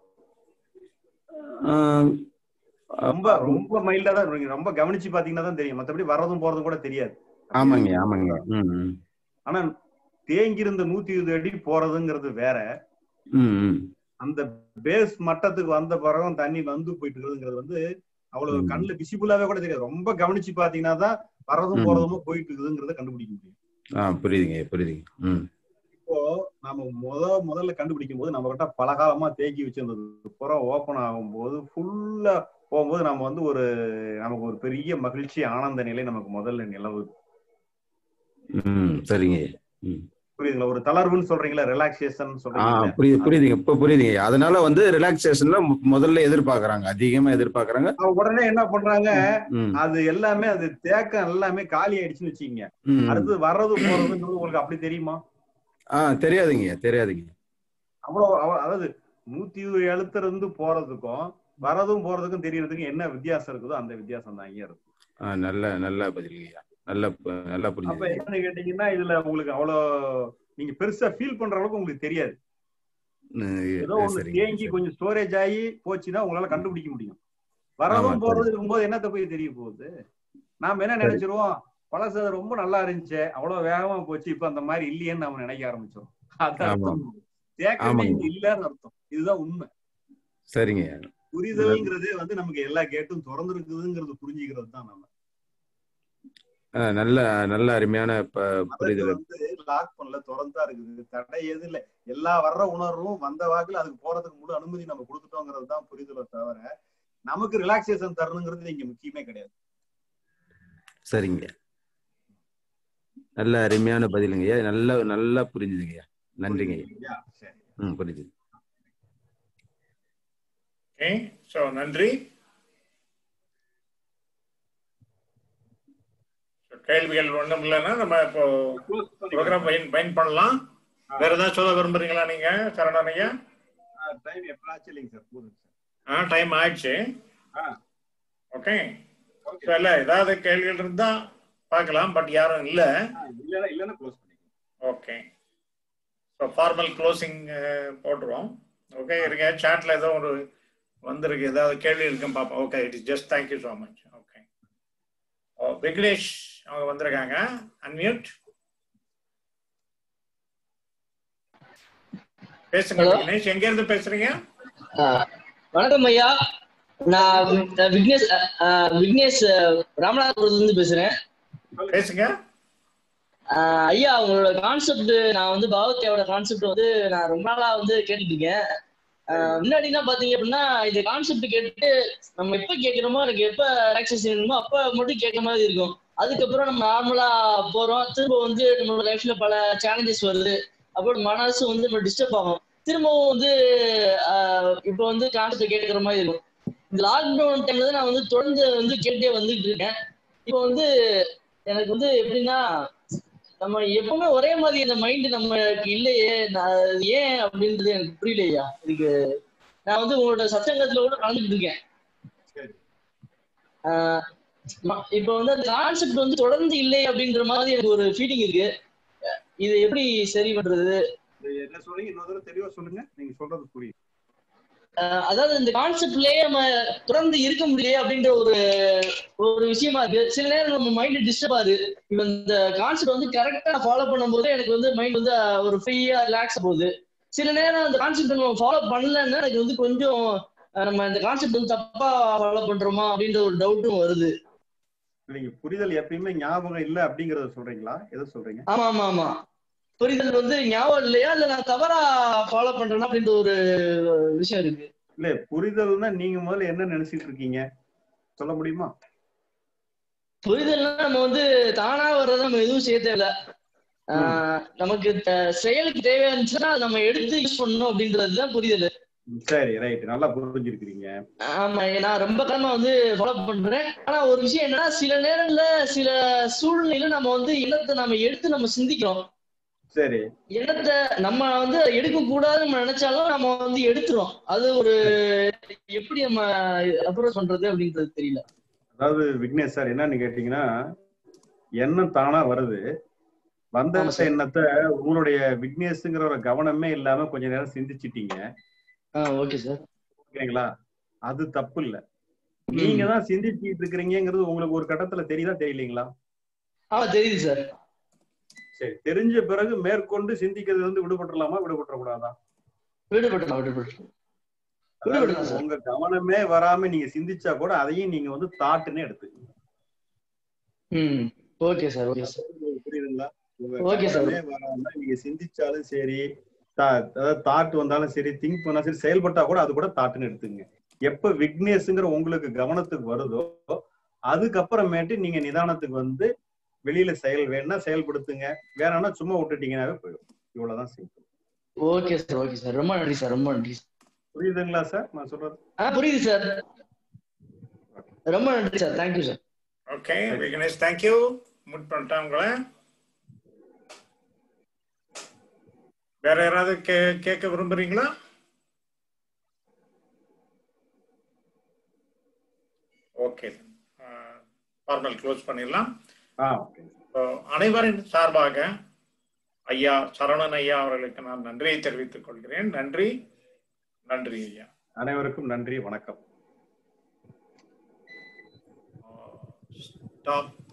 ரொம்ப ரொம்ப மைல்டா தான் இருக்கும். ரொம்ப கவனிச்சு பாத்தீங்கன்னா தான் தெரியும். மத்தபடி வர்றதும் போறதும் கூட தெரியாது. ஆமாங்க ஆமாங்க. ஆனா தேங்கி இருந்த நூத்தி இருபது அடி போறதுங்கிறது வேற. அந்த பேஸ் மட்டத்துக்கு வந்த பிறகும் தண்ணி வந்து போயிட்டு இருக்குதுங்கிறது வந்து அவ்வளவு கண்ணுல விசிபிளாவே கூட தெரியாது. ரொம்ப கவனிச்சு பாத்தீங்கன்னா தான் வர்றதும் போறதும் போயிட்டு இருக்குதுங்கிறத கண்டுபிடிக்க முடியும். ஆ புரியுதுங்க புரியுதுங்க. ம் இப்போ நம்ம முத முதல்ல கண்டுபிடிக்கும் போது நம்ம கிட்ட பல காலமா தேக்கி வச்சிருந்தது புறம் ஓப்பன் ஆகும்போது ஃபுல்லா போகும்போது நம்ம வந்து ஒரு நமக்கு ஒரு பெரிய மகிழ்ச்சி ஆனந்த நிலை நமக்கு முதல்ல நிலவுது. ம் சரிங்க. ம் புரியுதுங்களா? ஒரு தளர்வுன்னு சொல்றீங்களா, ரிலாக்ஸேஷன் ஆ சொல்றீங்களா? புரியுது புரியுதுங்க இப்ப புரியுதுங்க. அதனால வந்து ரிலாக்ஸேஷன்ல முதல்ல எதிர்பார்க்கறாங்க, அதிகமா எதிர்பார்க்கறாங்க. அவங்க உடனே என்ன பண்றாங்க, ம் அது எல்லாமே அது தேக்கம் எல்லாமே காலி ஆயிடுச்சுன்னு வச்சுக்கீங்க. ம் அடுத்து வர்றது போறதுன்றது உங்களுக்கு அப்படி தெரியுமா? ஆ தெரியாதுங்க தெரியாதுங்க. அவ்வளவு அவ- அதாவது நூத்தி இருபது எழுத்துல இருந்து போறதுக்கும் வரதும் போறதுக்கும் தெரியறதுக்கும் என்ன வித்தியாசம் இருக்குதோ அந்த வித்தியாசம் தான் இங்க இருக்கும். ஆ நல்ல நல்ல பதிலுங்கய்யா. நல்ல ப- நல்லா அப்ப புரிஞ்சுதுங்க. என்னன்னு கேட்டீங்கன்னா, இதுல உங்களுக்கு அவ்வளவு நீங்க பெருசா ஃபீல் பண்ற அளவுக்கு உங்களுக்கு தெரியாது. ஏதோ ம், ஒண்ணு சரிங்க தேங்கி சரி. கொஞ்சம் ஸ்டோரேஜ் ஆகி போச்சுன்னா உங்களால கண்டுபிடிக்க முடியும். ஆமா வரதும் சரி. போறது இருக்கும்போது என்னத்த போய் தெரிய போகுது? நாம என்ன சரி நினைச்சிருவோம், பழசு ரொம்ப நல்லா இருந்துச்சு, அவ்வளவு வேகமா போச்சு, இப்ப அந்த மாதிரி இல்லையேன்னு நாம நினைக்க ஆரம்பிச்சோம். அது ஆமா அர்த்தம் தேக்கமே ஆமாங்க இங்க இல்லன்னு அர்த்தம். இதுதான் உண்மை. சரிங்க. புரிதல்ங்கிறதே வந்து நமக்கு எல்லா கேட்டும் திறந்துருக்குதுங்கிறது புரிஞ்சுக்கிறது தான் நம்ம. ஆ, நல்ல நல்ல அருமையான ப- மனது புரிதல். வந்து லாக் பண்ணல, திறந்தா இருக்குது, தடை எது இல்லை. எல்லா வர்ற உணர்வும் வந்த வாக்குல அதுக்கு போறதுக்கு முழு அனுமதி நம்ம கொடுத்துட்டோங்கிறது தான் புரிதலை தவிர நமக்கு ரிலாக்ஸேஷன் தரணுங்கிறது இங்க முக்கியமே கிடையாது. சரிங்க. நல்ல அருமையான பதிலுங்கய்யா. நல்ல நல்லா புரிஞ்சுதுங்கய்யா. நன்றிங்கய்யா. புரியுதுங்களா? சரி. ம் புரிஞ்சுது. ஓகே, ஸோ நன்றி. கேள்விகள் ஒண்ணும் இல்லைன்னா நம்ம இப்போ ப்ரோக்ராம் பயன் பயன் பண்ணலாம். வேற ஏதாவது சொல்ல விரும்புறீங்களா நீங்க சரணன் ஐயா? டைம் எப்படாச்சும் இல்லைங்க சார், போதுங்க ஆ டைம் ஆயிடுச்சு. சார். ஓகே, ஸோ இல்லை ஏதாவது கேள்விகள் இருந்தா பார்க்கலாம், பட் யாரும் இல்லை. இல்லைன்னா இல்லைன்னா க்ளோஸ் பண்ணிக்கலாம். ஓகே, ஸோ ஃபார்மல் க்ளோசிங் போட்டுருவோம். ஓகே இருங்க, சாட்ல ஏதோ ஒரு வந்திருக்கு, ஏதாவது கேள்வி இருக்குன்னு பார்ப்போம். Okay, it is just thank you so much. Okay, Vignesh அவங்க வந்திருக்காங்க. அன்மியூட் பேசுங்க. விக்னேஷ் எங்க இருந்து பேசுறீங்க? வணக்கம் ஐயா, நான் விக்னேஷ் விக்னேஷ் ராமநாதபுரத்துல இருந்து பேசுறேன். பேசுங்க ஐயா. உங்களோட கான்செப்ட், நான் வந்து பகவத்கீதையோட கான்செப்ட் வந்து நான் ரொம்ப நாளா வந்து கேட்டுட்டு இருக்கேன். முன்னாடி என்ன பாத்தீங்க அப்படின்னா, இந்த கான்செப்ட் கேட்டுட்டு நம்ம எப்ப கேட்கிறோமோ, எனக்கு எப்ப ரிலாக்ஸேஷன் வேணுமோ அப்ப மட்டும் கேட்க மாதிரி இருக்கும். அதுக்கப்புறம் நம்ம நார்மலா போறோம், திரும்ப வந்து நம்மளோட லைஃப்ல பல சேலஞ்சஸ் வருது, அப்புறம் மனசு வந்து நம்ம டிஸ்டர்ப் ஆகும், திரும்பவும் வந்து இப்ப வந்து கான்செப்ட் கேட்கிற மாதிரி இருக்கும். இந்த லாக்டவுன் டைம்ல தான் நான் வந்து தொடர்ந்து வந்து கேட்டே வந்துட்டு இருக்கேன். இப்போ வந்து எனக்கு வந்து எப்படின்னா, நம்ம எப்பவுமே ஒரே மாதிரி இந்த மைண்ட் நம்மளுக்கு இல்லையே, ஏன் அப்படின்றது எனக்கு புரியலையா. இதுக்கு நான் வந்து உங்களோட சச்சங்கத்துல கூட கலந்துட்டு இருக்கேன். ஆஹ் இப்ப வந்து அந்த கான்செப்ட் வந்து தொடர்ந்து இல்லை அப்படின்ற மாதிரி எனக்கு ஒரு ஃபீலிங் இருக்கு. இது எப்படி சரி பண்றது? என்ன சொல்றீங்க, இன்னொரு தடவை தெளிவா சொல்லுங்க, நீங்க சொல்றது புரியுது. அதாவது இந்த கான்செப்ட்லயே நம்ம தொடர்ந்து இருக்க முடியல அப்படின்ற ஒரு ஒரு விஷயமா இருக்கு. சில நேரம் நம்ம மைண்ட் டிஸ்டர்ப் ஆகுது. இப்ப இந்த கான்செப்ட் வந்து கரெக்டா ஃபாலோ பண்ணும்போது எனக்கு வந்து மைண்ட் வந்து ஒரு ஃப்ரீயா ரிலாக்ஸ் போகுது. சில நேரம் அந்த கான்செப்ட் நம்ம ஃபாலோ பண்ணலன்னா எனக்கு வந்து கொஞ்சம் நம்ம இந்த கான்செப்ட் வந்து தப்பா ஃபாலோ பண்றோமா அப்படின்ற ஒரு டவுட்டும் வருது. நீங்க புரிதல் எப்பயுமே ஞாபகம் இல்ல அப்படிங்கறத சொல்றீங்களா, எதை சொல்றீங்க? ஆமா ஆமா ஆமா புரிதல் வந்து ஞாபகம் இல்லையா, இல்ல நான் தவறா ஃபாலோ பண்றேன்னா அப்படின்ற ஒரு விஷயம் இருக்கு. இல்ல, புரிதல்னா நீங்க முதல்ல என்ன நினைச்சிட்டு இருக்கீங்க சொல்ல முடியுமா? புரிதல்னா நம்ம வந்து தானா வர்றத நம்ம எதுவும் செய்ய தேவையில்ல. ஆஹ் நமக்கு செயலுக்கு தேவையா இருந்துச்சுன்னா நம்ம எடுத்து யூஸ் பண்ணணும் அப்படின்றதுதான் புரிதல். சரி, ரைட், நல்லா புரிஞ்சிருக்கீங்க. ஆமா, நான் ரொம்ப காலமா வந்து ஃபாலோ பண்றேன். ஆனா ஒரு விஷயம் என்னன்னா, சில நேரங்கள்ல சில சூழ்நிலையில நம்ம வந்து எண்ணத்தை நம்ம எடுத்து நம்ம சிந்திக்கிறோம். சரி, எண்ணத்தை நம்ம வந்து எடுக்க கூடாதுன்னு நம்ம நினைச்சாலும் நம்ம வந்து எடுத்துரும். அது ஒரு எப்படி நம்ம அப்ரோச் பண்றது அப்படின்றது தெரியல. அதாவது விக்னேஷ் சார் என்னன்னு கேட்டீங்கன்னா, எண்ணம் தானா வருது, வந்த எண்ணத்தை உங்களுடைய விக்னேஷ்ங்கிற ஒரு கவனமே இல்லாம கொஞ்ச நேரம் சிந்திச்சிட்டீங்க. ஓகே சார், ஓகேங்களா? அது தப்பு இல்ல. நீங்க தான் சிந்திச்சுட்டு இருக்கிறீங்கிறது உங்களுக்கு ஒரு கட்டத்துல தெரியுதா தெரியலீங்களா? ஆமா தெரியுது சார். சரி, தெரிஞ்ச பிறகு மேற்கொண்டு சிந்திக்கிறது வந்து விடுபட்டுலாமா, விடுபட்டுற கூடாதா? விடுபட்டுலாம் விடுபட்டு உங்க கவனமே வராம நீங்க சிந்திச்சா கூட அதையும் நீங்க வந்து தாட்டுன்னு எடுத்துக்கீங்க. Okay sir, okay sir. புரியுதுங்களா? Okay sir. நீங்க சிந்திச்சாலும் சரி, அதாவது தாட் வந்தாலும் சரி, திங்க் பண்ணாலும் சரி, செயல்பட்டா கூட அது கூட தாட்டுன்னு எடுத்துங்க. எப்ப விக்னேஷ்ங்கிற உங்களுக்கு கவனத்துக்கு வருதோ அதுக்கப்புறமேட்டு நீங்க நிதானத்துக்கு வந்து வெளியில செயல் வேணா செயல்படுத்துங்க, வேணாம்னா சும்மா விட்டுட்டீங்கன்னாவே போயிடும். இவ்வளவுதான் simple. Okay sir, okay sir. ரொம்ப நன்றி சார், ரொம்ப நன்றி. புரியுதுங்களா சார் நான் சொல்றது? ஆ புரியுது சார். ரொம்ப நன்றி sir. Thank you sir. Okay Vignesh, thank you. Mute பண்ணிட்டேன் உங்களை. வேற யாராவது கே கேட்க விரும்புறீங்களா? ஓகே, ஃபார்மல் க்ளோஸ் பண்ணிடலாம். அனைவரின் சார்பாக ஐயா சரவணன் ஐயா அவர்களுக்கு நான் நன்றியை தெரிவித்துக் கொள்கிறேன். நன்றி, நன்றி ஐயா. அனைவருக்கும் நன்றி, வணக்கம். ஸ்டாப்.